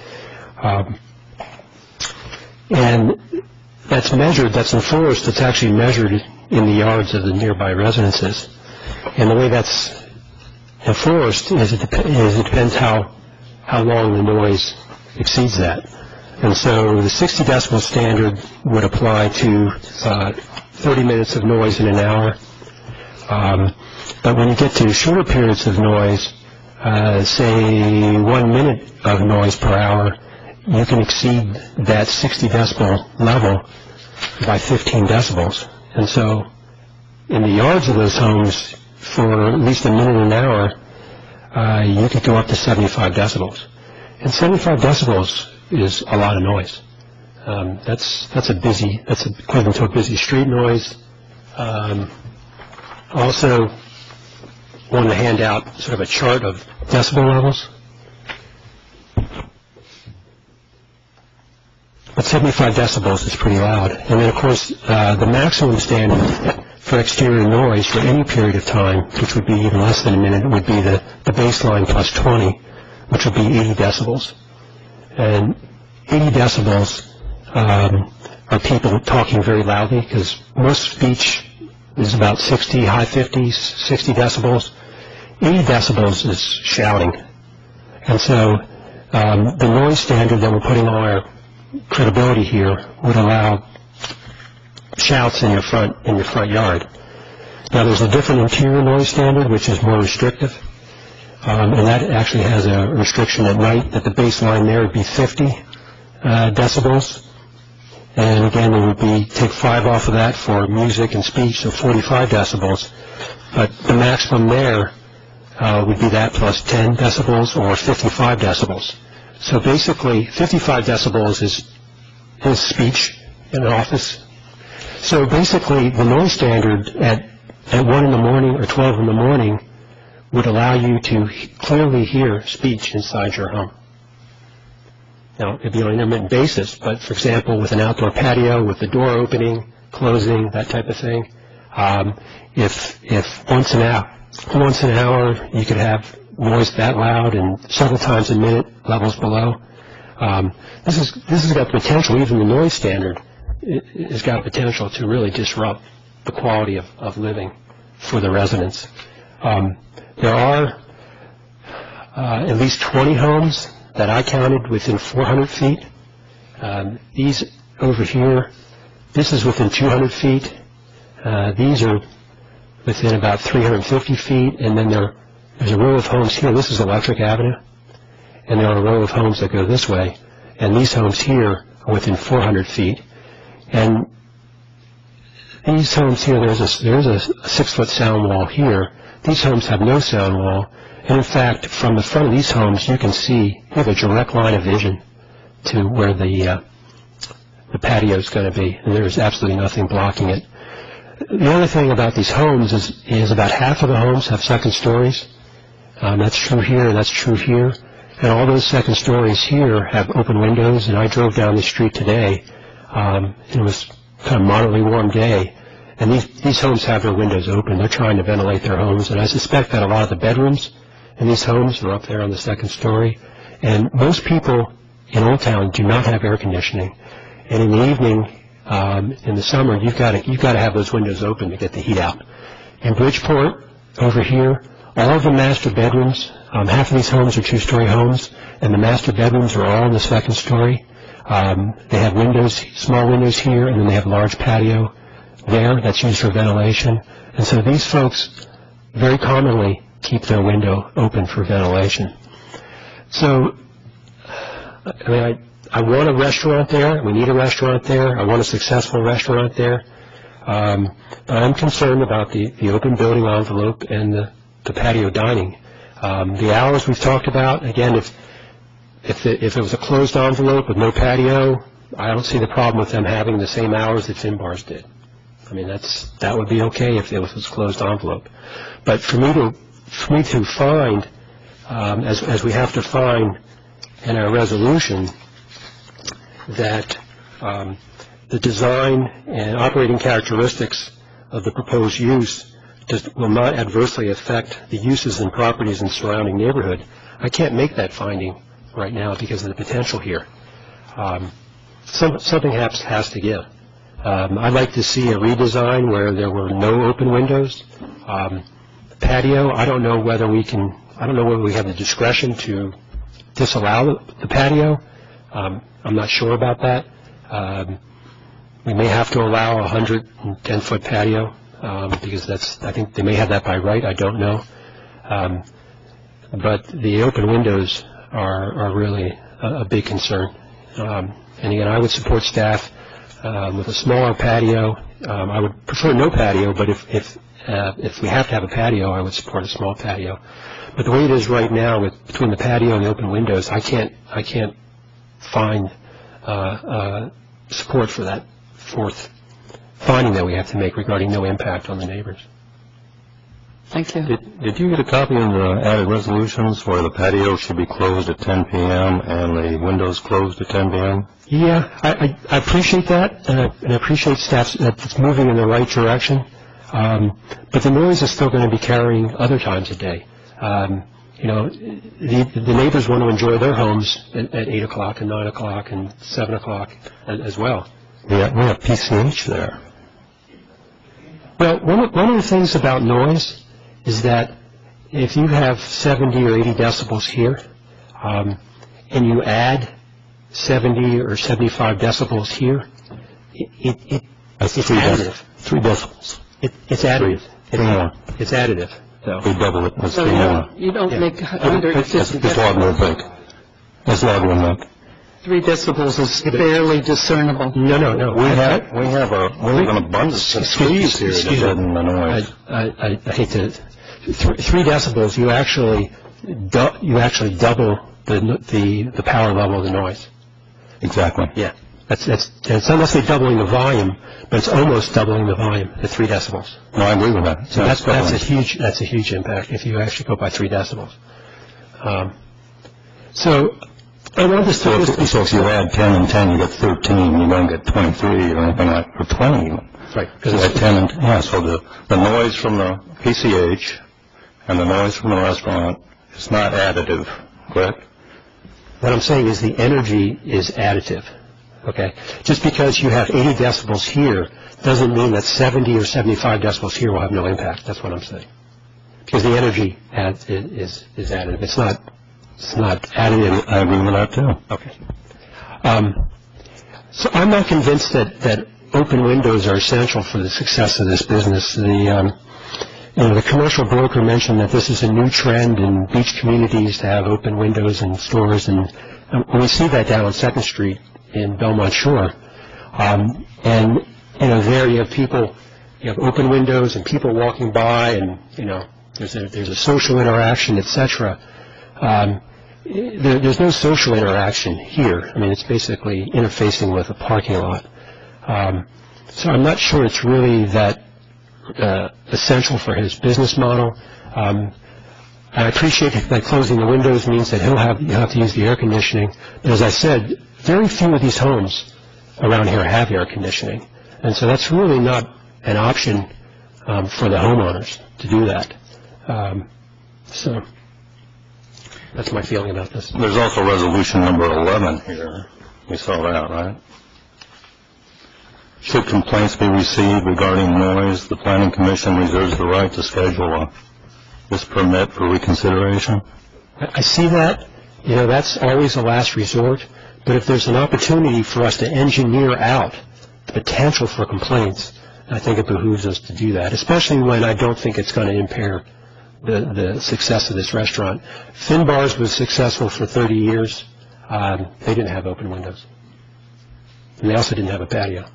And that's enforced, it's actually measured in the yards of the nearby residences. And the way that's enforced is it depends how long the noise exceeds that. And so the 60 decibel standard would apply to 30 minutes of noise in an hour. But when you get to shorter periods of noise, say 1 minute of noise per hour, you can exceed that 60 decibel level by 15 decibels. And so in the yards of those homes, for at least a minute an hour, you could go up to 75 decibels. And 75 decibels is a lot of noise. That's equivalent to a busy street noise. Also wanted to hand out sort of a chart of decibel levels. But 75 decibels is pretty loud. And then, of course, the maximum standard for exterior noise for any period of time, which would be even less than a minute, would be the baseline plus 20, which would be 80 decibels. And 80 decibels are people talking very loudly, because most speech is about 60, high 50s, 60 decibels. 80 decibels is shouting. And so the noise standard that we're putting on our credibility here would allow shouts in your front yard. Now there's a different interior noise standard which is more restrictive, and that actually has a restriction at night that the baseline there would be 50 decibels, and again it would be take 5 off of that for music and speech, so 45 decibels. But the maximum there would be that plus 10 decibels or 55 decibels. So basically 55 decibels is speech in an office. So basically the noise standard at 1 in the morning or 12 in the morning would allow you to clearly hear speech inside your home. Now, it'd be on an intermittent basis, but for example, with an outdoor patio, with the door opening, closing, that type of thing, if once an hour you could have noise that loud and several times a minute levels below, this has got potential. Even the noise standard has got potential to really disrupt the quality of living for the residents. There are at least 20 homes that I counted within 400 feet. These over here, this is within 200 feet. These are within about 350 feet, and then there's a row of homes here. This is Electric Avenue, and there are a row of homes that go this way, and these homes here are within 400 feet. And these homes here, there's a 6-foot sound wall here. These homes have no sound wall. And in fact, from the front of these homes, you can see you have a direct line of vision to where the patio is going to be, and there's absolutely nothing blocking it. The other thing about these homes is about half of the homes have second stories. That's true here, and that's true here. And all those second stories here have open windows, and I drove down the street today, and it was kind of moderately warm day, and these homes have their windows open. They're trying to ventilate their homes, and I suspect that a lot of the bedrooms in these homes are up there on the second story. And most people in Old Town do not have air conditioning, and in the evening, in the summer, you've got to have those windows open to get the heat out. In Bridgeport, over here, all of the master bedrooms, half of these homes are two-story homes, and the master bedrooms are all in the second story. They have windows, small windows here, and then they have a large patio there that's used for ventilation. And so these folks very commonly keep their window open for ventilation. So, I mean, I want a restaurant there. We need a restaurant there. I want a successful restaurant there. But I'm concerned about the open building envelope and the patio dining. The hours we've talked about, again, if it was a closed envelope with no patio, I don't see the problem with them having the same hours that Fin Bars did. I mean, that would be okay if it was a closed envelope. But for me to find, as we have to find in our resolution, that the design and operating characteristics of the proposed use will not adversely affect the uses and properties in the surrounding neighborhood, I can't make that finding right now because of the potential here. Something has to give. I'd like to see a redesign where there were no open windows. Patio, I don't know whether we have the discretion to disallow the patio. I'm not sure about that. We may have to allow a 110-foot patio because I think they may have that by right. I don't know. But the open windows are really a big concern. And again, I would support staff with a smaller patio. I would prefer no patio, but if we have to have a patio, I would support a small patio. But the way it is right now, between the patio and the open windows, I can't find support for that fourth finding that we have to make regarding no impact on the neighbors. Thank you. Did you get a copy of the added resolutions where the patio should be closed at 10 p.m. and the windows closed at 10 p.m.? Yeah, I appreciate that, and I appreciate staff that it's moving in the right direction. But the noise is still going to be carrying other times a day. You know, the neighbors want to enjoy their homes at 8 o'clock and 9 o'clock and 7 o'clock as well. We have PCH there. Well, one of the things about noise is that if you have 70 or 80 decibels here, and you add 70 or 75 decibels here, it's additive. 3 decibels. It's additive. It's additive. So. We double it. That's you don't make 150 decibels. That's logarithmic. 3 decibels is barely discernible. No. We have an abundance of trees here that deaden the noise. I hate to. 3 decibels. You actually double the power level of the noise. Exactly. Yeah. It's not necessarily doubling the volume, but it's almost doubling the volume at 3 decibels. No, I agree with that. So that's a huge impact if you actually go by 3 decibels. So I want this to. So if you add 10 and 10, you get 13. You don't get 23 or anything like, or 20 even. Right. Because you add 10 and yeah. So the noise from the PCH and the noise from the restaurant is not additive, correct? What I'm saying is the energy is additive. Okay, just because you have 80 decibels here doesn't mean that 70 or 75 decibels here will have no impact. That's what I'm saying. Because the energy is additive. It's not additive. I agree with that too. Okay. So I'm not convinced that open windows are essential for the success of this business. The commercial broker mentioned that this is a new trend in beach communities to have open windows in stores, and we see that down on 2nd Street in Belmont Shore. And, there you have open windows and people walking by, and, there's a social interaction, etc. There's no social interaction here. I mean, it's basically interfacing with a parking lot. So I'm not sure it's really that essential for his business model. I appreciate that closing the windows means that you'll have to use the air conditioning. But as I said, very few of these homes around here have air conditioning. And so that's really not an option for the homeowners to do that. That's my feeling about this. There's also resolution number 11 here. We saw that, right? Should complaints be received regarding noise, the Planning Commission reserves the right to schedule this permit for reconsideration. I see that. You know, that's always the last resort. But if there's an opportunity for us to engineer out the potential for complaints, I think it behooves us to do that, especially when I don't think it's going to impair the success of this restaurant. Finbar's was successful for 30 years. They didn't have open windows. And they also didn't have a patio.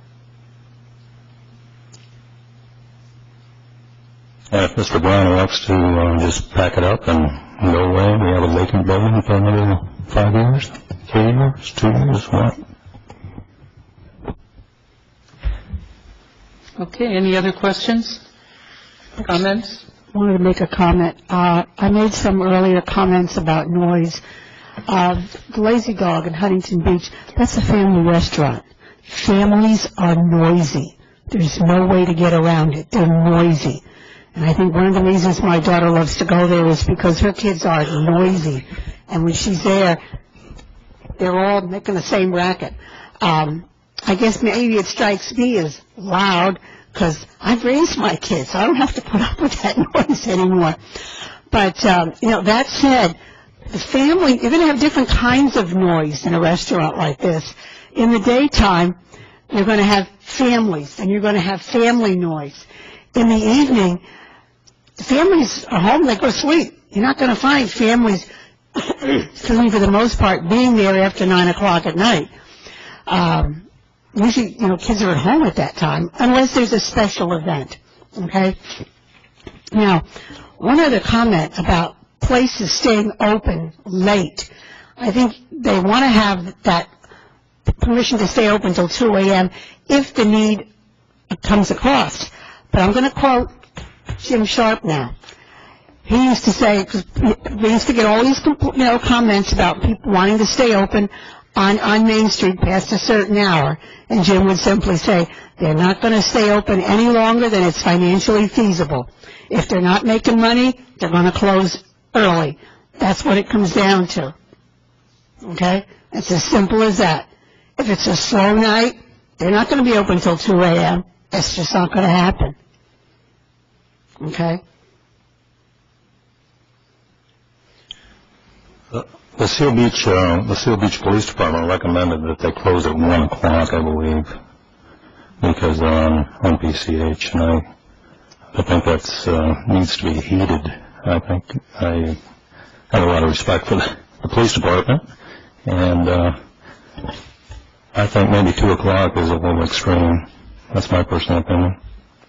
And if Mr. Brown wants to just pack it up and go away, we have a vacant building for another 5 years, 3 years, 2 years, what? Okay, any other questions? Comments? I wanted to make a comment. I made some earlier comments about noise. The Lazy Dog in Huntington Beach, that's a family restaurant. Families are noisy. There's no way to get around it. They're noisy. And I think one of the reasons my daughter loves to go there is because her kids are noisy. And when she's there, they're all making the same racket. I guess maybe it strikes me as loud because I've raised my kids. I don't have to put up with that noise anymore. But, that said, the family, you're going to have different kinds of noise in a restaurant like this. In the daytime, you're going to have families, and you're going to have family noise. In the evening, the families are home, they go to sleep. You're not going to find families, for the most part, being there after 9 o'clock at night. Usually, kids are at home at that time, unless there's a special event, okay? Now, one other comment about places staying open late. I think they want to have that permission to stay open until 2 a.m. if the need comes across. But I'm going to quote Jim Sharp now. He used to say, because we used to get all these comments about people wanting to stay open on Main Street past a certain hour, and Jim would simply say, they're not going to stay open any longer than it's financially feasible. If they're not making money, they're going to close early. That's what it comes down to. Okay? It's as simple as that. If it's a slow night, they're not going to be open until 2 a.m. It's just not going to happen. Okay? The Seal Beach Police Department recommended that they close at 1 o'clock, I believe, because they're on PCH, and I think that needs to be heeded. I think I have a lot of respect for the police department, and I think maybe 2 o'clock is a little extreme. That's my personal opinion.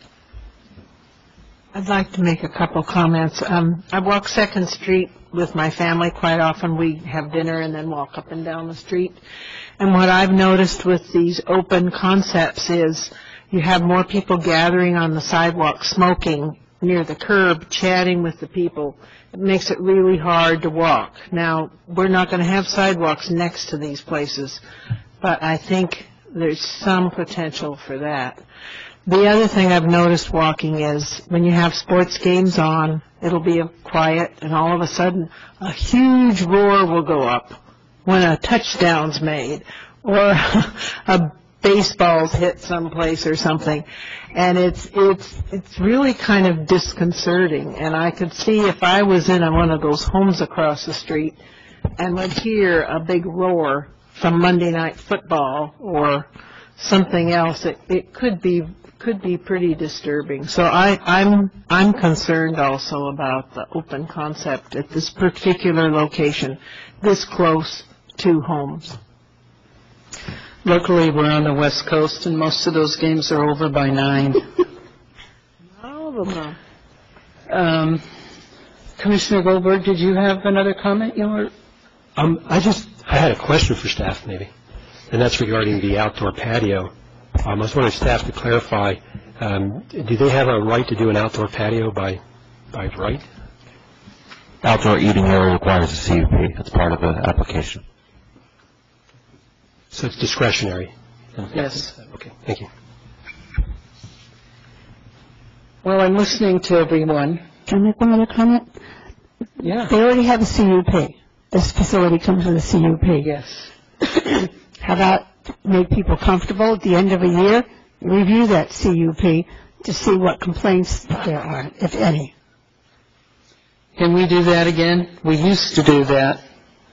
I'd like to make a couple comments. I walk 2nd Street with my family quite often. We have dinner and then walk up and down the street. And what I've noticed with these open concepts is you have more people gathering on the sidewalk, smoking near the curb, chatting with the people. It makes it really hard to walk. Now, we're not going to have sidewalks next to these places, but I think there's some potential for that. The other thing I've noticed walking is when you have sports games on, it'll be quiet, and all of a sudden a huge roar will go up when a touchdown's made or a baseball's hit someplace or something. And it's really kind of disconcerting. And I could see if I was in one of those homes across the street and would hear a big roar from Monday Night Football or something else, it could be pretty disturbing. So I'm concerned also about the open concept at this particular location, this close to homes. Luckily, we're on the West Coast, and most of those games are over by 9. All of them. Commissioner Goldberg, did you have another comment? I had a question for staff, maybe, and that's regarding the outdoor patio. I was wondering if staff could clarify, do they have a right to do an outdoor patio by right? Outdoor eating area requires a CUP. That's part of the application. So it's discretionary? Yes. Okay, thank you. Well, I'm listening to everyone. Can I make one other comment? Yeah. They already have a CUP. this facility comes with a CUP. Yes. How about make people comfortable at the end of a year, review that CUP to see what complaints there are, if any. Can we do that again? We used to do that.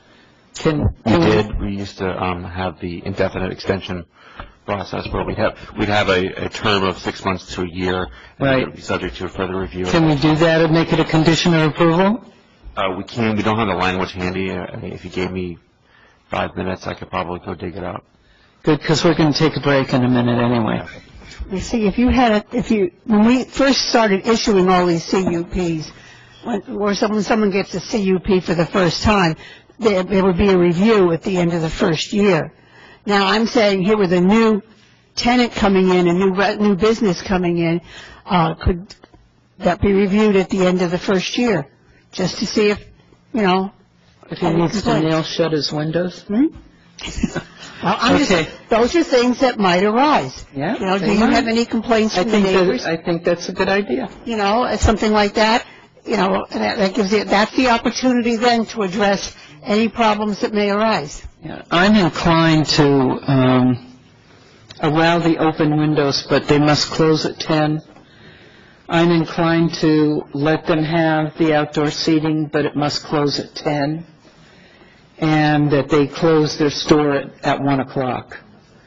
We used to have the indefinite extension process where we'd have a term of 6 months to a year, and it would be subject to a further review. Can we do that and make it a condition of approval? We can. We don't have the language handy. I mean, if you gave me 5 minutes, I could probably go dig it out. Good, because we're going to take a break in a minute anyway. You see, when we first started issuing all these CUPs, when someone gets a CUP for the first time, there would be a review at the end of the first year. Now, I'm saying here with a new tenant coming in, a new business coming in, could that be reviewed at the end of the first year, just to see if, if he needs to nail shut his windows? Well, those are things that might arise. Yeah. Do you have any complaints from the neighbors? I think that's a good idea. Something like that. That's the opportunity then to address any problems that may arise. Yeah. I'm inclined to allow the open windows, but they must close at 10. I'm inclined to let them have the outdoor seating, but it must close at 10. And that they close their store at 1 o'clock.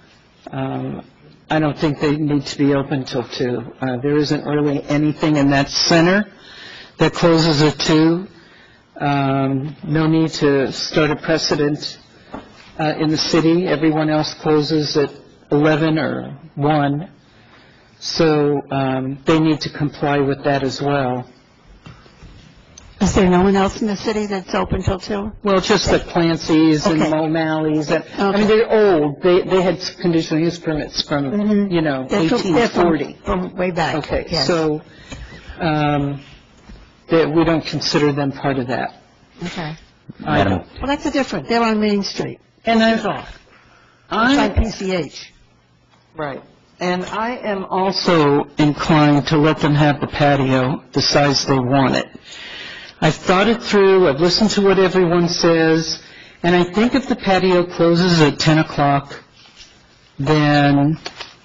I don't think they need to be open till 2. There isn't really anything in that center that closes at 2. No need to start a precedent in the city. Everyone else closes at 11 or 1. So they need to comply with that as well. Is there no one else in the city that's open till 2? Well, just the Clancy's and O'Malley's. I mean, they're old. They had conditional use permits from, 1840. From way back. Okay, yes. So we don't consider them part of that. Okay. I don't. Well, that's different. They're on Main Street. And on PCH. Right. And I am also inclined to let them have the patio the size they want it. I've thought it through, I've listened to what everyone says, and I think if the patio closes at 10 o'clock, then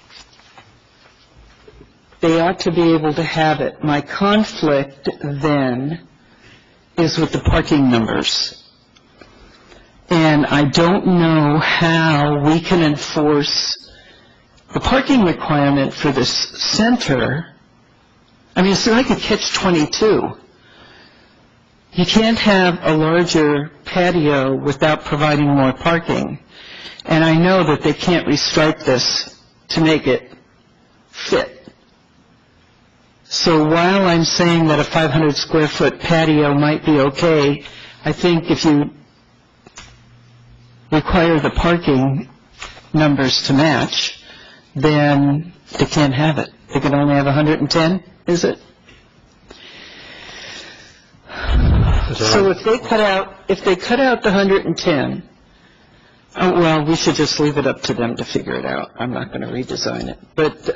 they ought to be able to have it. My conflict then is with the parking numbers. And I don't know how we can enforce the parking requirement for this center. I mean, it's like a catch-22. You can't have a larger patio without providing more parking. And I know that they can't restripe this to make it fit. So while I'm saying that a 500-square-foot patio might be okay, I think if you require the parking numbers to match, then they can't have it. They can only have 110, is it? So if they cut out the 110, well, we should just leave it up to them to figure it out. I'm not going to redesign it. But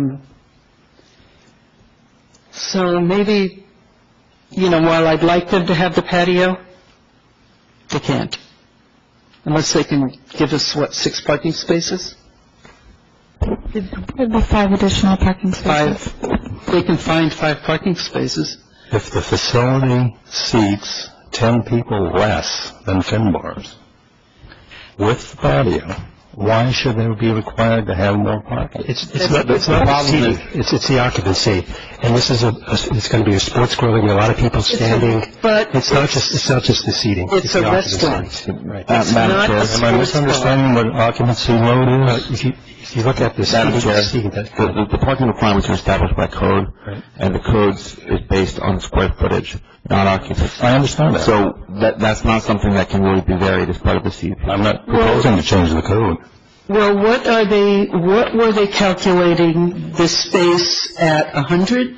so maybe, while I'd like them to have the patio, they can't. Unless they can give us, 6 parking spaces? There'd be 5 additional parking spaces. 5. They can find 5 parking spaces. If the facility seats 10 people less than Finbar's with the patio, why should they be required to have more parking? It's not the seating. It's the occupancy. And this is it's going to be a sports growing, a lot of people standing. But it's not just the seating. It's a restaurant. Right. Am I misunderstanding what occupancy load is? If you look at the seating, the parking requirements are established by code, and the code is based on square footage, not occupancy. I understand that. So that's not something that can really be varied as part of the CUP. I'm not proposing to change the code. Well, what were they calculating this space at 100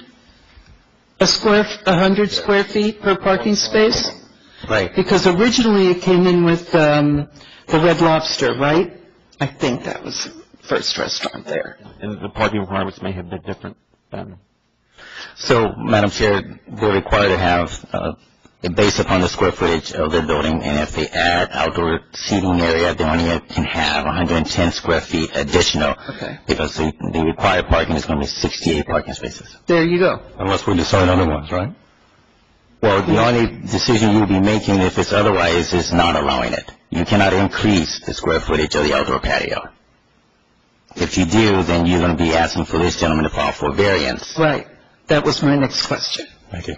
square feet per parking space? Right. Because originally it came in with the Red Lobster, right? I think that was the first restaurant there. And the parking requirements may have been different then. So, Madam Chair, they're required to have based upon the square footage of the building, and if they add outdoor seating area, they only can have 110 square feet additional. Okay. Because the required parking is going to be 68 parking spaces. There you go. Unless we decide otherwise, right? Well, the only decision you'll be making if it's otherwise is not allowing it. You cannot increase the square footage of the outdoor patio. If you do, then you're going to be asking for this gentleman to file for variance. Right. That was my next question. Thank you.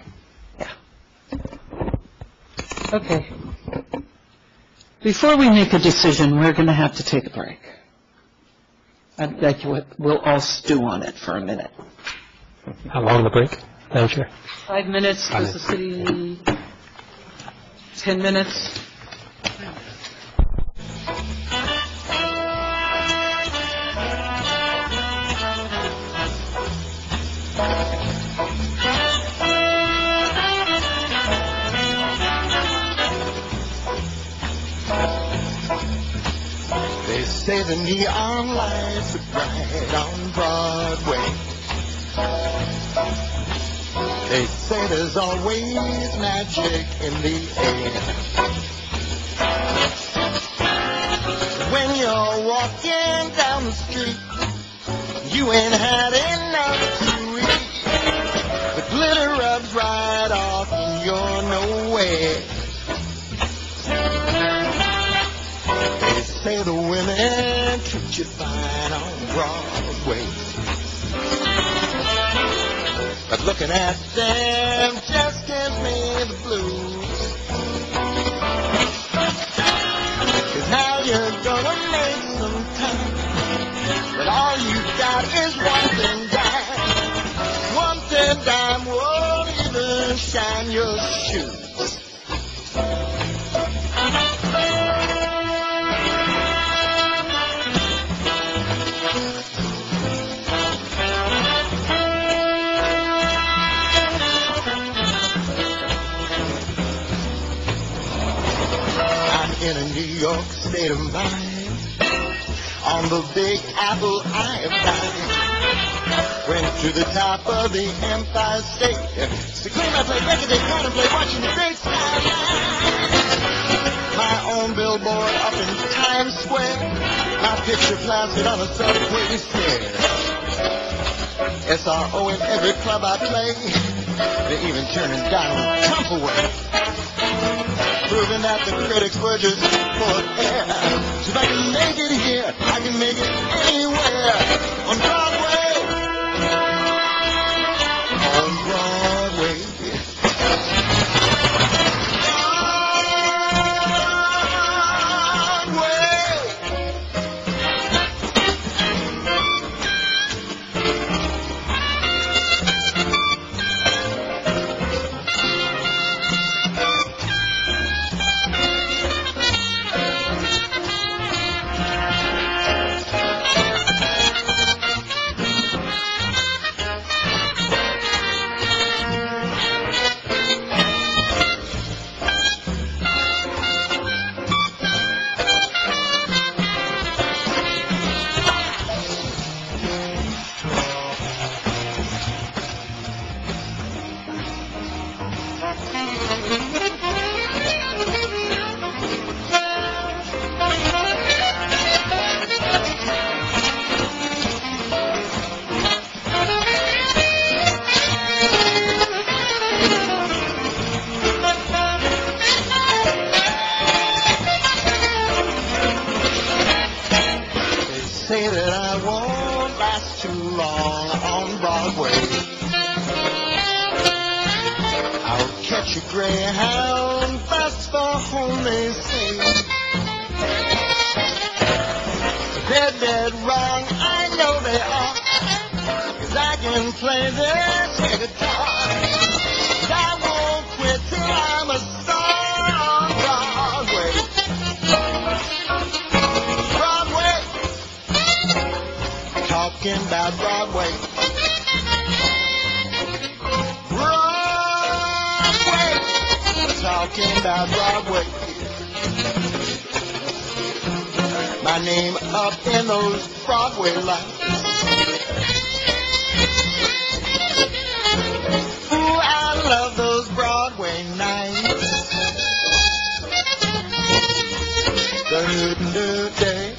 Okay. Before we make a decision, we're going to have to take a break. I'd like we'll all stew on it for a minute. How long the break, Madam Chair? 5 minutes. Does the city? 10 minutes. They say the neon lights are bright on Broadway. They say there's always magic in the air. When you're walking down the street, you ain't had enough to eat. The glitter rubs right off and you're nowhere. They say the women treat you fine on Broadway, but looking at them just gives me the blues. 'Cause now you're gonna make some time, but all you got is 1 dime. 1 dime won't even shine your shoes. In a New York state of mind, on the Big Apple I applied. Went to the top of the Empire State, secluded my play record, they contemplate watching the great skyline. My own billboard up in Times Square, my picture plastered on a subway stair. SRO in every club I play, they're even turning down Trump away, proving that the critics were just full of air. So if I can make it here, I can make it anywhere. On Broadway, on Broadway. Say that I won't last too long on Broadway. I'll catch a Greyhound fast for home, they say. They're dead wrong, I know they are, 'cause I can play this guitar. I won't quit till I'm a star on Broadway. Talking about Broadway. Broadway. Talking about Broadway. My name up in those Broadway lights. Ooh, I love those Broadway nights. Do-do-do-day.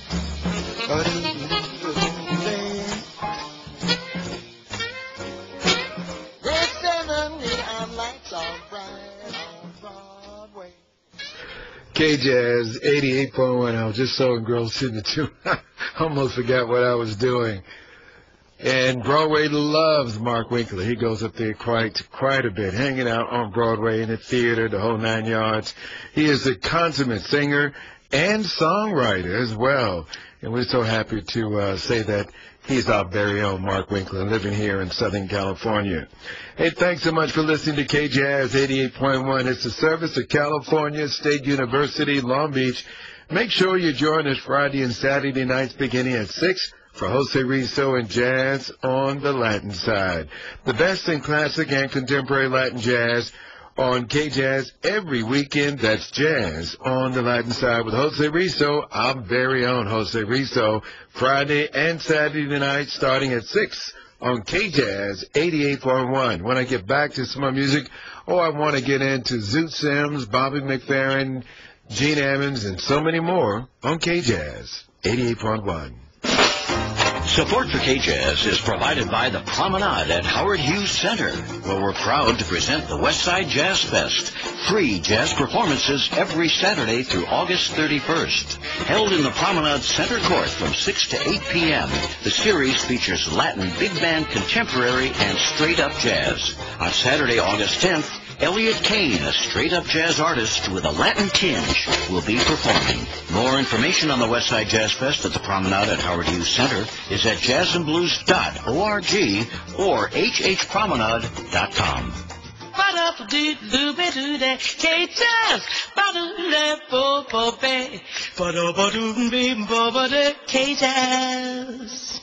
Grade 7 neon lights on bright on Broadway. K-Jazz 88.1. I was just so engrossed in the tune, I almost forgot what I was doing. And Broadway loves Mark Winkler. He goes up there quite a bit, hanging out on Broadway in the theater, the whole 9 yards. He is a consummate singer and songwriter as well. And we're so happy to say that he's our very own Mark Winkler, living here in Southern California. Hey, thanks so much for listening to K-Jazz 88.1. It's a service of California State University, Long Beach. Make sure you join us Friday and Saturday nights beginning at 6 for Jose Rizzo and Jazz on the Latin side. The best in classic and contemporary Latin jazz on K-Jazz every weekend. That's Jazz on the Latin side with Jose Rizzo, our very own Jose Rizzo, Friday and Saturday night starting at 6 on K-Jazz 88.1. When I get back to some more music, I want to get into Zoot Sims, Bobby McFerrin, Gene Ammons, and so many more on K-Jazz 88.1. Support for K-Jazz is provided by the Promenade at Howard Hughes Center, where we're proud to present the Westside Jazz Fest. Free jazz performances every Saturday through August 31st. Held in the Promenade Center Court from 6 to 8 p.m., the series features Latin big band contemporary and straight-up jazz. On Saturday, August 10th, Elliot Kane, a straight-up jazz artist with a Latin tinge, will be performing. More information on the Westside Jazz Fest at the Promenade at Howard Hughes Center is at jazzandblues.org or hhpromenade.com. K-Jazz.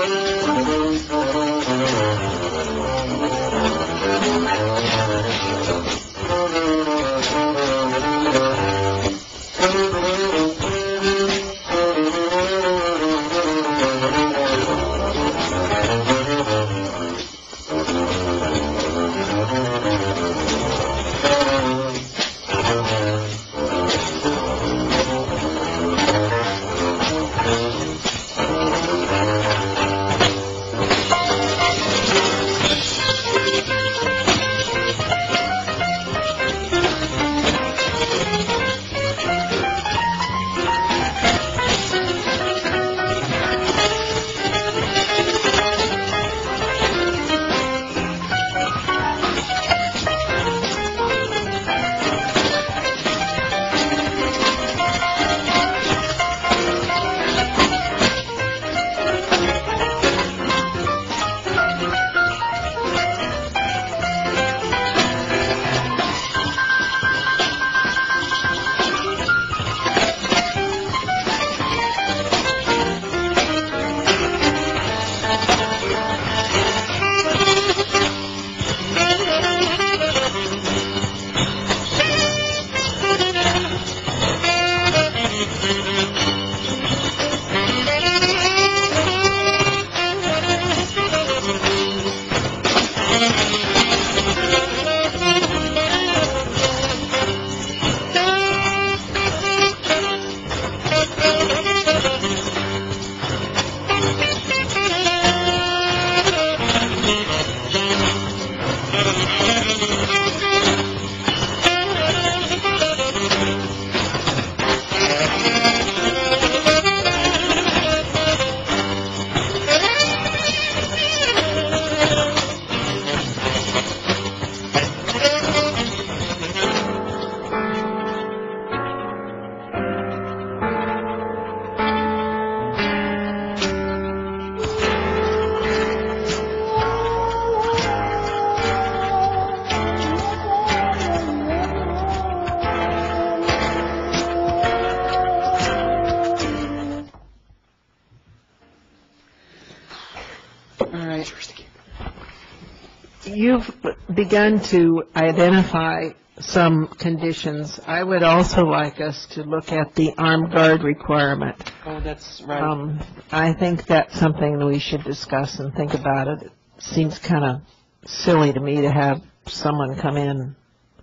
You've begun to identify some conditions. I would also like us to look at the armed guard requirement. Oh, that's right. I think that's something we should discuss and think about it. It seems kind of silly to me to have someone come in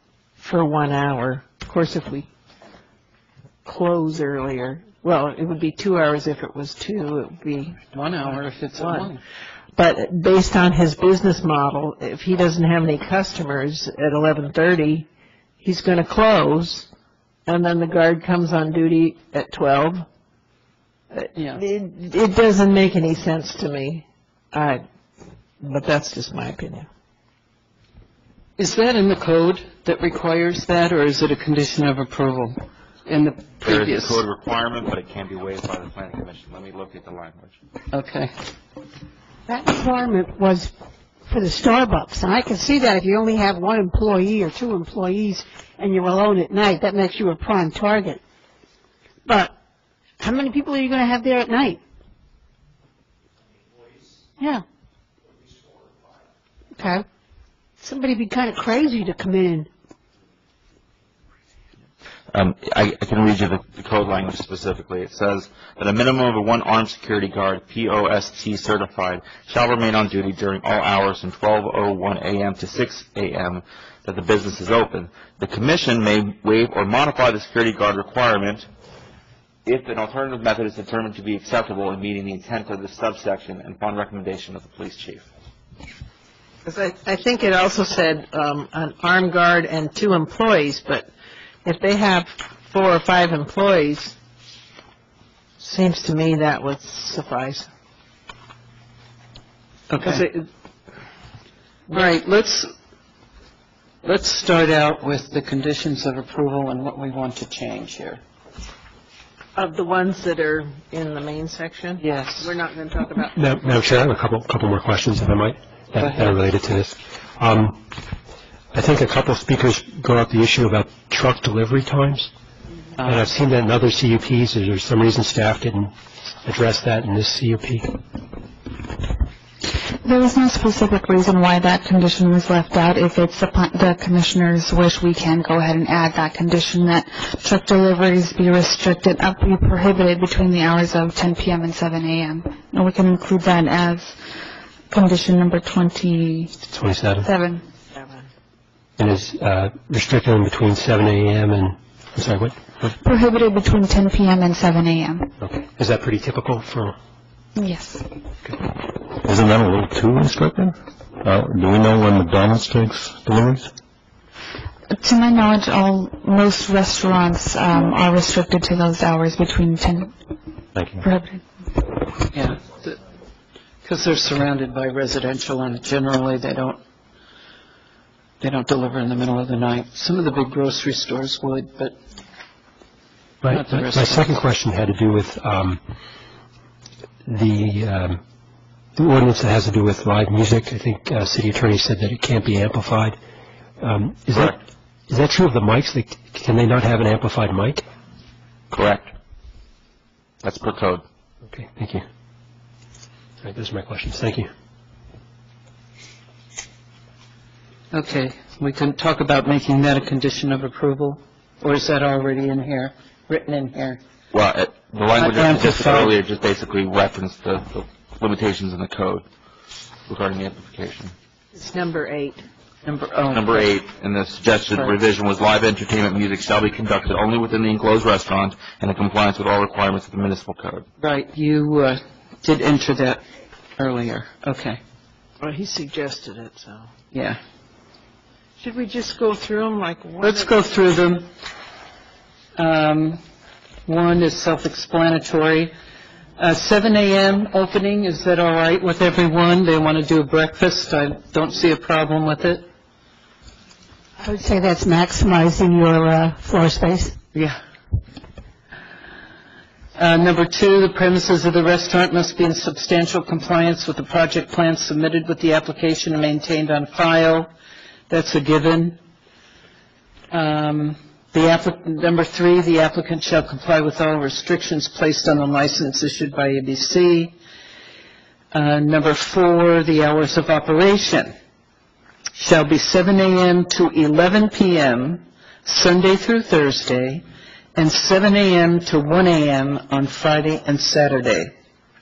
for 1 hour. Of course, if we close earlier, well, it would be 2 hours if it was 2. It would be 1 hour if it's 1. But based on his business model, if he doesn't have any customers at 11:30, he's going to close, and then the guard comes on duty at 12. Yeah. It doesn't make any sense to me, but that's just my opinion. Is that in the code that requires that, or is it a condition of approval in the previous? There is a code requirement, but it can be waived by the planning commission. Let me look at the language. Okay. That requirement was for the Starbucks, and I can see that if you only have 1 employee or 2 employees and you're alone at night, that makes you a prime target. But how many people are you going to have there at night? Yeah. Okay. Somebody'd be kind of crazy to come in. I can read you the code language specifically. It says that a minimum of 1 armed security guard, POST certified, shall remain on duty during all hours from 12:01 a.m. to 6 a.m. that the business is open. The commission may waive or modify the security guard requirement if an alternative method is determined to be acceptable in meeting the intent of this subsection and upon recommendation of the police chief. Because I think it also said an armed guard and 2 employees, but if they have 4 or 5 employees, seems to me that would suffice. Okay. All right, let's start out with the conditions of approval and what we want to change here. Of the ones that are in the main section? Yes. We're not going to talk about... Madam Chair, I have a couple more questions, if I might, that are related to this. I think a couple of speakers brought up the issue about truck delivery times. And I've seen that in other CUPs. Is there some reason staff didn't address that in this CUP? There was no specific reason why that condition was left out. If it's the commissioner's wish, we can go ahead and add that condition that truck deliveries be restricted, be prohibited between the hours of 10 p.m. and 7 a.m. And we can include that as condition number 27. And is restricted in between 7 a.m. and, I'm sorry, what? Prohibited between 10 p.m. and 7 a.m. Okay. Is that pretty typical for? Yes. Isn't that a little too restricted? Do we know when McDonald's takes deliveries? To my knowledge, most restaurants are restricted to those hours between 10. Thank you. Prohibited. Yeah, because they're surrounded by residential, and generally they don't deliver in the middle of the night. Some of the big grocery stores would, but not the rest. My second question had to do with the ordinance that has to do with live music. I think city attorney said that it can't be amplified. Is that true of the mics? Can they not have an amplified mic? Correct. That's per code. Okay, thank you. All right, those are my questions. Thank you. Okay, we can talk about making that a condition of approval, or is that already in here, written in here? Well, the language I suggested earlier just basically referenced the limitations in the code regarding the amplification. It's number 8. Number 8, and the suggested revision was live entertainment music shall be conducted only within the enclosed restaurant and in compliance with all requirements of the municipal code. Right, you did enter that earlier. Okay. Well, he suggested it, so. Yeah. Should we just go through them like one? Let's go through them. One is self-explanatory. 7 a.m. opening, is that all right with everyone? They want to do a breakfast. I don't see a problem with it. I would say that's maximizing your floor space. Yeah. Number 2, the premises of the restaurant must be in substantial compliance with the project plan submitted with the application and maintained on file. That's a given. Number 3, the applicant shall comply with all restrictions placed on the license issued by ABC. Number 4, the hours of operation shall be 7 a.m. to 11 p.m. Sunday through Thursday, and 7 a.m. to 1 a.m. on Friday and Saturday.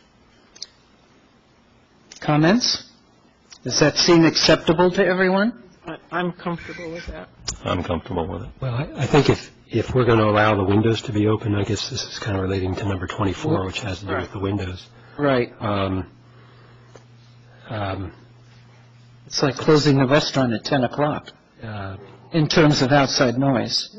Comments? Does that seem acceptable to everyone? I'm comfortable with that. I'm comfortable with it. Well, I think if we're going to allow the windows to be open, I guess this is kind of relating to number 24, which has to do with the windows. Right. It's like closing the restaurant at 10 o'clock in terms of outside noise.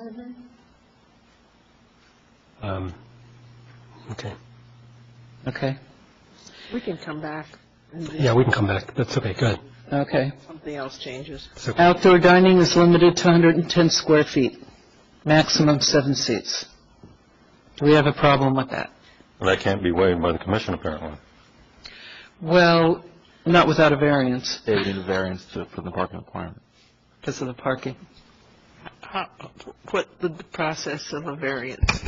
Okay. Okay. We can come back. Yeah, we can come back. That's okay. Good. Okay. Something else changes. Okay. Outdoor dining is limited to 110 square feet, maximum 7 seats. Do we have a problem with that? Well, that can't be waived by the commission, apparently. Well, not without a variance. They would need a variance for the parking requirement. Because of the parking. What the process of a variance?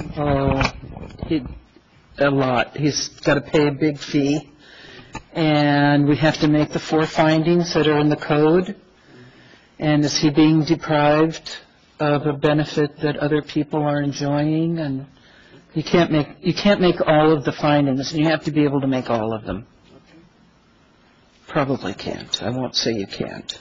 A lot. He's got to pay a big fee. And we have to make the 4 findings that are in the code. And is he being deprived of a benefit that other people are enjoying? And you can't make all of the findings, and you have to be able to make all of them. Probably can't. I won't say you can't.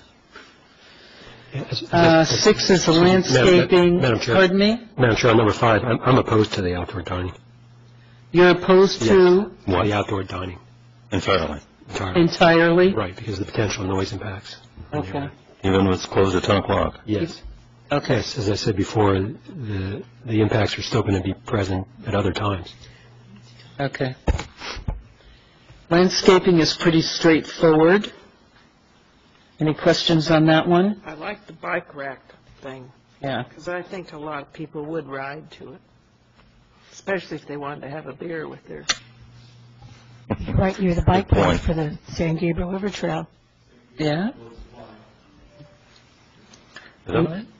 6 is the landscaping. Madam Chair. Pardon me? Madam Chair, on number 5, I'm opposed to the outdoor dining. You're opposed to? Yes. The outdoor dining. Entirely. Entirely? Right, because of the potential noise impacts. Okay. Even when it's closed at 10 o'clock? Yes. Okay. Yes, as I said before, the impacts are still going to be present at other times. Okay. Landscaping is pretty straightforward. Any questions on that one? I like the bike rack thing. Yeah. Because I think a lot of people would ride to it, especially if they wanted to have a beer with their... Right near the bike path for the San Gabriel River Trail. Yeah.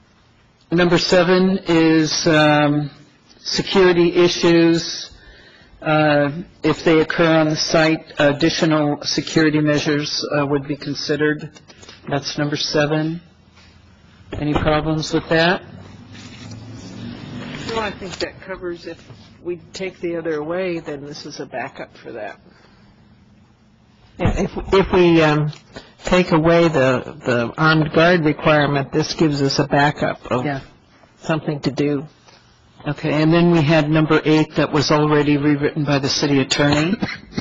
Number 7 is security issues. If they occur on the site, additional security measures would be considered. That's number 7. Any problems with that? Well, I think that covers if we take the other away, then this is a backup for that. If we take away the armed guard requirement, this gives us a backup of something to do. Okay, and then we had number 8 that was already rewritten by the city attorney.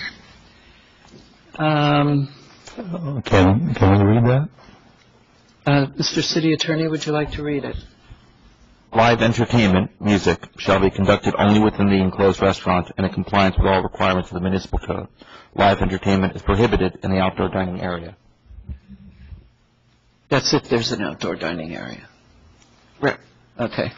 Can we read that? Mr. City Attorney, would you like to read it? Live entertainment, music, shall be conducted only within the enclosed restaurant and in compliance with all requirements of the municipal code. Live entertainment is prohibited in the outdoor dining area. That's if there's an outdoor dining area. Right. Okay.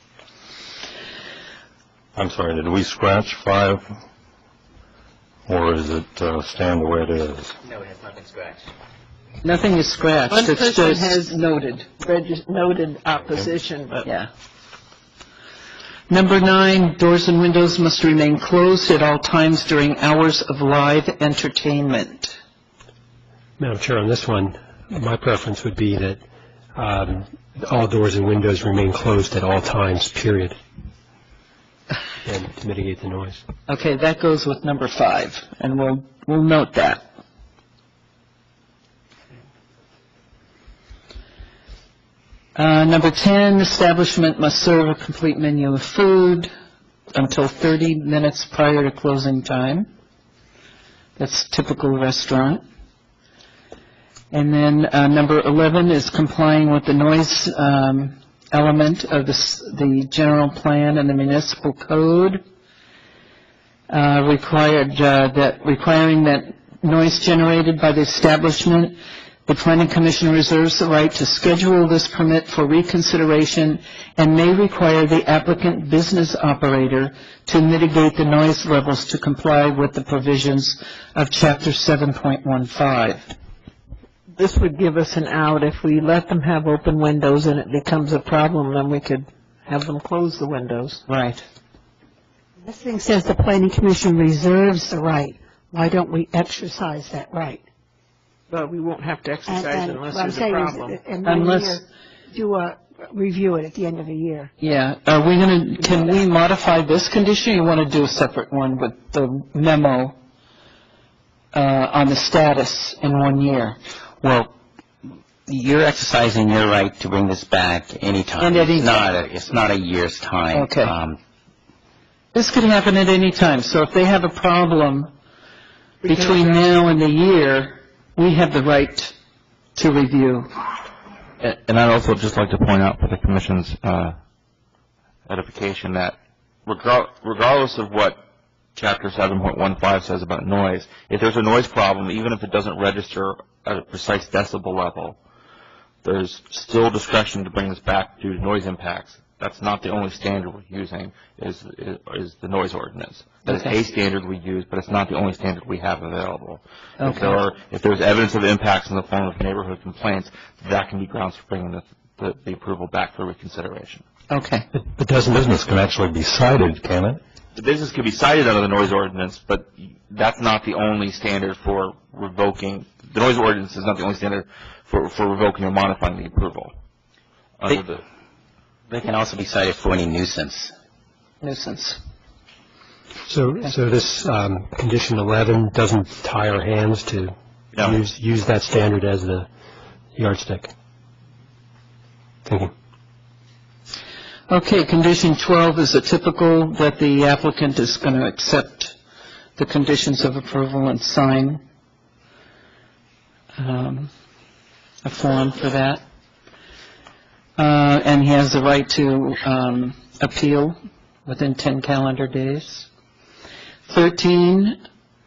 I'm sorry, did we scratch 5? Or is it stand the way it is? No, it has nothing scratched. Nothing is scratched. One it's person just has noted opposition, but yeah. Number 9, doors and windows must remain closed at all times during hours of live entertainment. Madam Chair, on this one, my preference would be that all doors and windows remain closed at all times, period, and to mitigate the noise. Okay, that goes with number 5, and we'll note that. Number 10, establishment must serve a complete menu of food until 30 minutes prior to closing time. That's typical restaurant. And then number 11 is complying with the noise element of the general plan and the municipal code, requiring that noise generated by the establishment. The Planning Commission reserves the right to schedule this permit for reconsideration and may require the applicant business operator to mitigate the noise levels to comply with the provisions of Chapter 7.15. this would give us an out. If we let them have open windows and it becomes a problem, then we could have them close the windows. Right. This thing says the Planning Commission reserves the right. Why don't we exercise that right? But we won't have to exercise unless there's a problem. Unless review it at the end of the year. Yeah. Can we modify this condition, or you want to do a separate one with the memo on the status in 1 year? Well, you're exercising your right to bring this back anytime. It's not a year's time. Okay. This could happen at any time. So if they have a problem between now and the year, we have the right to review. And I'd also just like to point out for the Commission's edification that regardless of what Chapter 7.15 says about noise, if there's a noise problem, even if it doesn't register at a precise decibel level, there's still discretion to bring this back due to noise impacts. That's not the only standard we're using, is the noise ordinance. That is a standard we use, but it's not the only standard we have available. Okay. If there's evidence of impacts in the form of neighborhood complaints, that can be grounds for bringing the approval back for reconsideration. Okay. But doesn't business can actually be cited, can it? The business can be cited under the noise ordinance, but that's not the only standard for revoking. The noise ordinance is not the only standard for revoking or modifying the approval. They can also be cited for any nuisance. So this condition 11 doesn't tie our hands to use that standard as the yardstick. Thank you. Okay, condition 12 is a typical that the applicant is going to accept the conditions of approval and sign a form for that. And he has the right to appeal within 10 calendar days. 13,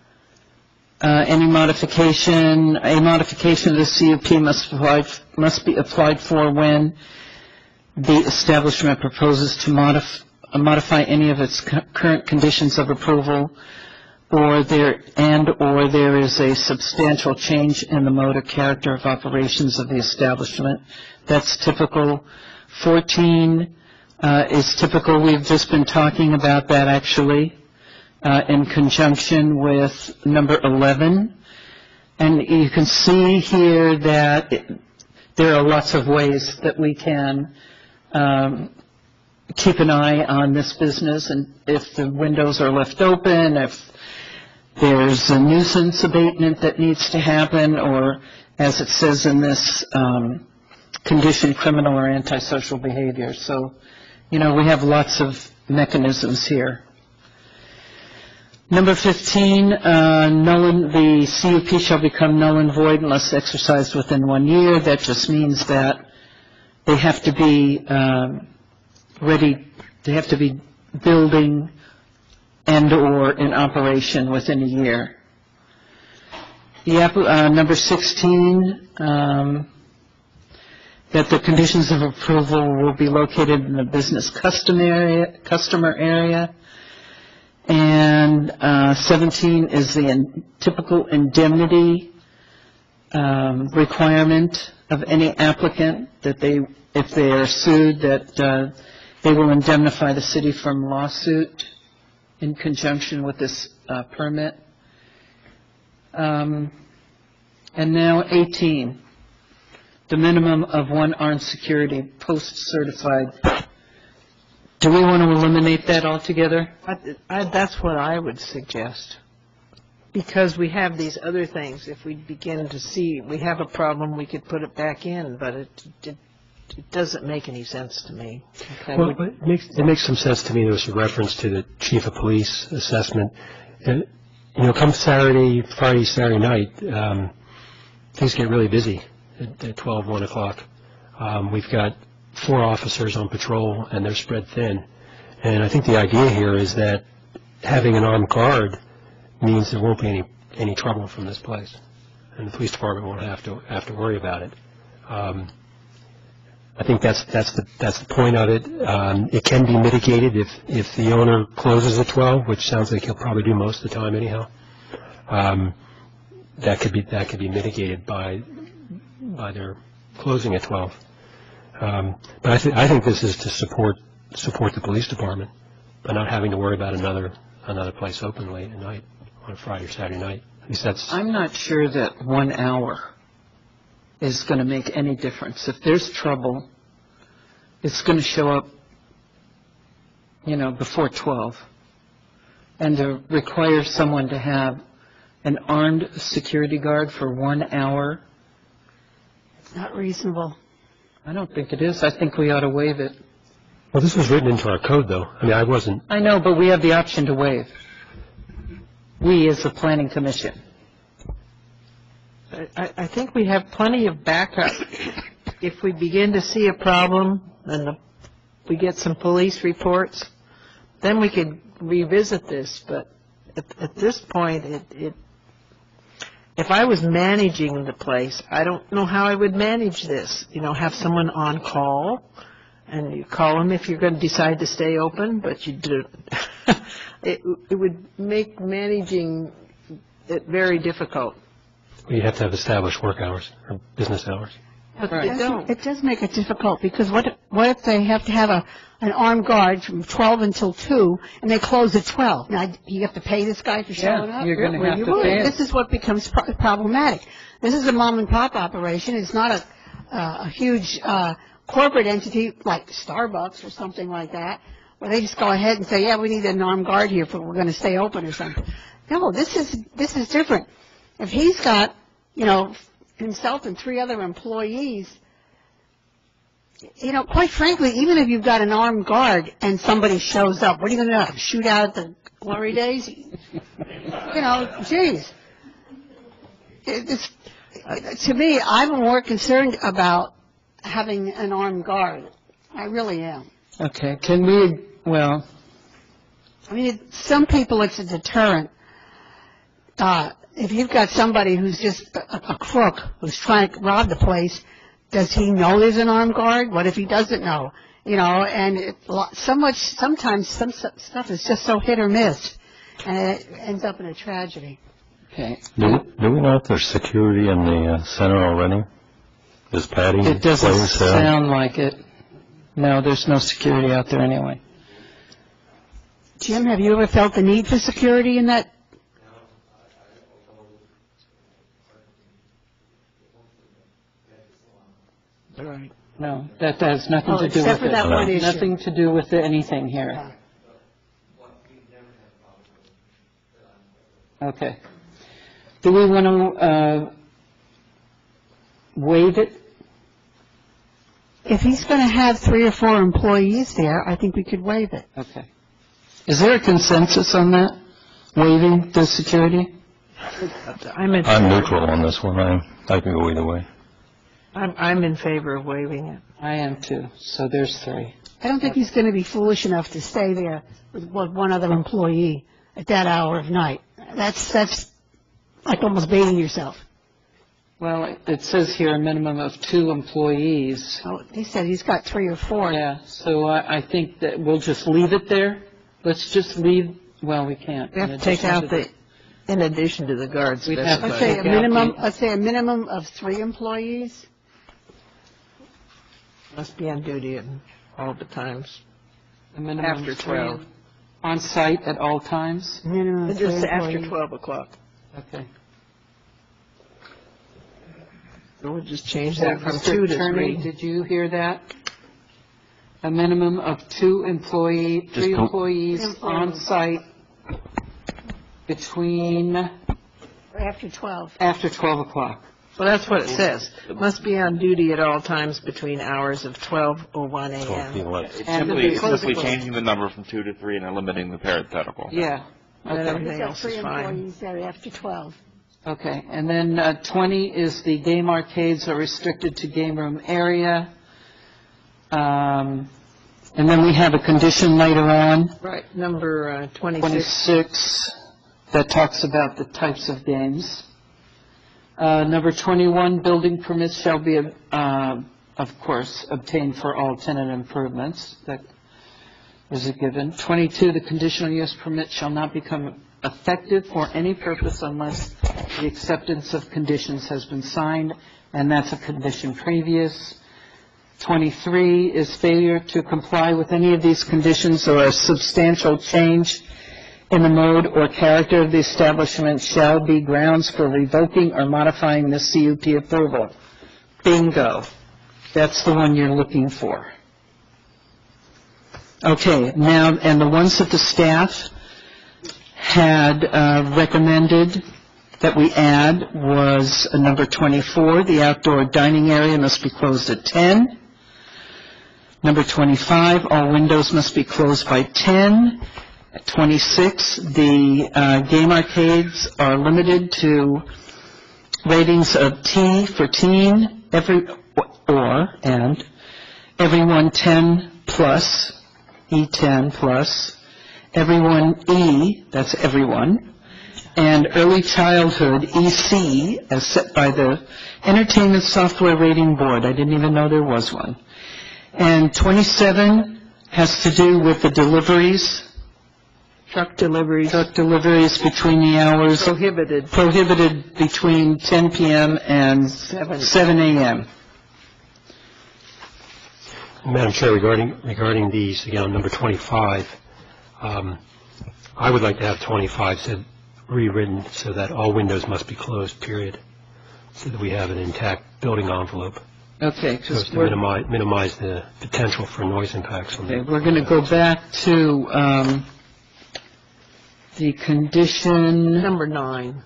a modification of the CUP must be applied for when the establishment proposes to modify any of its current conditions of approval, or there is a substantial change in the mode or character of operations of the establishment. That's typical. 14 is typical. We've just been talking about that, actually. in conjunction with number 11. And you can see here that there are lots of ways that we can keep an eye on this business, and if the windows are left open, if there's a nuisance abatement that needs to happen, or as it says in this condition, criminal or antisocial behavior. So, we have lots of mechanisms here. Number 15, the CUP shall become null and void unless exercised within 1 year. That just means that they have to be ready, they have to be building and or in operation within a year. Number 16, that the conditions of approval will be located in the business customer area. And 17 is the typical indemnity requirement of any applicant, that if they are sued, that they will indemnify the city from lawsuit in conjunction with this permit. And now 18, the minimum of 1 armed security post-certified. Do we want to eliminate that altogether? That's what I would suggest. Because we have these other things. If we begin to see we have a problem, we could put it back in, but it doesn't make any sense to me. Okay. Well, it makes some sense to me. There was a reference to the chief of police assessment. And, come Friday, Saturday night, things get really busy at 12, 1 o'clock. We've got 4 officers on patrol, and they're spread thin. And I think the idea here is that having an armed guard means there won't be any trouble from this place, and the police department won't have to worry about it. I think that's the point of it. It can be mitigated if the owner closes at 12, which sounds like he'll probably do most of the time anyhow. That could be mitigated by their closing at 12. But I think this is to support the police department by not having to worry about another place open late at night on a Friday or Saturday night. At least that's. I'm not sure that 1 hour is going to make any difference. If there's trouble, it's going to show up, before 12. And to require someone to have an armed security guard for 1 hour. It's not reasonable. I don't think it is. I think we ought to waive it. Well, this was written into our code, though. I wasn't. I know, but we have the option to waive. We, as the Planning Commission. I think we have plenty of backup. If we begin to see a problem and we get some police reports, then we could revisit this. But at this point, if I was managing the place, I don't know how I would manage this. Have someone on call, and you call them if you're going to decide to stay open, but you do. It would make managing it very difficult. You have to have established work hours or business hours. It does make it difficult, because what if they have to have an armed guard from 12 until 2, and they close at 12? Now, you have to pay this guy for showing up? You're going to have to pay. This is what becomes problematic. This is a mom-and-pop operation. It's not a huge corporate entity like Starbucks or something like that, where they just go ahead and say, we need an armed guard here, we're going to stay open or something. No, this is different. If he's got, himself and 3 other employees, quite frankly, even if you've got an armed guard and somebody shows up, what are you going to do? Shoot out at the glory days? Geez. To me, I'm more concerned about having an armed guard. I really am. Okay. Can we, some people it's a deterrent. If you've got somebody who's just a crook who's trying to rob the place, does he know there's an armed guard? What if he doesn't know? And sometimes some stuff is just so hit or miss, and it ends up in a tragedy. Okay. Do we know if there's security in the center already? Is Patty? It doesn't sound like it. No, there's no security out there anyway. Jim, have you ever felt the need for security in that? All right. No, that has nothing to do with except for that one issue. Nothing to do with anything here. Okay. Do we want to waive it? If he's going to have 3 or 4 employees there, I think we could waive it. Okay. Is there a consensus on that, waiving the security? I'm neutral on this one. I can go either way. I'm in favor of waiving it. I am too. So there's 3. I don't think he's going to be foolish enough to stay there with one other employee at that hour of night. That's like almost baiting yourself. Well, it says here a minimum of 2 employees. Oh, he said he's got 3 or 4. Yeah, so I think that we'll just leave it there. Let's just leave, well, we can't. We have to take out the, in addition to the guards. We'd have to Let's say a minimum of 3 employees. Must be on duty at all the times. A minimum After of 12. On site at all times? Minimum of 3 Just after employees. 12 o'clock. Okay. So we'll just change that from 2 to Attorney, 3. did you hear that? A minimum of 3 employees on site between After 12. after 12 o'clock. Well, that's what it says. Must be on duty at all times between hours of 12:01 a.m. It's simply changing the number from 2 to 3 and eliminating the parenthetical. Yeah. And Okay. everything else is 3 fine. employees there after 12. Okay. And then 20 is the game arcades are restricted to game room area. And then we have a condition later on, Right, number 26. 26, that talks about the types of games. Number 21, building permits shall be, of course, obtained for all tenant improvements. That is a given. 22, the conditional use permit shall not become effective for any purpose unless the acceptance of conditions has been signed, and that's a condition previous. 23 is failure to comply with any of these conditions or a substantial change in the mode or character of the establishment shall be grounds for revoking or modifying the CUP approval. Bingo. That's the one you're looking for. Okay, now, and the ones that the staff had recommended that we add was number 24, the outdoor dining area must be closed at 10. Number 25, all windows must be closed by 10. At 26, the game arcades are limited to ratings of T for teen, everyone 10 plus, E10 plus, everyone E, that's everyone, and early childhood, EC, as set by the Entertainment Software Rating Board. I didn't even know there was one. And 27 has to do with the deliveries. Truck deliveries. Truck deliveries between the hours. Prohibited between 10 p.m. and 7 a.m. Madam Chair, regarding these, again, number 25, I would like to have 25 said rewritten so that all windows must be closed, period, so that we have an intact building envelope. Okay. So as to minimize the potential for noise impacts. Okay, we're going to go back to the condition... Number 9.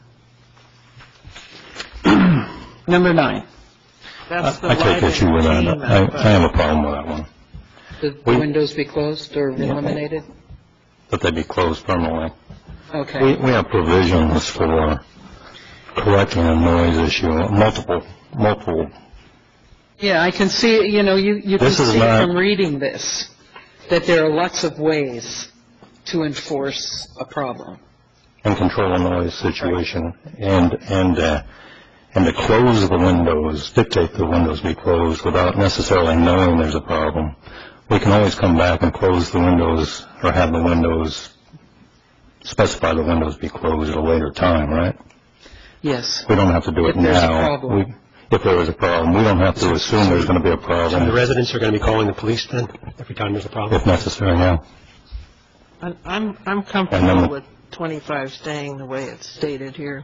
Number 9. That's the I take issue with that. I have a problem with that one. The windows be closed or eliminated? That they be closed permanently. Okay. We have provisions for correcting a noise issue, multiple. Yeah, I can see, you can see from reading this that there are lots of ways to enforce a problem. And control a noise situation. And to close the windows, dictate the windows be closed without necessarily knowing there's a problem. We can always come back and close the windows or have the windows, specify the windows be closed at a later time, right? Yes. We don't have to do it now. If there is a problem, we don't have to assume there's going to be a problem. So the residents are going to be calling the police then every time there's a problem? If necessary, yeah. I'm comfortable with 25 staying the way it's stated here.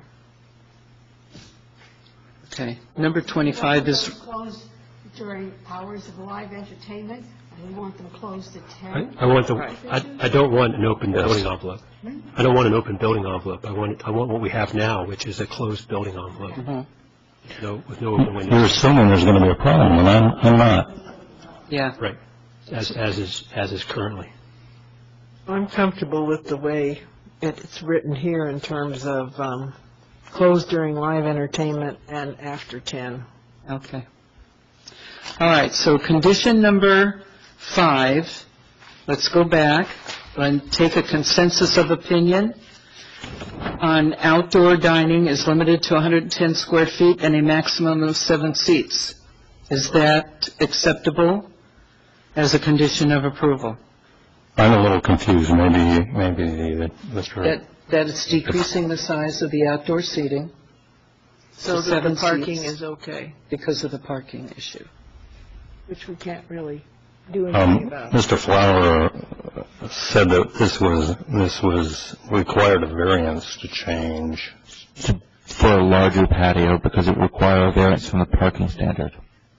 Okay. Number 25 is... Closed during hours of live entertainment. We want them closed at 10. I don't want an open building envelope. I don't want an open building envelope. I want what we have now, which is a closed building envelope. With no open windows. You're assuming there's going to be a problem, and I'm not. Yeah. Right. As is currently. I'm comfortable with the way it's written here in terms of closed during live entertainment and after 10. Okay. All right, so condition number 5, let's go back and take a consensus of opinion on outdoor dining is limited to 110 square feet and a maximum of 7 seats. Is that acceptable as a condition of approval? I'm a little confused. Maybe Mr. That it's decreasing the size of the outdoor seating. So that the parking is okay. Because of the parking issue. Which we can't really do anything about. Mr. Flower said that this was required a variance to change. For a larger patio because it requires a variance from the parking standard.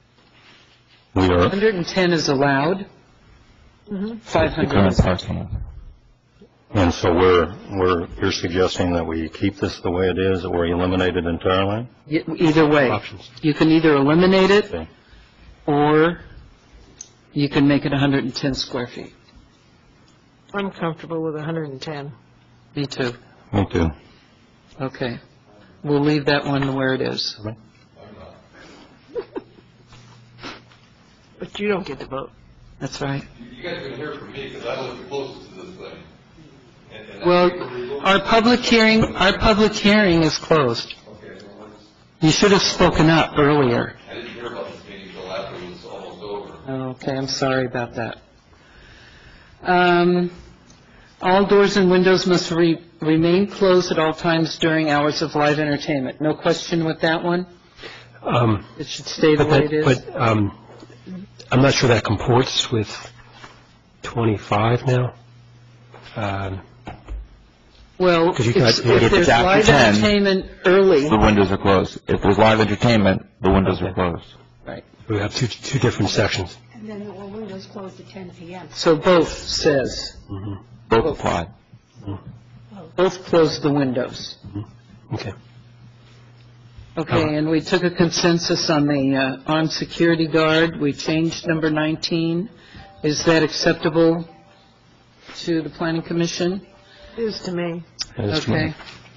110 is allowed. 500 is parking. And so you're suggesting that we keep this the way it is, or eliminate it entirely? Either way. Options. You can either eliminate it, or you can make it 110 square feet. I'm comfortable with 110. Me too. Me too. Okay. We'll leave that one where it is. But you don't get to vote. That's right. You guys can hear from me because I live the closest to this thing. Well, our public hearing is closed. You should have spoken up earlier. I didn't hear about this meeting until after it was almost over. Okay, I'm sorry about that. All doors and windows must remain closed at all times during hours of live entertainment. No question with that one? It should stay the way it is? But I'm not sure that comports with 25 now. Well, if there's live entertainment early... The windows are closed. If there's live entertainment, the windows are closed. Right. We have two different sections. And then the windows closed at 10 p.m. So both says... Both apply. Both close the windows. Okay. Okay, and we took a consensus on the armed security guard. We changed number 19. Is that acceptable to the Planning Commission? It is to me. Okay.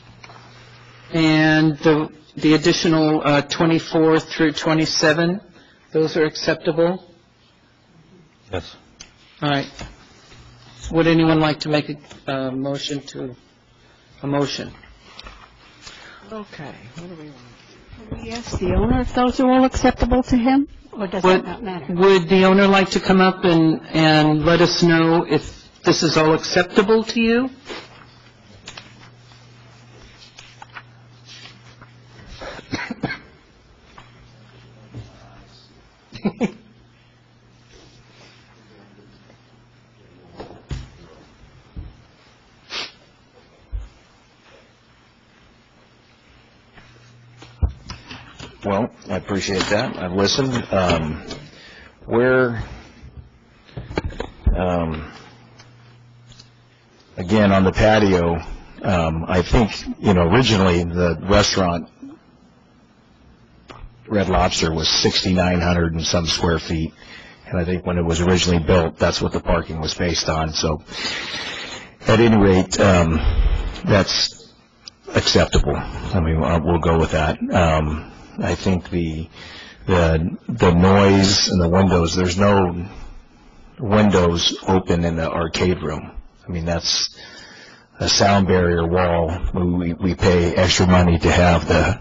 And the additional 24 through 27, those are acceptable? Yes. All right. Would anyone like to make a motion to a motion? Okay. What do we want? Can we ask the owner if those are all acceptable to him, or does that not matter? Would the owner like to come up and let us know if this is all acceptable to you? Well, I appreciate that. I've listened. Again, on the patio, I think, originally the restaurant, Red Lobster, was 6,900 and some square feet. And I think when it was originally built, that's what the parking was based on. So at any rate, that's acceptable. I mean, we'll go with that. I think the noise and the windows, there's no windows open in the arcade room. I mean, that's a sound barrier wall. We pay extra money to have the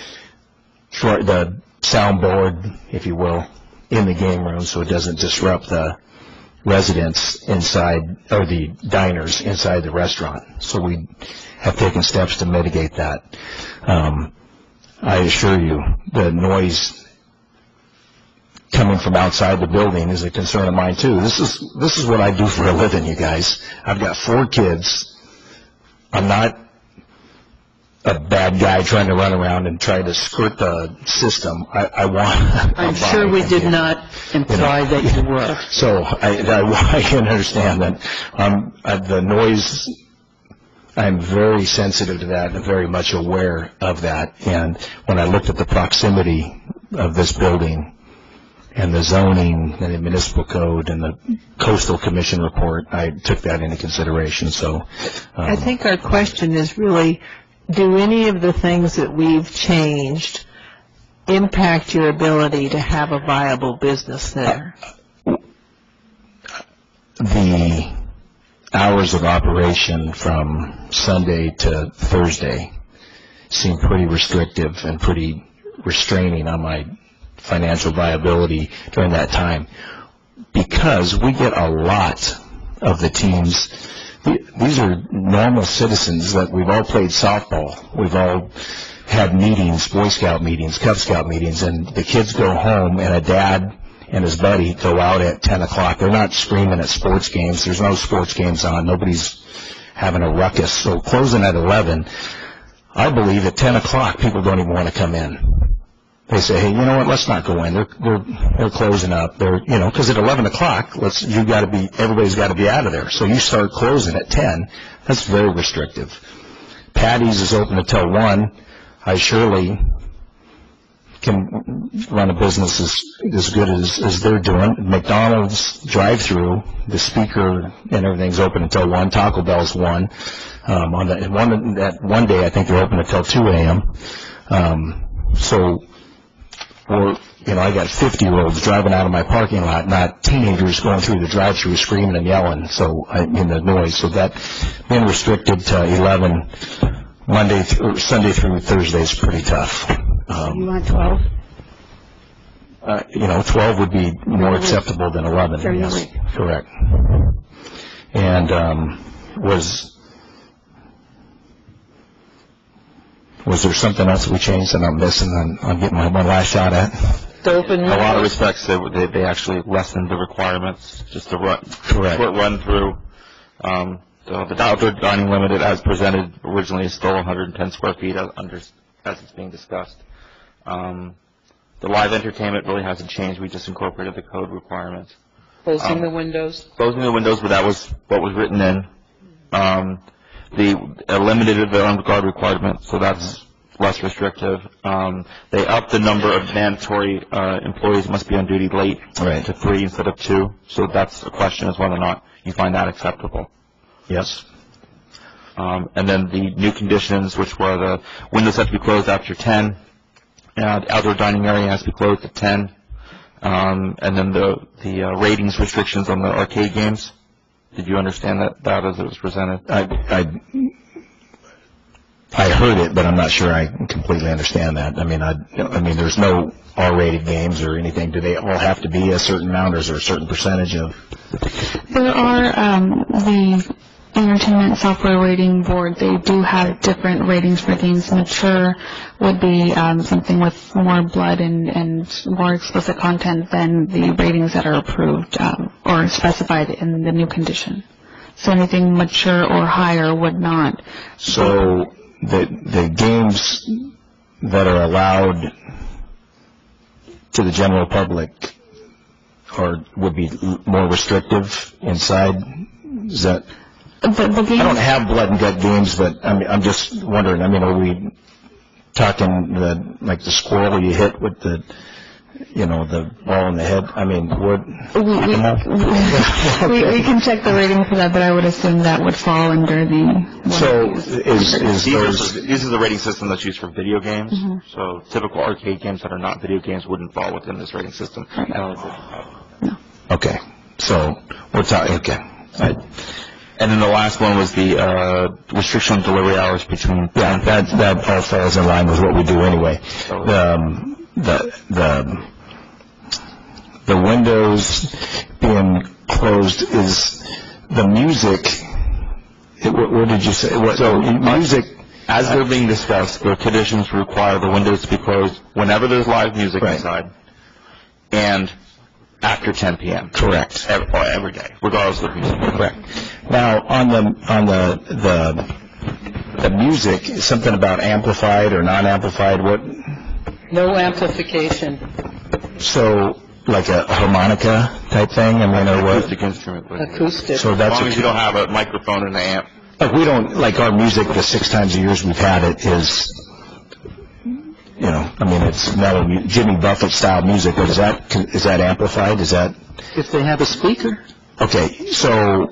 soundboard, if you will, in the game room so it doesn't disrupt the residents inside, or the diners inside the restaurant. So we have taken steps to mitigate that. I assure you, the noise coming from outside the building is a concern of mine too. This is what I do for a living, you guys. I've got 4 kids. I'm not a bad guy trying to run around and try to skirt the system. I want. I'm sure we did not imply that you were. So I can understand that. The noise, I'm very sensitive to that and very much aware of that. And when I looked at the proximity of this building and the zoning and the municipal code and the coastal commission report, I took that into consideration. So I think our question is really, do any of the things that we've changed impact your ability to have a viable business there? The hours of operation from Sunday to Thursday seem pretty restrictive and pretty restraining on my financial viability during that time, because we get a lot of the teams. These are normal citizens that we've all played softball. We've all had meetings, Boy Scout meetings, Cub Scout meetings, and the kids go home and a dad and his buddy go out at 10 o'clock. They're not screaming at sports games. There's no sports games on. Nobody's having a ruckus. So closing at 11, I believe at 10 o'clock people don't even want to come in. They say, hey, you know what? Let's not go in. They're closing up. Because at 11 o'clock, everybody's got to be out of there. So you start closing at 10. That's very restrictive. Patty's is open until 1. I surely can run a business as good as they're doing. McDonald's drive-through, the speaker and everything's open until 1. Taco Bell's 1. One day, I think they're open until 2 a.m. I got 50-year-olds driving out of my parking lot, not teenagers going through the drive-thru screaming and yelling, in the noise. So that being restricted to 11 Sunday through Thursday is pretty tough. You want 12? 12 would be more acceptable than 11. Yes, correct. And was there something else that we changed that I'm missing and I'm getting my one last shot at? A lot of respects, they actually lessened the requirements, just to run through. The outdoor dining limited, as presented originally, is still 110 square feet as it's being discussed. The live entertainment really hasn't changed. We just incorporated the code requirements. Closing the windows? Closing the windows, but that was what was written in. They eliminated the armed guard requirement, so that's less restrictive. They upped the number of mandatory employees must be on duty late to 3 instead of 2. So that's a question as whether or not you find that acceptable. Yes. And then the new conditions, which were the windows have to be closed after 10, the outdoor dining area has to be closed at 10, and then the ratings restrictions on the arcade games. Did you understand that as it was presented? I heard it, but I'm not sure I completely understand that. I mean, there's no R-rated games or anything. Do they all have to be a certain amount, or is there a certain percentage of? There are the Entertainment Software Rating Board. They do have different ratings for games. Mature would be something with more blood and more explicit content than the ratings that are approved or specified in the new condition. So anything mature or higher would not. So the games that are allowed to the general public would be more restrictive inside? Is that? I don't have blood and gut games, but I'm just wondering. Are we talking the squirrel you hit with the ball in the head? We can check the rating for that, but I would assume that would fall under the. So these are the rating system that's used for video games. Mm-hmm. So typical arcade games that are not video games wouldn't fall within this rating system. No. Okay. So we're talking. Okay. And then the last one was the restriction on delivery hours between. Yeah, that all falls in line with what we do anyway. The windows being closed is the music. What did you say? Music. As they're being discussed, the conditions require the windows to be closed whenever there's live music inside. and after 10 p.m. Correct. Every day, regardless of the music. Correct. Now, on the music, something about amplified or non-amplified, what? No amplification. So, like a harmonica type thing, or what? Acoustic instrument. Acoustic. So that's as long as you don't have a microphone and an amp. Like we don't, like our music, the 6 times a year we've had it is, it's metal, Jimmy Buffett style music, but is that amplified? Is that? If they have a speaker. Okay, so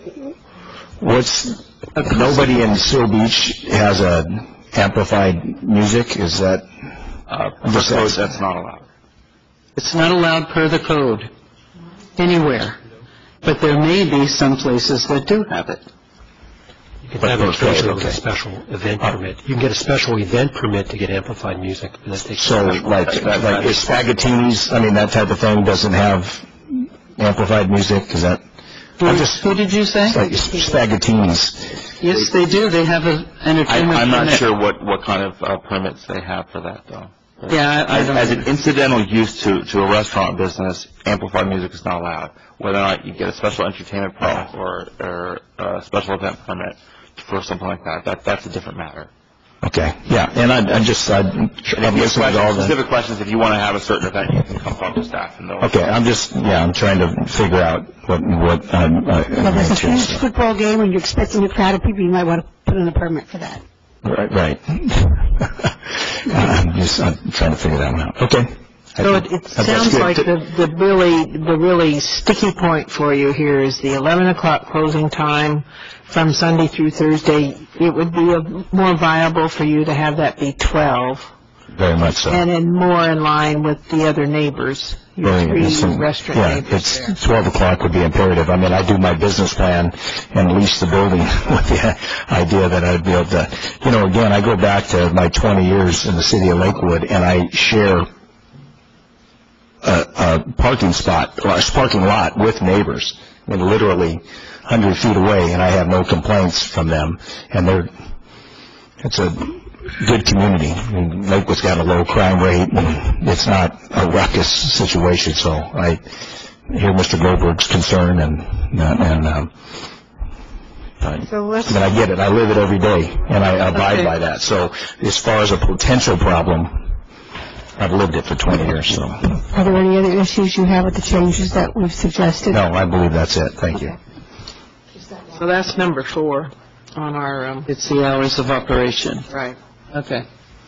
nobody in Seal Beach has a amplified music, is that? That's not allowed. It's not allowed per the code anywhere, but there may be some places that do have it. You can have it associated with a special event permit. You can get a special event permit to get amplified music. So, like Spaghettini's, that type of thing doesn't have amplified music? Is that? Who did you say? Like Spaghettini's. Yes, they do. They have an entertainment I'm not permit. sure what kind of permits they have for that, though. Yeah, as an incidental use to a restaurant business, amplified music is not allowed. Whether or not you get a special entertainment permit or a special event permit for something like that's a different matter. Okay, yeah, and I've listened to all the specific questions. If you want to have a certain event, you can come talk to staff and they'll. Okay, I'm trying to figure out what. Well, there's a huge football game and you're expecting a crowd of people. You might want to put in a permit for that. Right. I'm trying to figure that one out. Okay. So it sounds like the really sticky point for you here is the 11 o'clock closing time from Sunday through Thursday. It would be more viable for you to have that be 12. Very much so. And then more in line with the other neighbors, your restaurant neighbors. Yeah, 12 o'clock would be imperative. I do my business plan and lease the building with the idea that I'd be able to, again, I go back to my 20 years in the city of Lakewood, and I share a parking lot with neighbors, literally 100 feet away, and I have no complaints from them. And it's a good community. Lakewood's got a low crime rate, and it's not a ruckus situation. So I hear Mr. Goldberg's concern, and I get it. I live it every day, and I abide by that. So as far as a potential problem, I've lived it for 20 years. So, are there any other issues you have with the changes that we've suggested? No, I believe that's it. Thank you. So that's number 4 on our. It's the hours of operation. Right. Okay.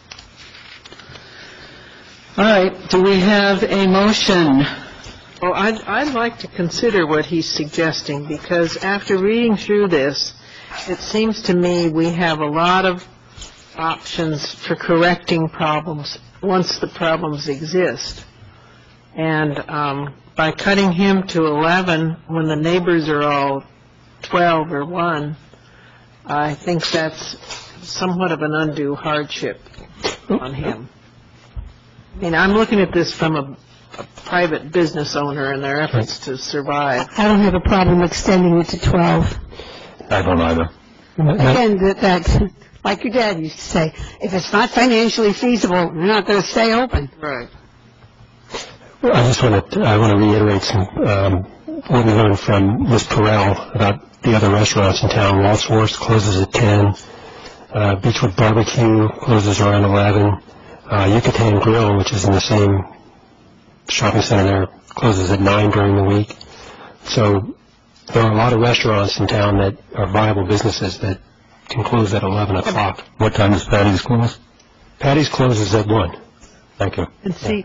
All right. Do we have a motion? Well, I'd like to consider what he's suggesting, because after reading through this, it seems to me we have a lot of options for correcting problems once the problems exist. And by cutting him to 11 when the neighbors are all 12 or 1, I think that's somewhat of an undue hardship on him. I'm looking at this from a private business owner and their efforts to survive. I don't have a problem extending it to 12. I don't either. Again, that like your dad used to say, if it's not financially feasible, we're not going to stay open. Right. Well, I want to reiterate what we learned from Ms. Perrell about the other restaurants in town. Walt's Horse closes at 10. Beechwood Barbecue closes around 11. Yucatan Grill, which is in the same shopping center there, closes at 9 during the week. So there are a lot of restaurants in town that are viable businesses that can close at 11 o'clock. What time does Patty's close? Patty's closes at 1. Thank you. And see,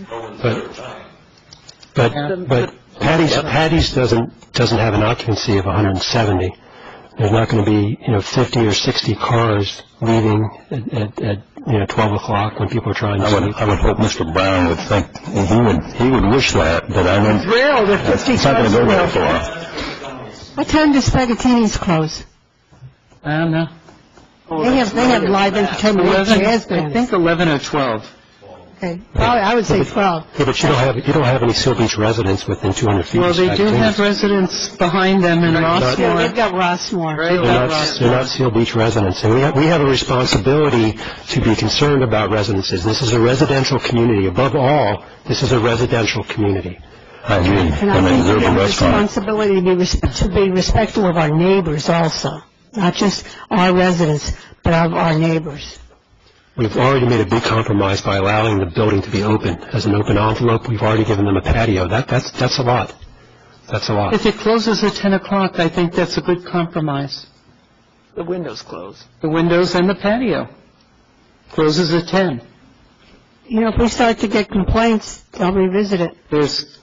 but Patty's doesn't have an occupancy of 170. There's not going to be 50 or 60 cars leaving at 12 o'clock when people are trying to sleep. I would hope Mr. Brown would think he would wish that, but I mean, it's not going to go very far. What time does Spaghettini's close? I don't know. They have live entertainment. 11, I think 11 or 12. Okay. Probably, I would say 12. Yeah, but you don't have any Seal Beach residents within 200 feet. Well, they do have residents behind them in Rossmore. Yeah, they've got Rossmore. Right. They're not Seal Beach residents. And we have a responsibility to be concerned about residences. This is a residential community. Above all, this is a residential community. I agree. And I think we have a responsibility to be respectful of our neighbors also, not just our residents, but of our neighbors. We've already made a big compromise by allowing the building to be open as an open envelope. We've already given them a patio. That's a lot. That's a lot. If it closes at 10 o'clock, I think that's a good compromise. The windows close. The windows and the patio. Closes at 10. You know, if we start to get complaints, they'll revisit it. There's,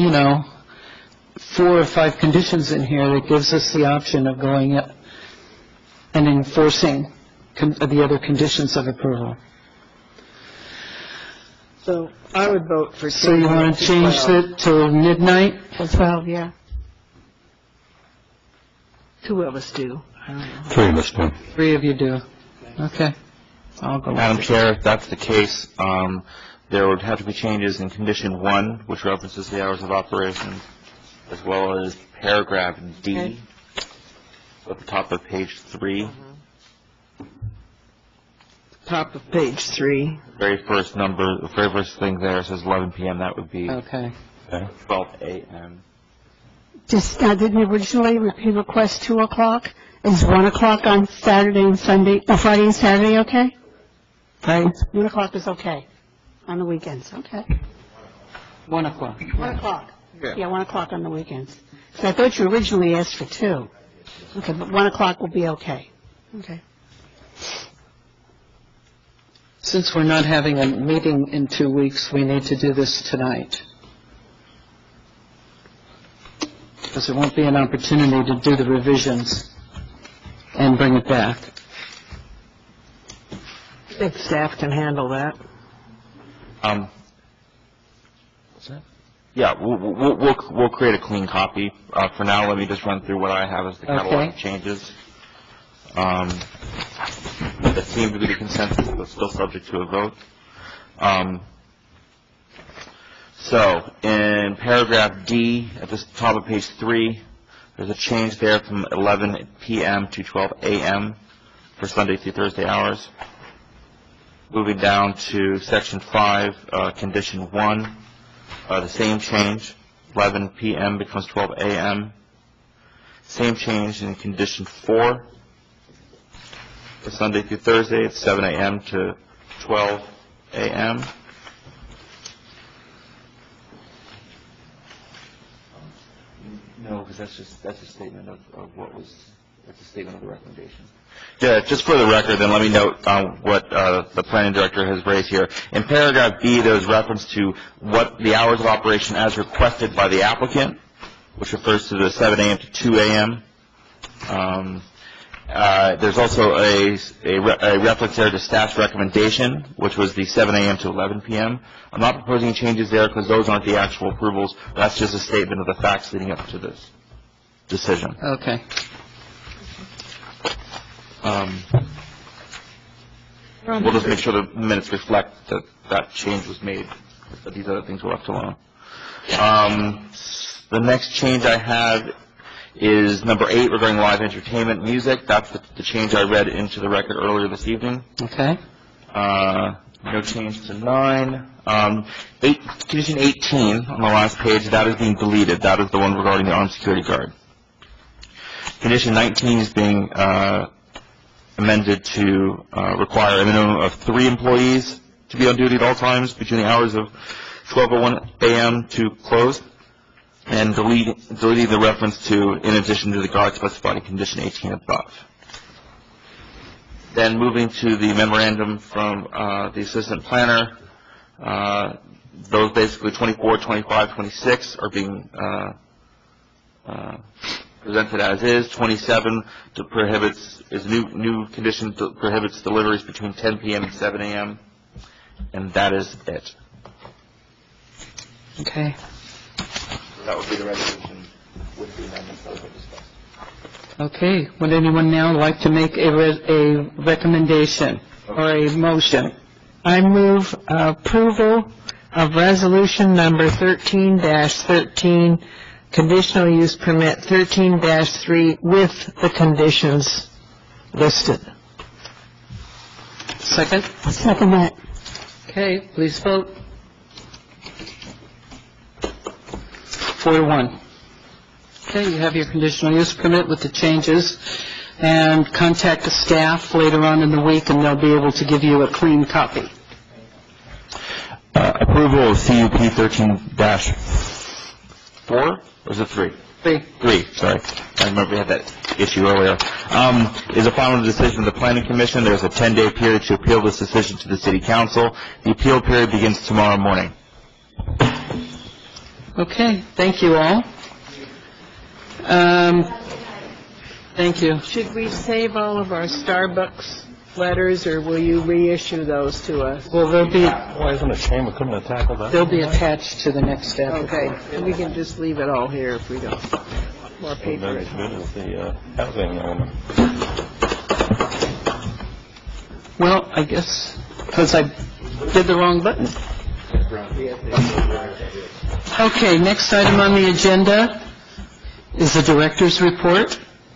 4 or 5 conditions in here that gives us the option of going and enforcing the other conditions of approval. So I would vote for. So you want to change it to midnight? Till 12, yeah. 2 of us do. 3 of us do. 3 of you do. Okay. I'll go. Madam Chair, if that's the case, there would have to be changes in Condition 1, which references the hours of operation, as well as paragraph D, Okay. at the top of page 3. Top of page 3. Very first number, the very first thing there says 11 p.m. That would be Okay. 12 a.m. Didn't originally he request 2 o'clock? Is 1 o'clock on Saturday and Sunday, Friday and Saturday okay? Right. 1 o'clock is okay. On the weekends, okay. 1 o'clock. 1 o'clock. Yeah, 1 o'clock on the weekends. So I thought you originally asked for 2. Okay, but 1 o'clock will be okay. Okay. Since we're not having a meeting in 2 weeks, we need to do this tonight. Because there won't be an opportunity to do the revisions and bring it back. I think staff can handle that. What's that? Yeah, we'll create a clean copy. For now, let me just run through what I have as the catalog of changes. That seem to be the consensus, but still subject to a vote. So, in paragraph D, at the top of page 3, there's a change there from 11 p.m. to 12 a.m. for Sunday through Thursday hours. Moving down to section 5, condition 1, the same change, 11 p.m. becomes 12 a.m. Same change in condition 4. For Sunday through Thursday, it's 7 a.m. to 12 a.m. No, because that's a statement of what was, that's a statement of the recommendation. Yeah, just for the record, then let me note what the planning director has raised here. In paragraph B, there's reference to what the hours of operation as requested by the applicant, which refers to the 7 a.m. to 2 a.m. There's also a reference there to staff's recommendation, which was the 7 a.m. to 11 p.m. I'm not proposing changes there because those aren't the actual approvals. That's just a statement of the facts leading up to this decision. Okay. We'll just make sure the minutes reflect that that change was made, but these other things were left alone. The next change I have is number 8 regarding live entertainment music. That's the change I read into the record earlier this evening. Okay. No change to 9. Condition 18 on the last page, that is being deleted. That is the one regarding the armed security guard. Condition 19 is being amended to require a minimum of 3 employees to be on duty at all times between the hours of 12:01 a.m. to close, and deleting the reference to in addition to the guard specified in condition 18 above. Then moving to the memorandum from the assistant planner, those basically 24, 25, 26 are being presented as is. 27 is new condition prohibits deliveries between 10 p.m. and 7 a.m. And that is it. Okay. That would be the resolution with the amendments that we discussed. Okay. Would anyone now like to make a recommendation or a motion? I move approval of resolution number 13-13, conditional use permit 13-3 with the conditions listed. Second? I'll second that. Okay, please vote. 4-1. Okay, you have your conditional use permit with the changes, and contact the staff later on in the week, and they'll be able to give you a clean copy. Approval of CUP 13-4, or is it 3? 3, sorry. I remember we had that issue earlier. Is a final decision of the Planning Commission. There's a 10-day period to appeal this decision to the City Council. The appeal period begins tomorrow morning. Okay, thank you all. Thank you. Should we save all of our Starbucks letters, or will you reissue those to us? Well, they'll be... Why isn't it a shame we couldn't have tackled that? They'll be attached to the next step. Okay, and we can just leave it all here if we don't. More paper. As good as the housing element. Well, I guess because I did the wrong button. Okay, next item on the agenda is the director's report.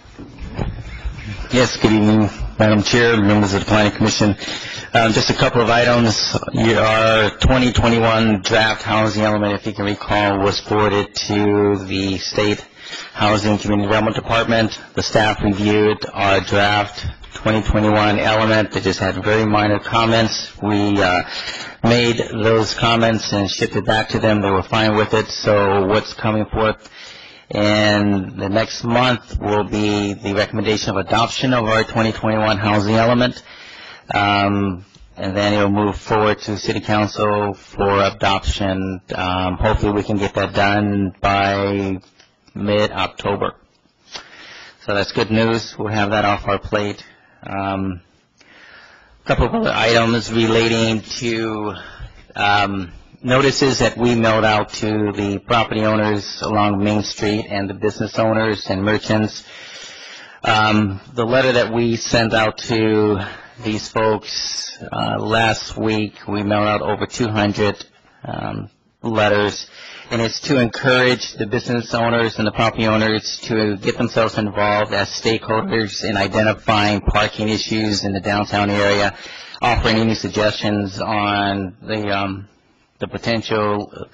Yes, good evening, Madam Chair, members of the Planning Commission. Just a couple of items. Our 2021 draft housing element, if you can recall, was forwarded to the State Housing and Community Development Department. The staff reviewed our draft 2021 element that just had very minor comments. We made those comments and shipped it back to them. They were fine with it. So what's coming forth in the next month will be the recommendation of adoption of our 2021 housing element. And then it will move forward to City Council for adoption. Hopefully we can get that done by mid-October. So that's good news. We'll have that off our plate. A couple of other items relating to notices that we mailed out to the property owners along Main Street and the business owners and merchants. The letter that we sent out to these folks last week, we mailed out over 200 letters, and it's to encourage the business owners and the property owners to get themselves involved as stakeholders in identifying parking issues in the downtown area, offering any suggestions on the potential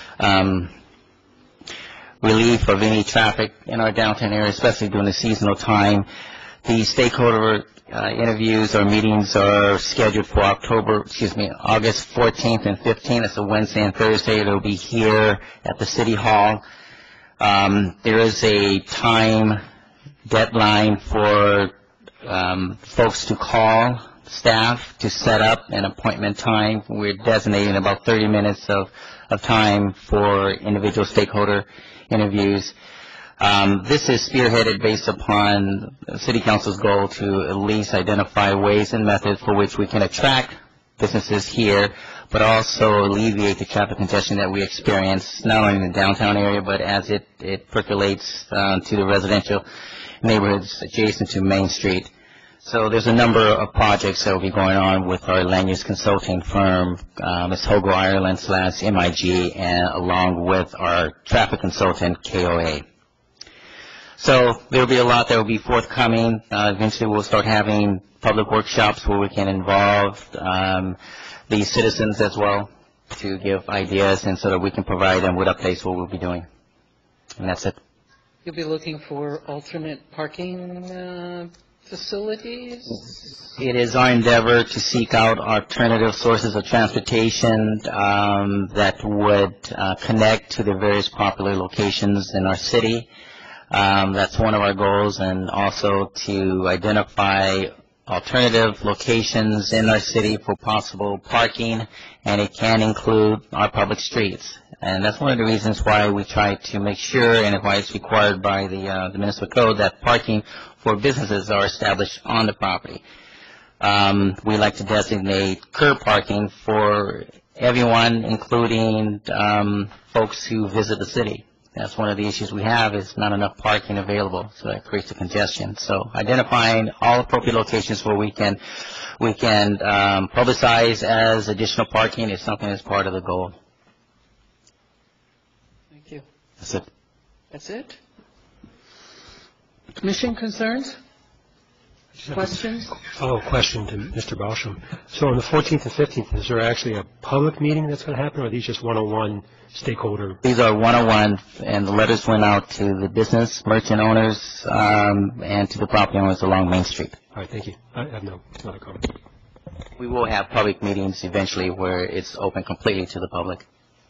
relief of any traffic in our downtown area, especially during the seasonal time. The stakeholder interviews or meetings are scheduled for August 14th and 15th. It's a Wednesday and Thursday. They'll be here at the City Hall. There is a time deadline for folks to call staff to set up an appointment time. We're designating about 30 minutes of time for individual stakeholder interviews. This is spearheaded based upon City Council's goal to at least identify ways and methods for which we can attract businesses here, but also alleviate the traffic congestion that we experience, not only in the downtown area, but as it percolates to the residential neighborhoods adjacent to Main Street. So there's a number of projects that will be going on with our land use consulting firm, Ms. Hogo Ireland / MIG, and along with our traffic consultant, KOA. So there will be a lot that will be forthcoming. Eventually we'll start having public workshops where we can involve the citizens as well to give ideas, and so that we can provide them with updates what we'll be doing. And that's it. You'll be looking for alternate parking facilities? It is our endeavor to seek out alternative sources of transportation that would connect to the various popular locations in our city. That's one of our goals, and also to identify alternative locations in our city for possible parking, and it can include our public streets. And that's one of the reasons why we try to make sure, and why it's required by the municipal code, that parking for businesses are established on the property. We like to designate curb parking for everyone, including folks who visit the city. That's one of the issues we have is not enough parking available, so that creates a congestion. So identifying all appropriate locations where we can publicize as additional parking is something that's part of the goal. Thank you. That's it. That's it? Commission concerns? Questions? Follow-up question to Mr. Balsham. So on the 14th and 15th, is there actually a public meeting that's going to happen, or are these just one-on-one stakeholder? These are one-on-one, and the letters went out to the business, merchant owners, and to the property owners along Main Street. All right, thank you. I have no other comment. We will have public meetings eventually where it's open completely to the public.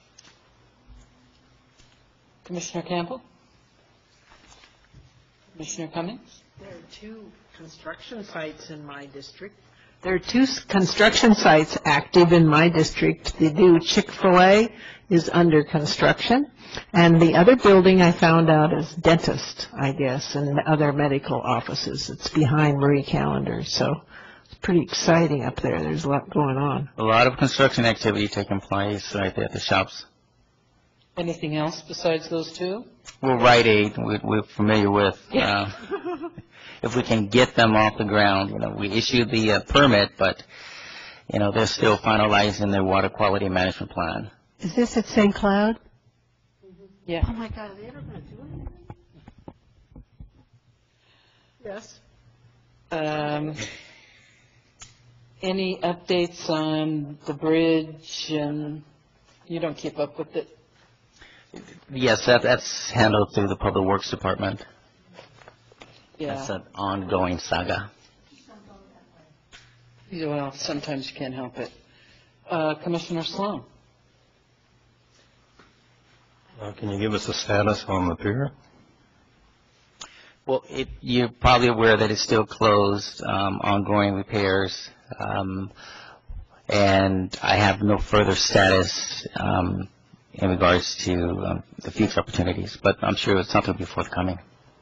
Commissioner Campbell? Commissioner Cummings? There are two construction sites in my district. There are two construction sites active in my district. The new Chick-fil-A is under construction, and the other building I found out is dentist, I guess, and other medical offices. It's behind Marie Callender, so it's pretty exciting up there. There's a lot going on. A lot of construction activity taking place right there at the shops. Anything else besides those two? Well, Rite Aid, we're familiar with. If we can get them off the ground, we issued the permit, but, they're still finalizing their water quality management plan. Is this at St. Cloud? Yeah. Oh, my God, are they ever going to do anything? Yes. Any updates on the bridge, and you don't keep up with it? Yes, that's handled through the Public Works Department. Yeah. That's an ongoing saga. Well, sometimes you can't help it. Commissioner Sloan? Can you give us a status on the pier? Well, you're probably aware that it's still closed, ongoing repairs, and I have no further status in regards to the future opportunities, but I'm sure it's something will be forthcoming.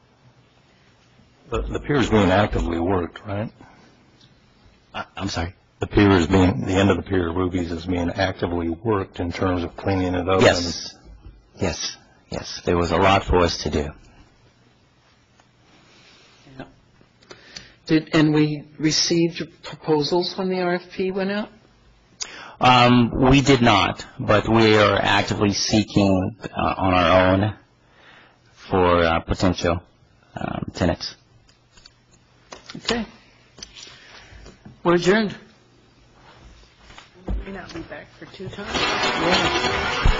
The pier is being actively worked, right? I'm sorry? The end of the pier, Ruby's, is being actively worked in terms of cleaning it up. Yes. Yes. There was a lot for us to do. And we received proposals when the RFP went out? We did not, but we are actively seeking on our own for potential tenants. Okay. We're adjourned. We may not be back for 2 times. Yeah.